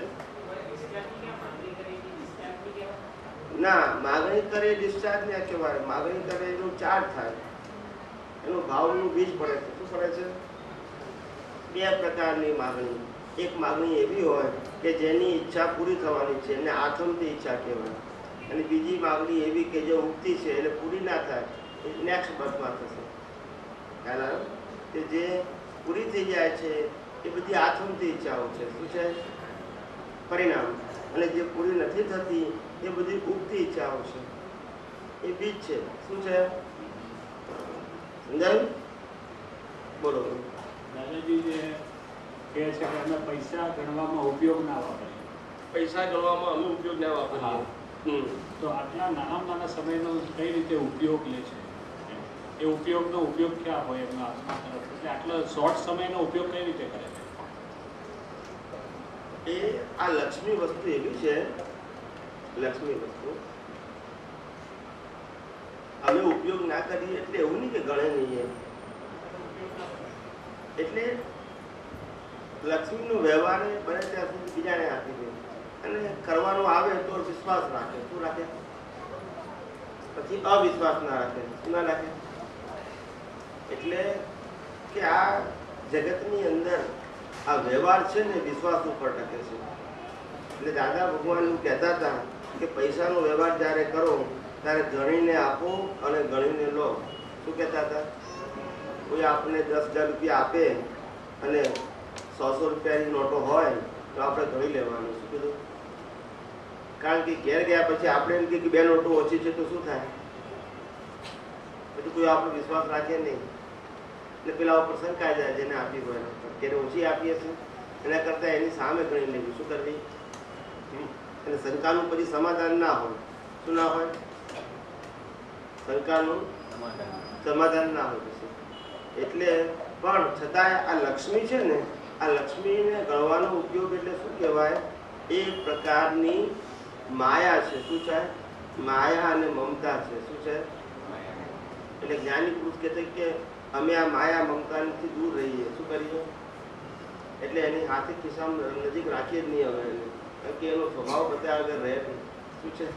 ના, માગણી કરે ડિસ્ચાર્જ ના કહેવાય. માગણી કરે એનું ચાર્જ થાય, એનું ભાવનું બીજ પડે છે. શું પડે છે? બે પ્રકારની માગણી. એક માગણી એવી હોય કે જેની ઈચ્છા પૂરી થવાની છે એને આથમતી ઈચ્છા કહેવાય. અને બીજી માગણી એવી કે જે ઉગતી છે એટલે પૂરી ના થાય, એ નેક્સ્ટ બર્થમાં થશે. ખ્યાલ આવ્યો? કે જે પૂરી થઈ જાય છે એ બધી આથમતી ઈચ્છાઓ છે. શું છે? પરિણામ. અને જે પૂરી નથી થતી એ બધી ઉગતી ઈચ્છાઓ છે, એ બીજ છે. શું છે? સમજાયું? બોલો. દાદાજી જે કહે છે કે અમે પૈસા ગણવામાં ઉપયોગ ના વાપરીએ. પૈસા ગણવામાં અમે ઉપયોગ ના વાપરીએ. તો આટલા નાના સમયનો કઈ રીતે ઉપયોગ લે છે? એ ઉપયોગનો ઉપયોગ ક્યાં હોય એમના આત્મા તરફ? એટલે આટલો શોર્ટ સમયનો ઉપયોગ કઈ રીતે કરે છે? એ આ લક્ષ્મી વસ્તુ એવી છે, લક્ષ્મી વસ્તુ અમે ઉપયોગ ના કરીએ એટલે એવું નહીં કે ગણે નહીં. એટલે લક્ષ્મીનો વ્યવહાર બને ત્યાં સુધી બીજાને આપી દે અને કરવાનો આવે તો વિશ્વાસ રાખે. શું રાખે? પછી અવિશ્વાસ ના રાખે. શું ના રાખે? એટલે કે આ જગતની અંદર આ વ્યવહાર છે ને વિશ્વાસ ઉપર ટકે છે. એટલે દાદા ભગવાન એવું કહેતા હતા કે પૈસાનો વ્યવહાર જ્યારે કરો ત્યારે ગણીને આપો અને ગણીને લો. શું કહેતા હતા? કોઈ આપણને 10,000 રૂપિયા આપે અને 100 રૂપિયાની નોટો હોય તો આપણે ગણી લેવાનું. શું કીધું? કારણ કે ઘેર ગયા પછી આપણે એમ કે બે નોટો ઓછી છે તો શું થાય? પછી કોઈ આપણો વિશ્વાસ રાખે નહીં એટલે પેલા ઉપર શંકાઈ જાય જેને આપી હોય તેને ઓછી આપીએ છીએ એના કરતાં એની સામે ગણી લેવી. શું કરવી? અને શંકાનું પછી સમાધાન ના હોય. શું ના હોય? શંકાનું સમાધાન ના હોય પછી. એટલે પણ છતાંય આ લક્ષ્મી છે ને, આ લક્ષ્મીને ગણવાનો ઉપયોગ એટલે શું કહેવાય? એ પ્રકારની માયા છે. શું છે? માયા અને મમતા છે. શું છે? એટલે જ્ઞાની પુરુષ કહે છે કે અમે આ માયા મમતાથી દૂર રહીએ. શું કરીએ? એટલે એની હાથે ખિસ્સામાં નજીક રાખીએ જ નહીં હવે એને, કારણ કે એનો સ્વભાવ બતાવ્યા વગર રહે નહીં. શું છે?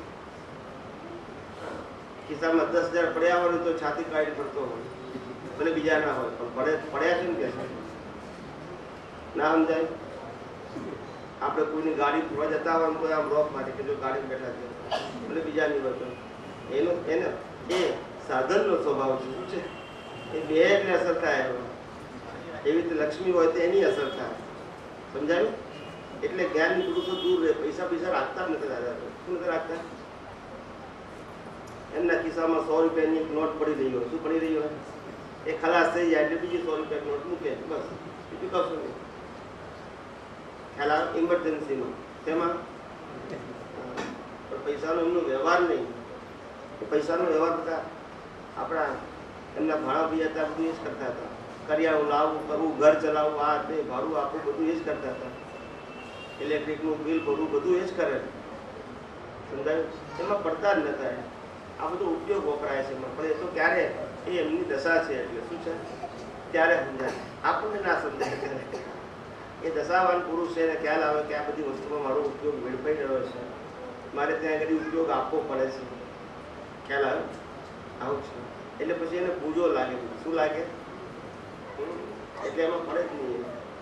ખિસ્સામાં 10,000 પડ્યા હોય તો છાતી કાઢી પડતો હોય, ભલે બીજા ના હોય પણ પડ્યા છે ને કે ના સમજાય? આપણે કોઈની ગાડી ફરવા જતા હોય તો આમ રોક માટે કે જો ગાડી બેઠા છે, ભલે બીજા નહીં હોય એનો એને એ સાધનનો સ્વભાવ છે. શું છે? એ બે એટલે અસર થાય. એવી રીતે લક્ષ્મી હોય તો એની અસર થાય. સમજાયું? એટલે જ્ઞાની પુરુષો દૂર રહે. પૈસા રાખતા જ નથી દાદા. શું નથી રાખતા? એમના ખિસ્સામાં 100 રૂપિયાની એક નોટ પડી રહી હોય. શું પડી રહી હોય? એ ખલાસ થઈ જાય એટલે બીજી 100 રૂપિયાની નોટ મૂકે, બસ. બીજું કશું નહીં. ખ્યાલ આવે? ઇમરજન્સીમાં તેમાં પણ પૈસાનો એમનો વ્યવહાર નહીં. પૈસાનો વ્યવહાર બધા આપણા એમના ભાણા બી હતા, બધું એ જ કરતા હતા. કરિયાણું લાવવું, કરવું, ઘર ચલાવવું, આ તે ભાડું આપવું, બધું એ જ કરતા હતા. ઇલેક્ટ્રિકનું બિલ ભરવું, બધું એ જ કરે. સમજાયું? એમાં પડતા જ નતા. આ બધો ઉપયોગ વપરાય છે એમાં. પણ એ તો ક્યારે એ એમની દશા છે એટલે શું છે ત્યારે સમજાય. આપણને ના સમજાય. એ દશાવાન પુરુષ છે એને ખ્યાલ આવે કે આ બધી વસ્તુમાં મારો ઉપયોગ વેડફાઈ રહ્યો છે, મારે ત્યાં આગળ ઉપયોગ આપવો પડે છે. ખ્યાલ આવે? આવું છે. એટલે પછી એને પૂજો લાગે. શું લાગે? એટલે એમાં પડે જ નહીં.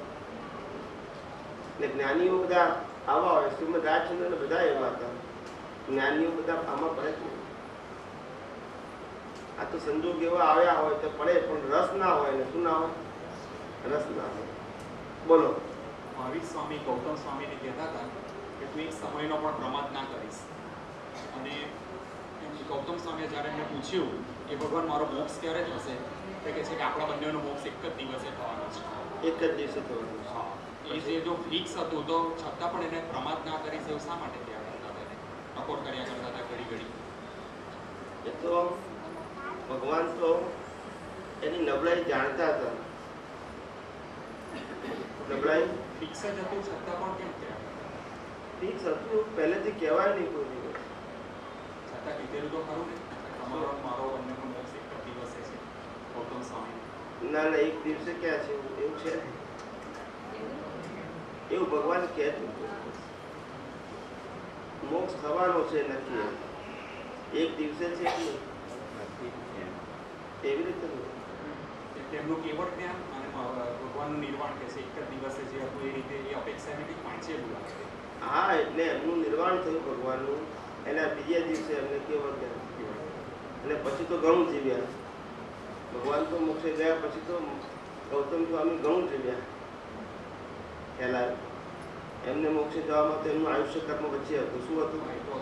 એટલે જ્ઞાનીઓ બધા આવા હોય. શ્રીમદ રાજચંદ્ર બધા એવા હતા. જ્ઞાનીઓ બધા આમાં પડે જ નહીં. આ તો સંજોગ એવા આવ્યા હોય તો પડે, પણ રસ ના હોય ને. શું ના હોય? રસ ના હોય. બોલો. મહાવીર સ્વામી ગૌતમ સ્વામીને કહેતા હતા કે તું એક સમયનો પણ પ્રમાદ ના કરીશ. અને ગૌતમ સ્વામીએ જ્યારે એમને પૂછ્યું કે ભગવાન મારો મોક્ષ ક્યારે થશે, તો કહે છે કે આપણા બંનેનો મોક્ષ એક જ દિવસે થવાનો છે. એક જ દિવસે થવાનું છે. હા, એ જે જો ફિક્સ હતું તો છતાં પણ એને પ્રમાદ ના કરીશ એવું શા માટે કહેવા કરતા હતા? એને ટકોર કર્યા કરતા હતા ઘડી ઘડી. એ તો ભગવાન તો એની નબળાઈ જાણતા હતા. નબળાઈ ફિક્સ જ હતું છતાં પણ કેમ કહેવા કરતા? ફિક્સ હતું પહેલેથી કહેવાય નહીં કોઈ દિવસ. છતાં કીધેલું તો ખરું ને, તમારો મારો બંનેનો મોક્ષ એક જ દિવસે છે. ગૌતમ સ્વામી ના ના, એક દિવસે ક્યાં છે એવું છે? એવું ભગવાન કહેતું મોક્ષ થવાનો છે નથી. એક દિવસે છે કે એવી રીતે તેમનું કેવળ જ્ઞાન અને ભગવાનનું નિર્વાણ કે છે એક જ દિવસે જે હતું એ રીતે એ અપેક્ષા એમને કંઈક વાંચેલું લાગે. હા, એટલે એમનું નિર્વાણ થયું ભગવાનનું. એના બીજા દિવસે એમને કેવળ જ્ઞાન. અને પછી તો ઘણું જીવ્યા. ભગવાન તો મોક્ષે ગયા પછી તો ગૌતમ સ્વામી ઘણું જીવ્યા. ખ્યાલ આવે? એમને મોક્ષે જવામાં તો એમનું આયુષ્ય કર્મ વચ્ચે હતું. શું હતું?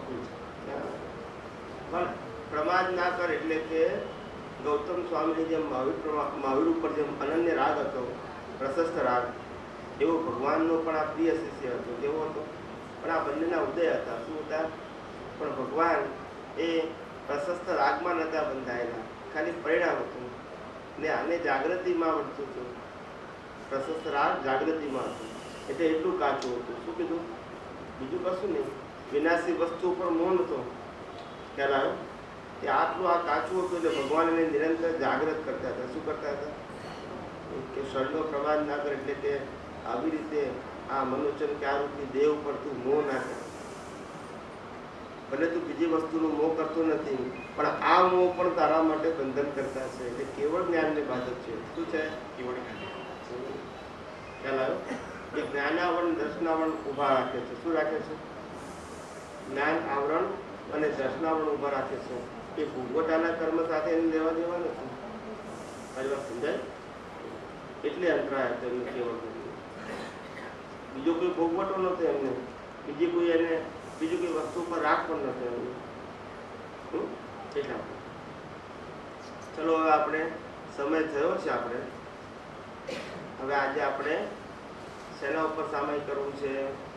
પણ પ્રમાદ ના કર એટલે કે ગૌતમ સ્વામીની જેમ મહાવીર ઉપર જેમ અનન્ય રાગ હતો, પ્રશસ્ત રાગ, એવો ભગવાનનો પણ આ પ્રિય શિષ્ય હતો. કેવો હતો? પણ આ બંનેના ઉદય હતા. શું હતા? પણ ભગવાન એ પ્રશસ્ત રાગમાં નહોતા બંધાયેલા, ખાલી પરિણામ હતું ને આને જાગૃતિમાં વધતું હતું. પ્રશસ્ત રાગ જાગૃતિમાં હતું એટલે એટલું કાચું હતું. શું કીધું? બીજું કશું નહીં. વિનાશી વસ્તુ ઉપર મોહ નતો. ખ્યાલ આવ્યો? કે આટલું આ કાચું હતું એટલે ભગવાન એને નિરંતર જાગૃત કરતા હતા. શું કરતા હતા? કે શરણનો પ્રમાદ ના કરે એટલે કે આવી રીતે આ મનોચન કે આ રૂપની દેહ ઉપર તું મોહ ના કર. ભલે તું બીજી વસ્તુનો મોહ કરતો નથી, પણ આ મોહ પણ તારા માટે બંધન કરતા છે. એટલે કેવળ જ્ઞાનને બાધક છે. શું છે? કેવળ જ્ઞાન. ખ્યાલ આવ્યો? એ જ્ઞાનાવરણ દર્શનાવરણ ઊભા રાખે છે. શું રાખે છે? જ્ઞાન આવરણ અને દર્શનાવરણ ઊભા રાખે છે. એ ભોગવટાના કર્મ સાથે એને લેવા દેવા નથી. મારી વાત સમજાય? એટલે અંતરાય હતો એમને કેવળ. બીજો કોઈ ભોગવટો નતો એમને. બીજી કોઈ એને બીજું કોઈ વસ્તુ પર રાગ પણ નથી એનું. એટલા ચલો હવે આપણે સમય થયો છે. આપણે હવે આજે આપણે શેના ઉપર સામાયિક કરવું છે?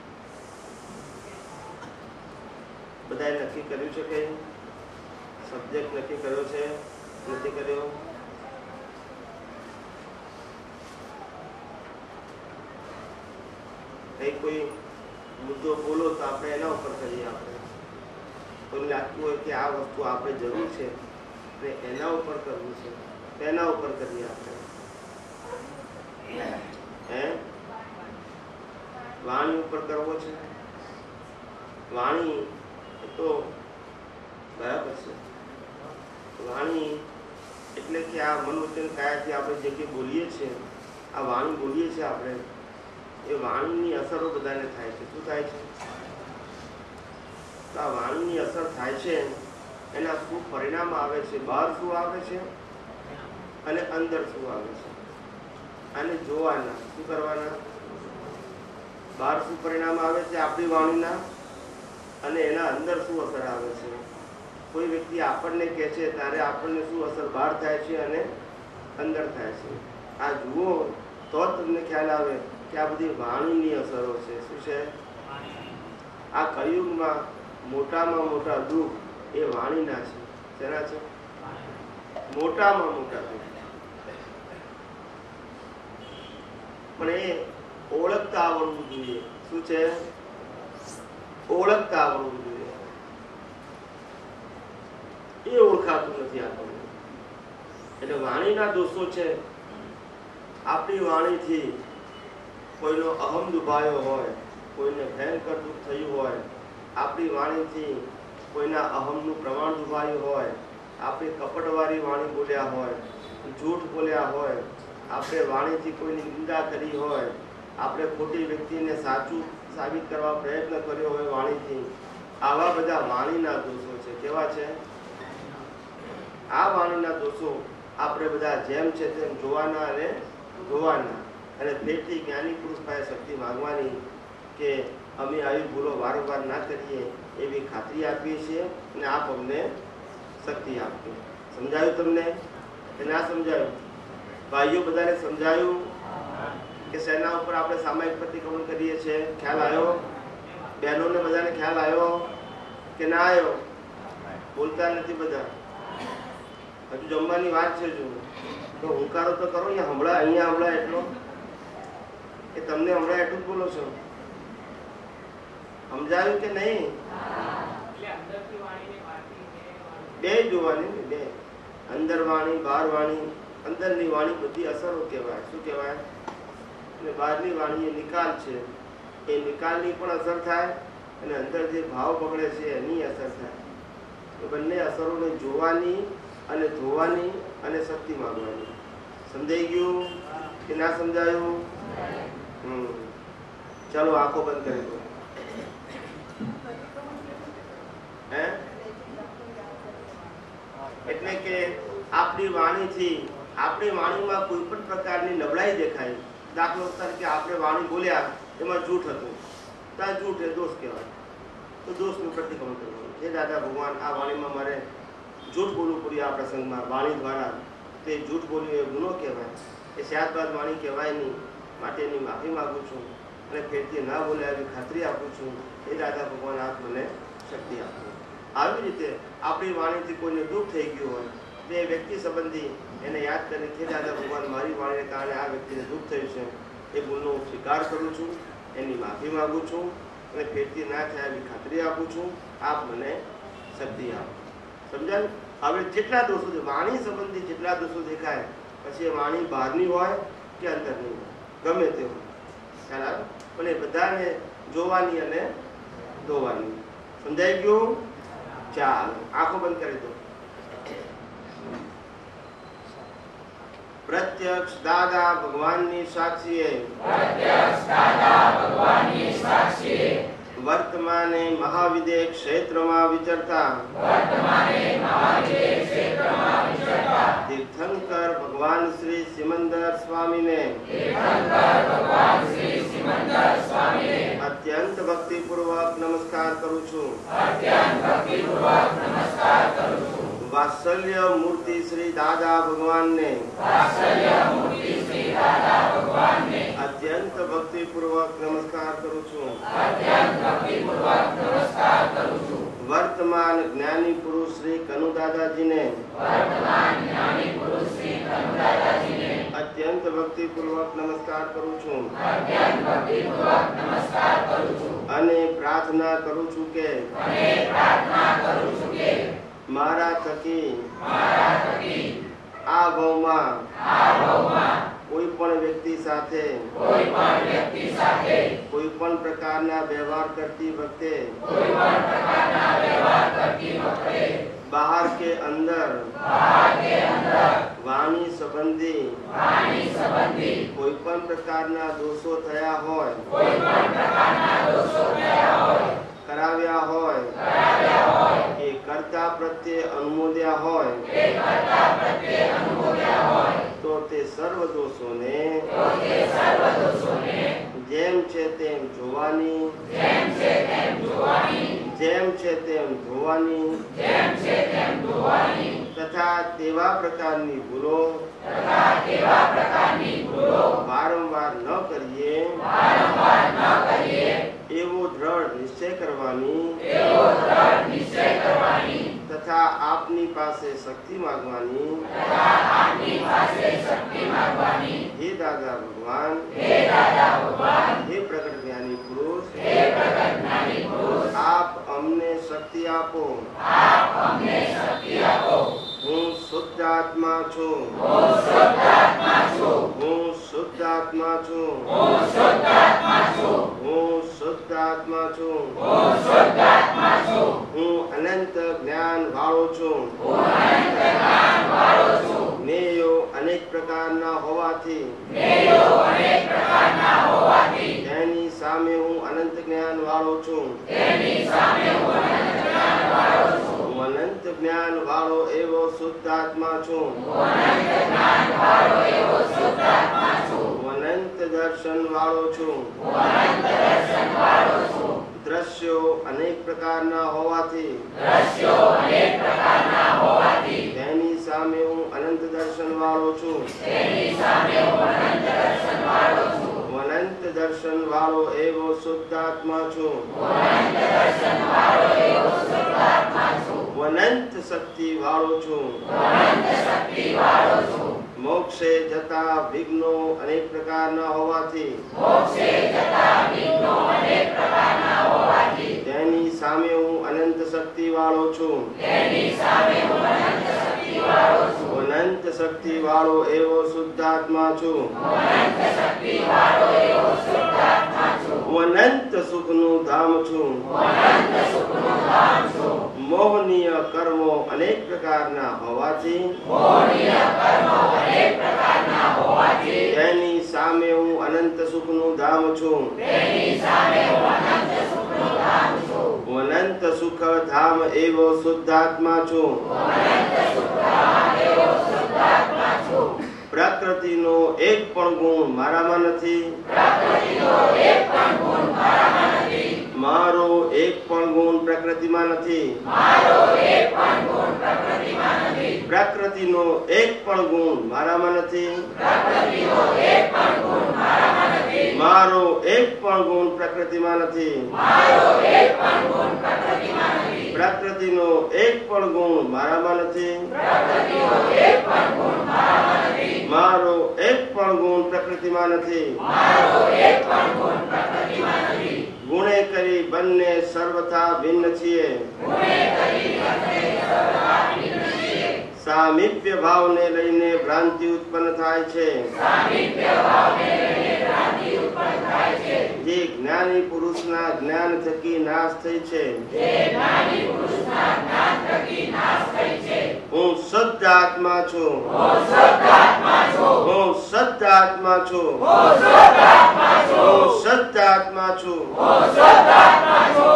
બધાએ નક્કી કર્યું છે કે સબ્જેક્ટ નક્કી કર્યો છે? નથી કર્યો? કઈ કોઈ મુદ્દો બોલો તો આપણે એના ઉપર કરીએ. આપણે કોઈને લાગતું હોય કે આ વસ્તુ આપણે જરૂર છે ને એના ઉપર કરવું છે, તેના ઉપર કરીએ આપણે. વાણી ઉપર કરવો છે. વાણી તો બરાબર છે. વાણી એટલે કે આ મન વચન કાયાથી આપણે જે કંઈ બોલીએ છીએ, આ વાણી બોલીએ છીએ આપણે, એ વાણીની અસરો બધાને થાય છે. શું થાય છે? તો આ વાણીની અસર થાય છે, એના શું પરિણામ આવે છે? બહાર શું આવે છે અને અંદર શું આવે છે? આને જોવાના. શું કરવાના? બહાર શું પરિણામ આવે છે આપણી વાણીના અને એના અંદર શું અસર આવે છે? કોઈ વ્યક્તિ આપણને કહે છે ત્યારે આપણને શું અસર બહાર થાય છે અને અંદર થાય છે? આ જુઓ તો જ તમને ખ્યાલ આવે કે આ બધી વાણીની અસરો છે. શું છે? આ કળિયુગમાં મોટામાં મોટા દુઃખ એ વાણીના છે. શેના છે? મોટામાં મોટા દુઃખ. પણ એ ઓળખતા આવડવું જોઈએ. શું છે? ઓળખતા આવડવું જોઈએ. એ ઓળખાતું નથી આપણને. એટલે વાણીના દોષો છે. આપણી વાણીથી કોઈનો અહમ દુભાયો હોય, કોઈને ભયંકર દુઃખ થયું હોય, આપણી વાણીથી કોઈના અહમનું પ્રમાણ દુભાયું હોય, આપણે કપટવાળી વાણી બોલ્યા હોય, જૂઠ બોલ્યા હોય, આપણે વાણીથી કોઈની નિંદા કરી હોય, આપણે ખોટી વ્યક્તિને સાચું સાબિત કરવા પ્રયત્ન કર્યો હોય વાણીથી, આવા બધા વાણીના દોષો છે. કેવા છે? આ વાણીના દોષો આપણે બધા જેમ છે તેમ જોવાના અને જોવાના અને ફેરથી જ્ઞાની પુરુષ પાસે શક્તિ માંગવાની કે અમે આવી ભૂલો વારંવાર ના કરીએ એવી ખાતરી આપીએ છીએ અને આપ અમને શક્તિ આપજો. સમજાયું તમને કે ના સમજાયું? ભાઈઓ બધાને સમજાયું કે શેના ઉપર આપણે સામાયિક પ્રતિક્રમણ કરીએ છીએ? ખ્યાલ આવ્યો? બહેનોને બધાને ખ્યાલ આવ્યો કે ના આવ્યો? બોલતા નથી બધા. હજુ જમવાની વાત છે. જો તો હુંકારો તો કરો. અહીંયા હમણાં એટલો કે તમને હમણાં એટલું જ બોલો છો. સમજાયું કે નહીં? બે જોવાની ને, બે. અંદર વાણી, બહાર વાણી. અંદરની વાણી બધી અસરો કહેવાય. શું કહેવાય? અને બહારની વાણી એ નિકાલ છે. એ નિકાલની પણ અસર થાય અને અંદર જે ભાવ બગડે છે એની અસર થાય. એ બંને અસરોને જોવાની અને ધોવાની અને શક્તિ માંગવાની. સમજાઈ ગયું કે ના સમજાયું? ચાલો આંખો બંધ કરી દો. એટલે કે આપણી વાણીથી આપણી વાણીમાં કોઈ પણ પ્રકારની નબળાઈ દેખાય. દાખલો તરીકે આપણે વાણી બોલ્યા એમાં જૂઠ હતું, ત્યાં જૂઠ એ દોષ કહેવાય. તો દોષનું પ્રતિક્રમણ કરવાનું. હે દાદા ભગવાન, આ વાણીમાં મારે જૂઠ બોલવું પડ્યું આ પ્રસંગમાં વાણી દ્વારા. તે જૂઠ બોલ્યું એ ગુનો કહેવાય. એ શાદબાદ વાણી કહેવાય નહીં. માટે એની માફી માગું છું અને ફેરથી ના બોલ્યા એવી ખાતરી આપું છું. હે દાદા ભગવાન, આપ મને શક્તિ આપો. આવી રીતે આપણી વાણીથી કોઈને દુઃખ થઈ ગયું હોય તે વ્યક્તિ સંબંધી એને યાદ કરી કે દાદા ભગવાન, મારી વાણીને કારણે આ વ્યક્તિને દુઃખ થયું છે, એ ભૂલનો હું સ્વીકાર કરું છું, એની માફી માગું છું અને ફેરથી ના થાય એવી ખાતરી આપું છું. આપ મને શક્તિ આપો. સમજાયું? હવે જેટલા દોષો છે વાણી સંબંધી, જેટલા દોષો દેખાય, પછી એ વાણી બહારની હોય કે અંદરની હોય, ગમે તે હોય, ખ્યાલ આવે? પણ એ બધાને જોવાની અને ધોવાની. સમજાઈ ગયું? ચાલો આંખો બંધ કરી દો. પ્રત્યક્ષ દાદા ભગવાનની સાક્ષીએ વર્તમાને મહાવિદેહ ક્ષેત્રમાં વિચરતા તીર્થંકર ભગવાન શ્રી સિમંદર સ્વામીને અત્યંત ભક્તિપૂર્વક નમસ્કાર કરું છું. વાત્સલ્ય મૂર્તિ શ્રી દાદા ભગવાનને અત્યંત ભક્તિપૂર્વક નમસ્કાર કરું છું. વર્તમાન જ્ઞાની પુરુષ શ્રી કનુ દાદાજીને અત્યંત ભક્તિપૂર્વક નમસ્કાર કરું છું. અને પ્રાર્થના કરું છું કે મારા થકી આ ભાવમાં કોઈ પણ વ્યક્તિ સાથે કોઈ પણ પ્રકારના વ્યવહાર કરતી વખતે બહાર કે અંદર વાણી સંબંધી કોઈ પણ પ્રકારના દોષો થયા હોય કરાવ્યા હોય એ કર્તા પ્રત્યે અનુમોદ્યા હોય તો તે સર્વ દોષોને જેમ છે તેમ જોવાની તથા તેવા પ્રકારની ભૂલો વારંવાર ન કરીએ એવો દ્રઢ નિશ્ચય કરવાની તથા આપની પાસે શક્તિ માંગવાની. હે દાદા ભગવાન, હે પ્રગટ જ્ઞાની પુરુષ, આપ અમને શક્તિ આપો. હું શુદ્ધ આત્મા છું. હું શુદ્ધ આત્મા છું. હું અનંત જ્ઞાન વાળો છું. જ્ઞેયો અનેક પ્રકારના હોવાથી તેની સામે હું અનંત જ્ઞાન વાળો છું. હું અનંત જ્ઞાન વાળો એવો શુદ્ધ આત્મા છું. હું અનંત દર્શન વાળો છું. દ્રશ્યો અનેક પ્રકારના હોવાથી તેની સામે હું અનંત દર્શન વાળો છું. હું અનંત દર્શન વાળો એવો શુદ્ધ આત્મા છું. હું અનંત શક્તિ વાળો છું. મોક્ષે જતા વિઘ્નો અનેક પ્રકારના હોવાથી તેની સામે હું અનંત શક્તિ વાળો છું. હું અનંત શક્તિ વાળો એવો શુદ્ધ આત્મા છું. હું અનંત સુખનું ધામ છું. મોહનીય કર્મો અનેક પ્રકારના હોવાથી તેની સામે હું અનંત સુખનું ધામ છું. હું અનંત સુખ ધામ એવો શુદ્ધ આત્મા છું. પ્રકૃતિનો એક પણ ગુણ મારામાં નથી. મારો એક પણ ગુણ પ્રકૃતિમાં નથી. પ્રકૃતિનો એક પણ ગુણ મારામાં નથી. મારો એક પણ ગુણ પ્રકૃતિમાં નથી. પ્રકૃતિનો એક પણ ગુણ મારામાં નથી. મારો એક પણ ગુણ પ્રકૃતિમાં નથી. ગુણે કરી બંને સર્વથા ભિન્ન છીએ. સામીપ્ય ભાવને લઈને ભ્રાંતિ ઉત્પન્ન થાય છે. જે જ્ઞાની પુરુષના જ્ઞાન થકી નાશ થઈ છે. હું શુદ્ધ આત્મા છું. હું શુદ્ધ આત્મા છું. હું શુદ્ધ આત્મા છું.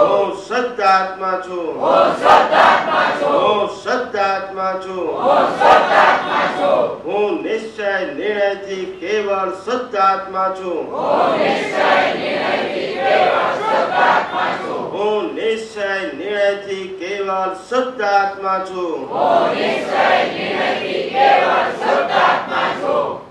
આત્મા છું. હું શુદ્ધ આત્મા છું. હું શુદ્ધ આત્મા છું. હું શુદ્ધ આત્મા છું. હું નિશ્ચય નિર્ણયથી કેવળ શુદ્ધ આત્મા છું. હું નિશ્ચય નિર્ણયથી કેવળ શુદ્ધ આત્મા છું. હું નિશ્ચય નિર્ણયથી કેવળ શુદ્ધ આત્મા છું. હું નિશ્ચય નિર્ણયથી કેવળ શુદ્ધ આત્મા છું.